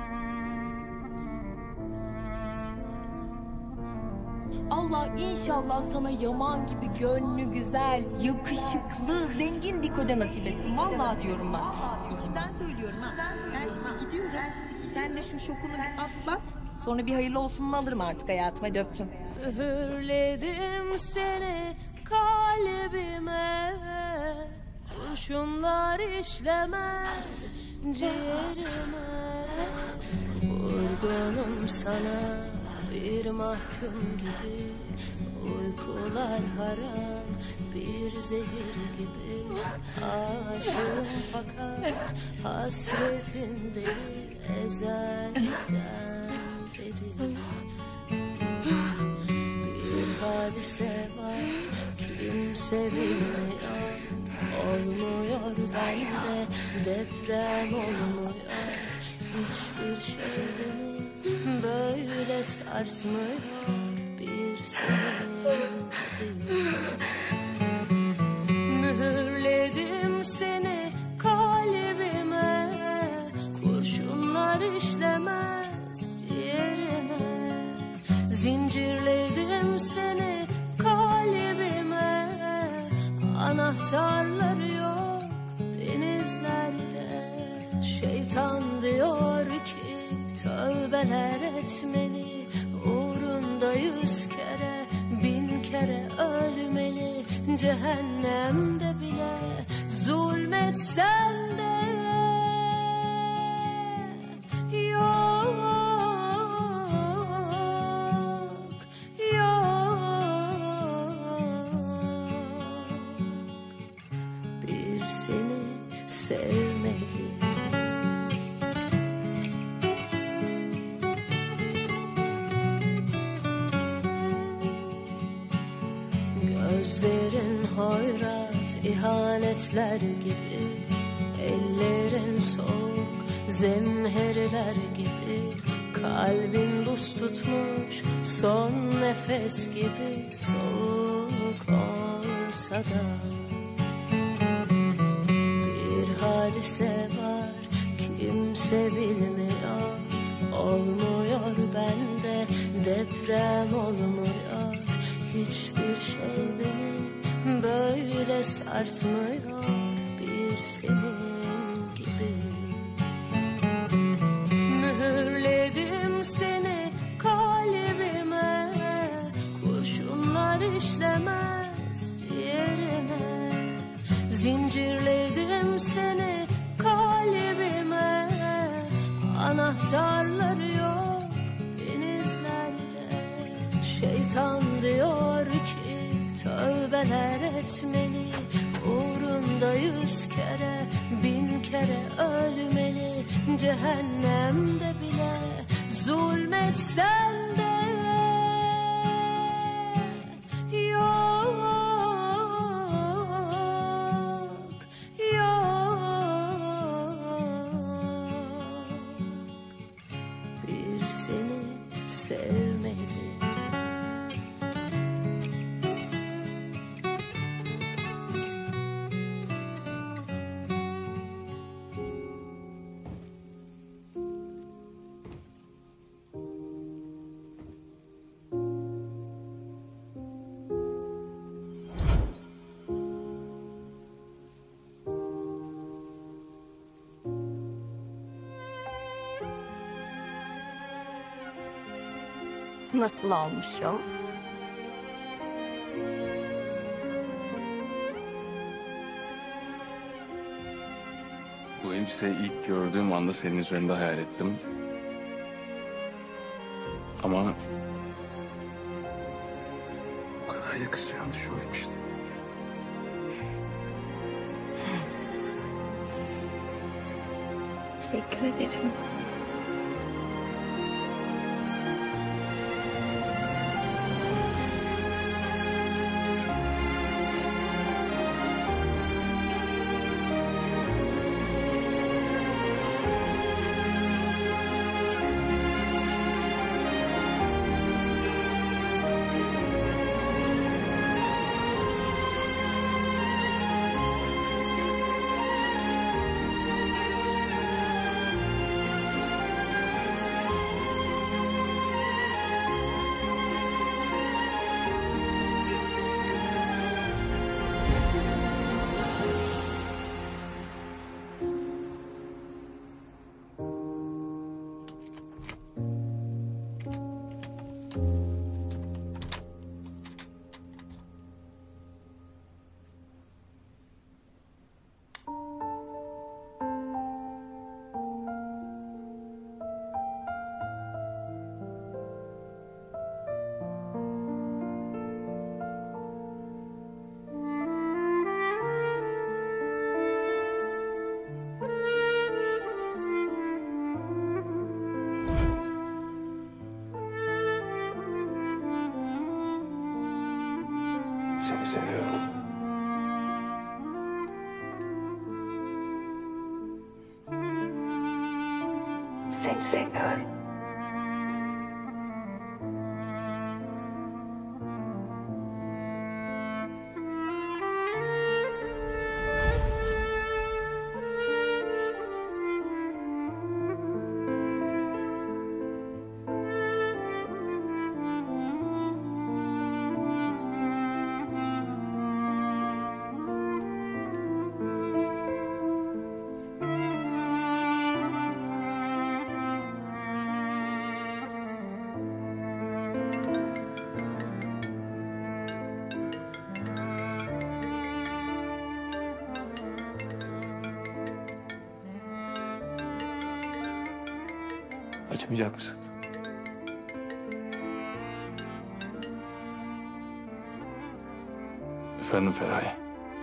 Allah inşallah sana Yaman gibi gönlü güzel, yakışıklı, zengin bir koca nasip etsin. Vallahi diyorum ben. İçimden söylüyorum ha. Ben şimdi gidiyorum. Sen de şu şokunu bir atlat. Sonra bir hayırlı olsununu alırım artık hayatıma. Hadi öptüm. Üğürledim seni kalbime, kurşunlar işlemez ciğerime. Vurgunum sana bir mahkum gibi, uykular haram bir zehir gibi. Aşığım fakat hasretim değil, ezelden beri. Bir hadise var, kimse bilmiyor, olmuyor bende, deprem olmuyor. Hiçbir şey beni böyle sarsmıyor, bir senin gibi. Mühürledim seni kalbime, kurşunlar işlemez ciğerime. Zincirledim seni kalbime, anahtarları yok denizlerde. Şeytan diyor ki tövbeler etmeli, uğrunda 100 kere 1000 kere ölmeli. Cehennemde bile zulmetsen de yok, bir seni sevmeli. Gözlerin hoyrat ihanetler gibi, ellerin soğuk zemheriler gibi. Kalbin buz tutmuş son nefes gibi. Soğuk olsa da bir hadise var, kimse bilmiyor. Olmuyor bende, deprem olmuyor. Hiçbir şey beni böyle sarsmıyor. Bir senin gibi. Mühürledim seni kalbime, kurşunlar işlemez ciğerime. Zincirledim seni kalbime, anahtarları yok denizlerde. Şeytan diyor ki tövbeler etmeli, uğrunda 100 kere 1000 kere ölmeli. Cehennemde bile zulmetsen de yok, yok. Bir seni sevmeli. Nasıl almışım? Bu elbiseyi ilk gördüğüm anda senin üzerinde hayal ettim. Ama bu kadar yakışacağını düşünmemiştim. Teşekkür ederim. Seni seviyorum. Seni seviyorum. Açmayacak mısın? Efendim Feraye.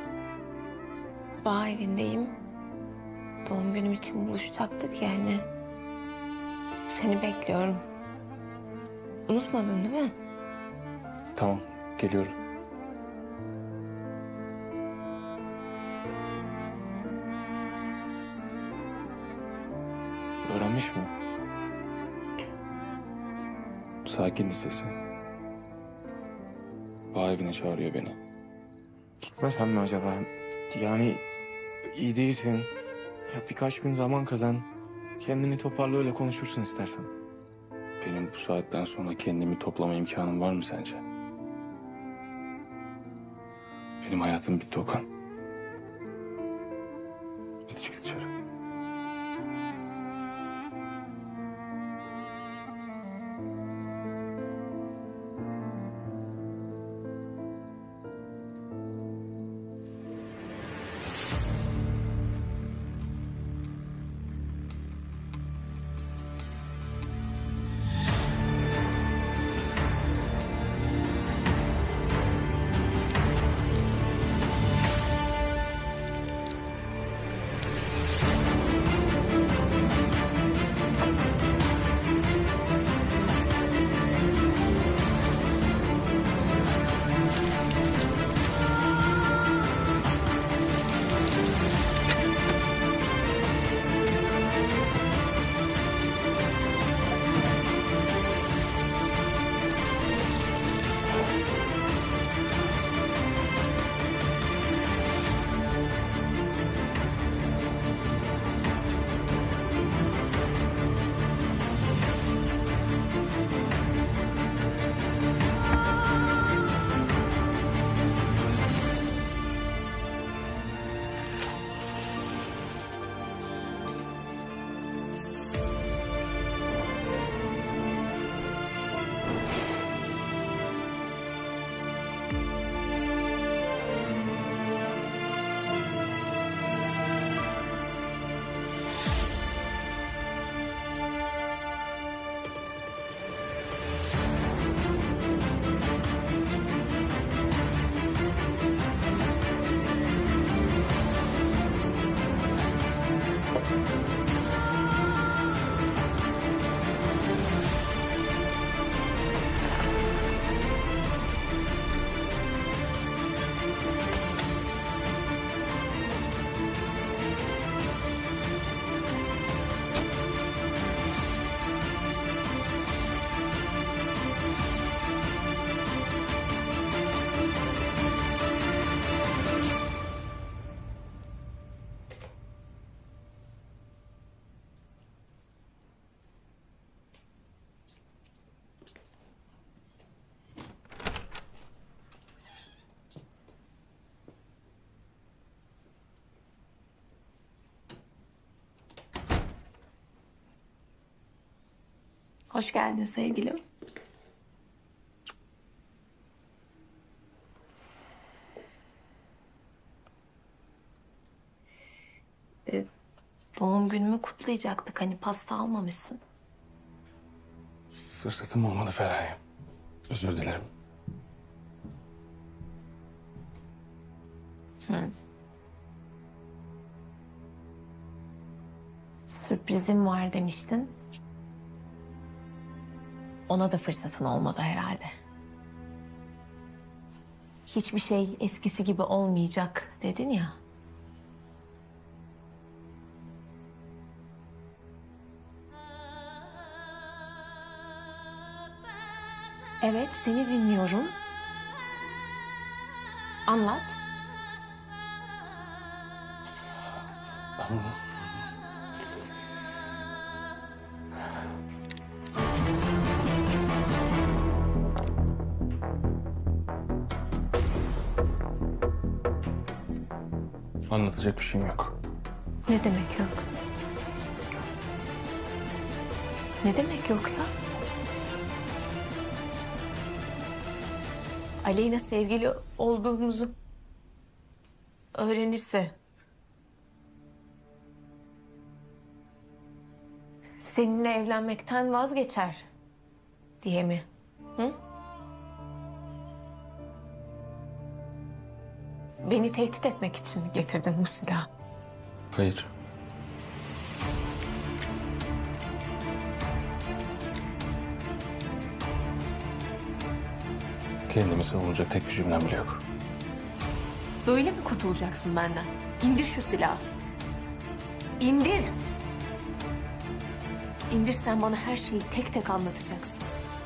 Bağ evindeyim. Doğum günüm için buluşacaktık yani. Seni bekliyorum. Unutmadın değil mi? Tamam, geliyorum. Öğrenmiş mi? Sakindi sesi. Bağ evine çağırıyor beni. Gitmesem mi acaba? Yani iyi değilsin. Ya birkaç gün zaman kazan. Kendini toparla, öyle konuşursun istersen. Benim bu saatten sonra kendimi toplama imkanım var mı sence? Benim hayatım bitti Okan. Hadi çık dışarı. Hoş geldin sevgilim. Doğum günümü kutlayacaktık. Hani pasta almamışsın. Fırsatım olmadı Feraye. Özür dilerim. Sürprizim var demiştin. Ona da fırsatın olmadı herhalde. Hiçbir şey eskisi gibi olmayacak dedin ya. Evet, seni dinliyorum. Anlat. Anlatacak bir şeyim yok. Ne demek yok? Ne demek yok ya? Aleyna sevgili olduğumuzu öğrenirse seninle evlenmekten vazgeçer diye mi? Hı? Beni tehdit etmek için mi getirdin bu silahı? Hayır. Kendimi savunacak tek bir cümlem bile yok. Böyle mi kurtulacaksın benden? İndir şu silahı. İndir. İndirsen bana her şeyi tek tek anlatacaksın.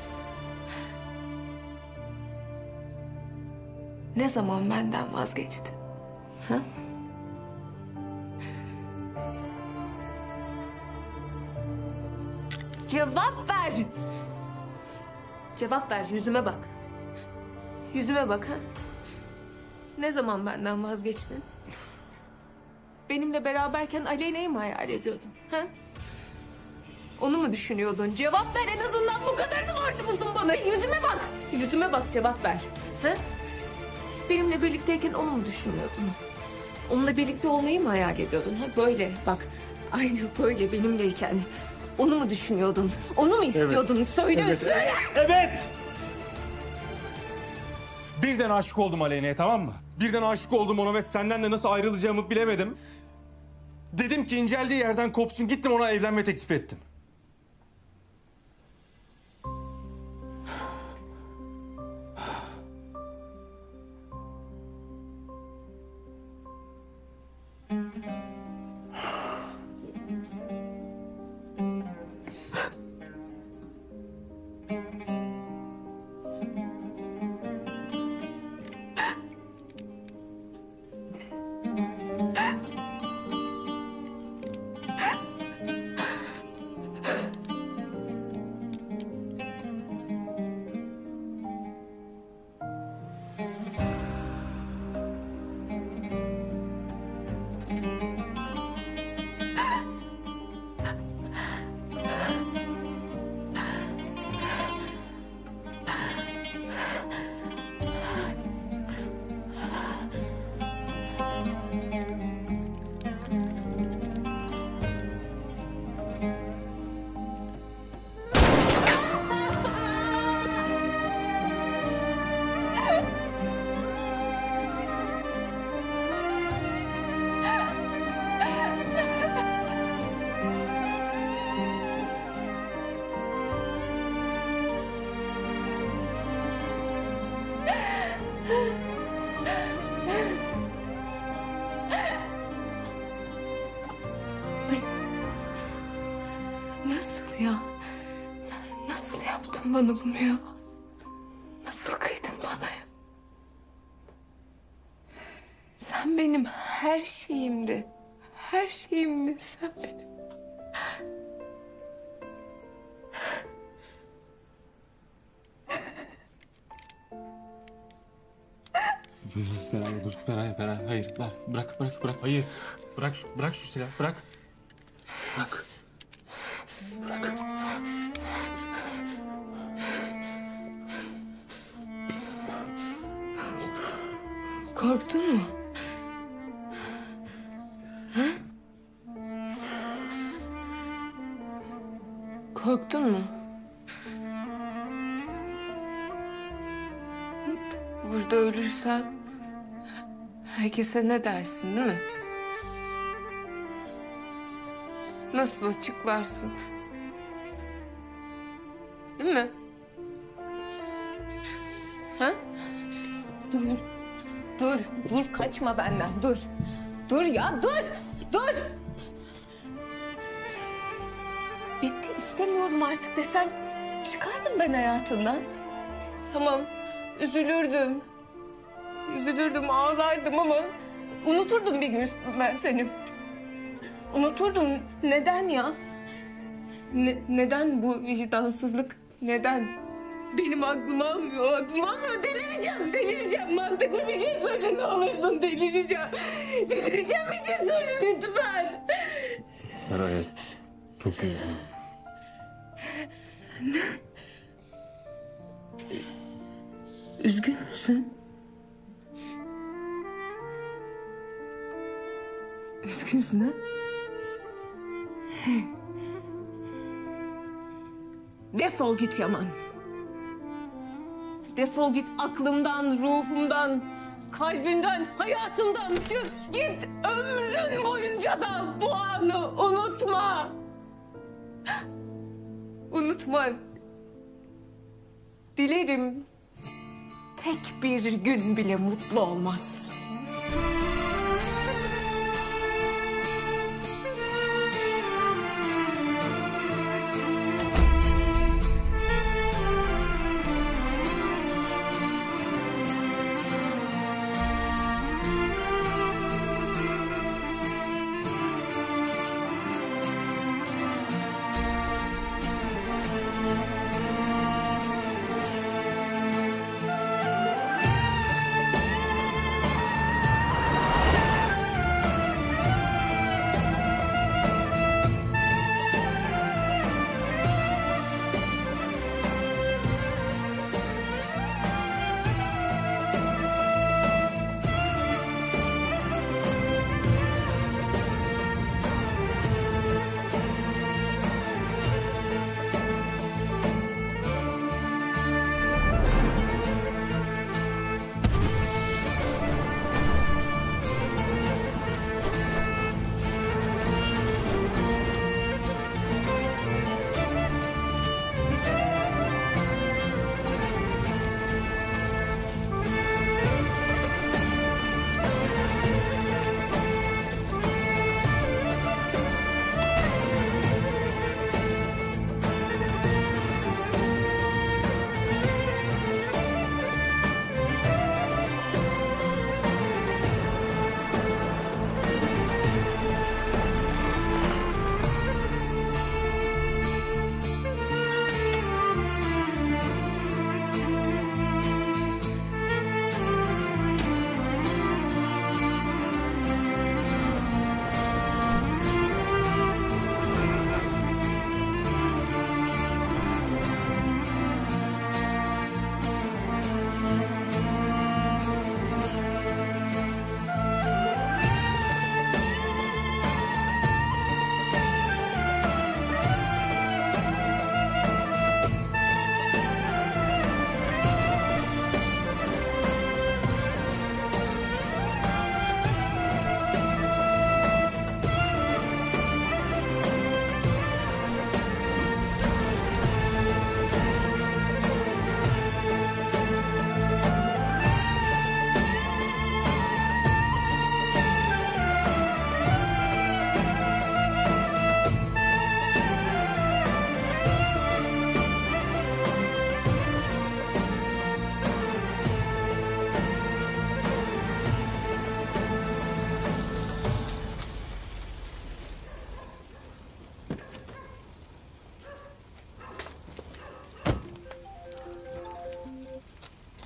Ne zaman benden vazgeçtin? Ha? Cevap ver! Cevap ver, yüzüme bak. Yüzüme bak ha. Ne zaman benden vazgeçtin? Benimle beraberken Aleyna'yı mı hayal ediyordun? Ha? Onu mu düşünüyordun? Cevap ver, en azından bu kadarını borçlusun bana. Yüzüme bak. Yüzüme bak, cevap ver. Ha? Benimle birlikteyken onu mu düşünüyordun? Onunla birlikte olmayı mı hayal ediyordun? Ha? Böyle bak. Aynı böyle benimleyken. Onu mu düşünüyordun? Onu mu istiyordun? Evet. Söyle, Evet. söyle. Evet! Birden aşık oldum Aleyna'ya, tamam mı? Birden aşık oldum ona ve senden de nasıl ayrılacağımı bilemedim. Dedim ki inceldiği yerden kopsun. Gittim ona evlenme teklif ettim. Nasıl ya? Nasıl yaptın bana bunu ya? Nasıl kıydın bana ya? Sen benim her şeyimdi. Her şeyimdi sen benim. Feraye dur, Feraye. Hayır, ver. Bırak. Hayır. Bırak şu silahı, bırak. Bırak. Korktun mu? Ha? Korktun mu? Burada ölürsem herkese ne dersin, değil mi? Nasıl açıklarsın? Değil mi? Ha? Dur, kaçma benden, dur. Dur ya, dur. Bitti, istemiyorum artık desen çıkardım ben hayatından. Tamam, üzülürdüm, ağlardım ama unuturdum bir gün ben seni. Unuturdum. Neden ya? Neden bu vicdansızlık? Neden? Benim aklım almıyor. Delireceğim. Mantıklı bir şey söyle ne olursun, delireceğim. Delireceğim, bir şey söyle lütfen. Feraye, çok üzgünüm. Ne? Üzgün müsün? Üzgünsün ha? Defol git Yaman. Defol git aklımdan, ruhumdan, kalbimden, hayatımdan. Çık git, ömrün boyunca da bu anı unutma. Unutma. Dilerim tek bir gün bile mutlu olmaz.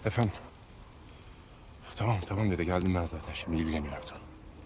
Efendim? Tamam dede, geldim ben zaten. Şimdi ilgileniyorum, tamam.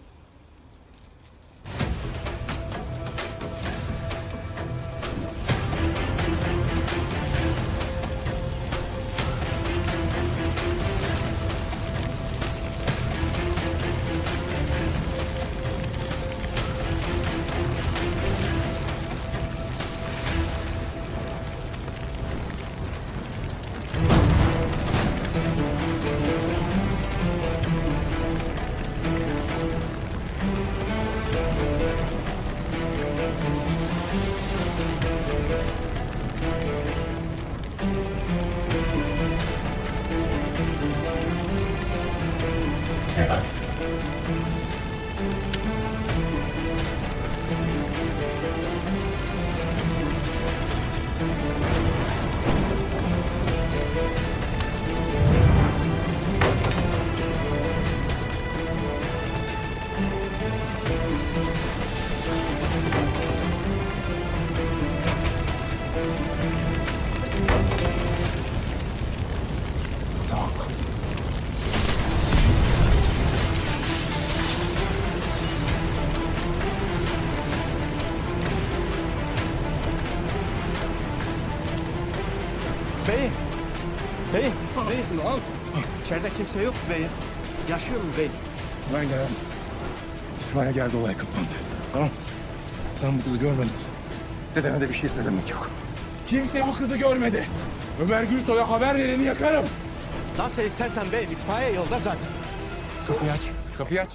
Beyim. Beyim. Beyim ne oldu? İçeride kimse yok beyim. Yaşıyor mu beyim? Ben geldim. İsmail geldi, olay kapandı. Tamam. Sen bu kızı görmedin. Dedene de bir şey söylemek yok. Kimse bu kızı görmedi. Ömer Gülsoy'a haber vereni yakarım. Nasıl istersen beyim. İtfaiye yolda zaten. Kapıyı aç. Kapıyı aç.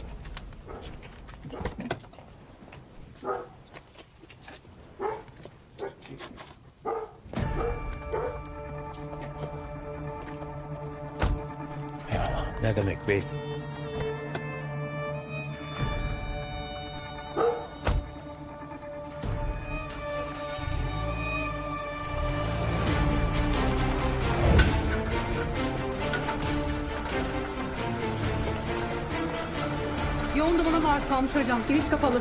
Eyvallah. Ne demek beyim? Yoğun dumana maruz kalmış hocam. Giriş kapalı.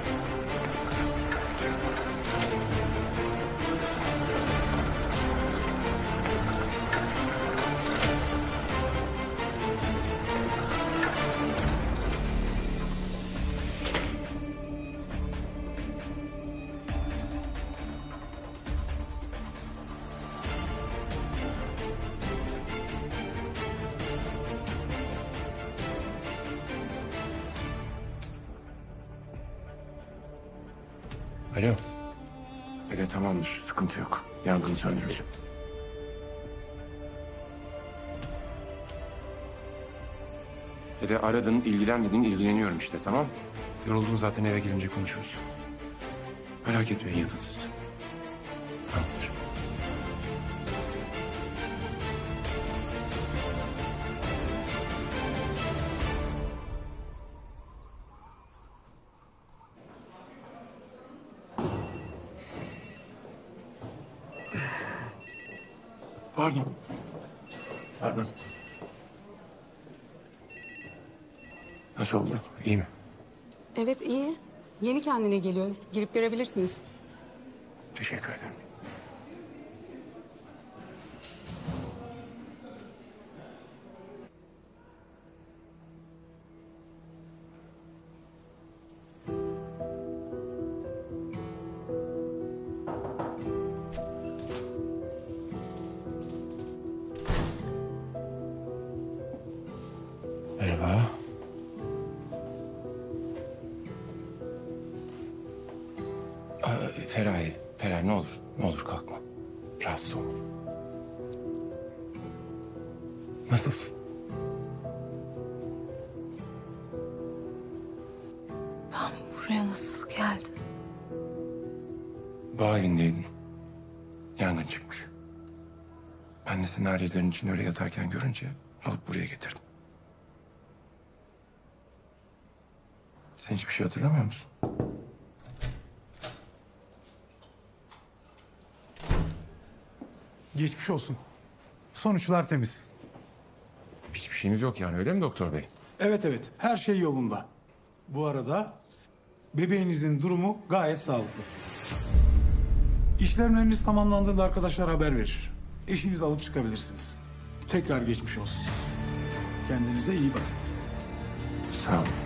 Alo. Dede tamamdır, sıkıntı yok. Yangın söndürüldü. Dede aradın, ilgilen dedin, ilgileniyorum işte, tamam. Yoruldun zaten, eve gelince konuşuruz. Merak etmeyin, yatın siz. Tamamdır. Pardon. Pardon. Nasıl oldu? İyi mi? Evet iyi. Yeni kendine geliyor. Girip görebilirsiniz. Teşekkür ederim. Merhaba. Feraye ne olur, ne olur kalkma. Rahatsız olma. Nasılsın? Ben buraya nasıl geldim? Bağ evindeydin. Yangın çıkmış. Ben de seni Ariye'lerin içinde öyle yatarken görünce alıp buraya getirdim. Sen hiçbir şey hatırlamıyor musun? Geçmiş olsun. Sonuçlar temiz. Hiçbir şeyimiz yok yani, öyle mi doktor bey? Evet, her şey yolunda. Bu arada bebeğinizin durumu gayet sağlıklı. İşlemleriniz tamamlandığında arkadaşlar haber verir. Eşinizi alıp çıkabilirsiniz. Tekrar geçmiş olsun. Kendinize iyi bakın. Sağ ol.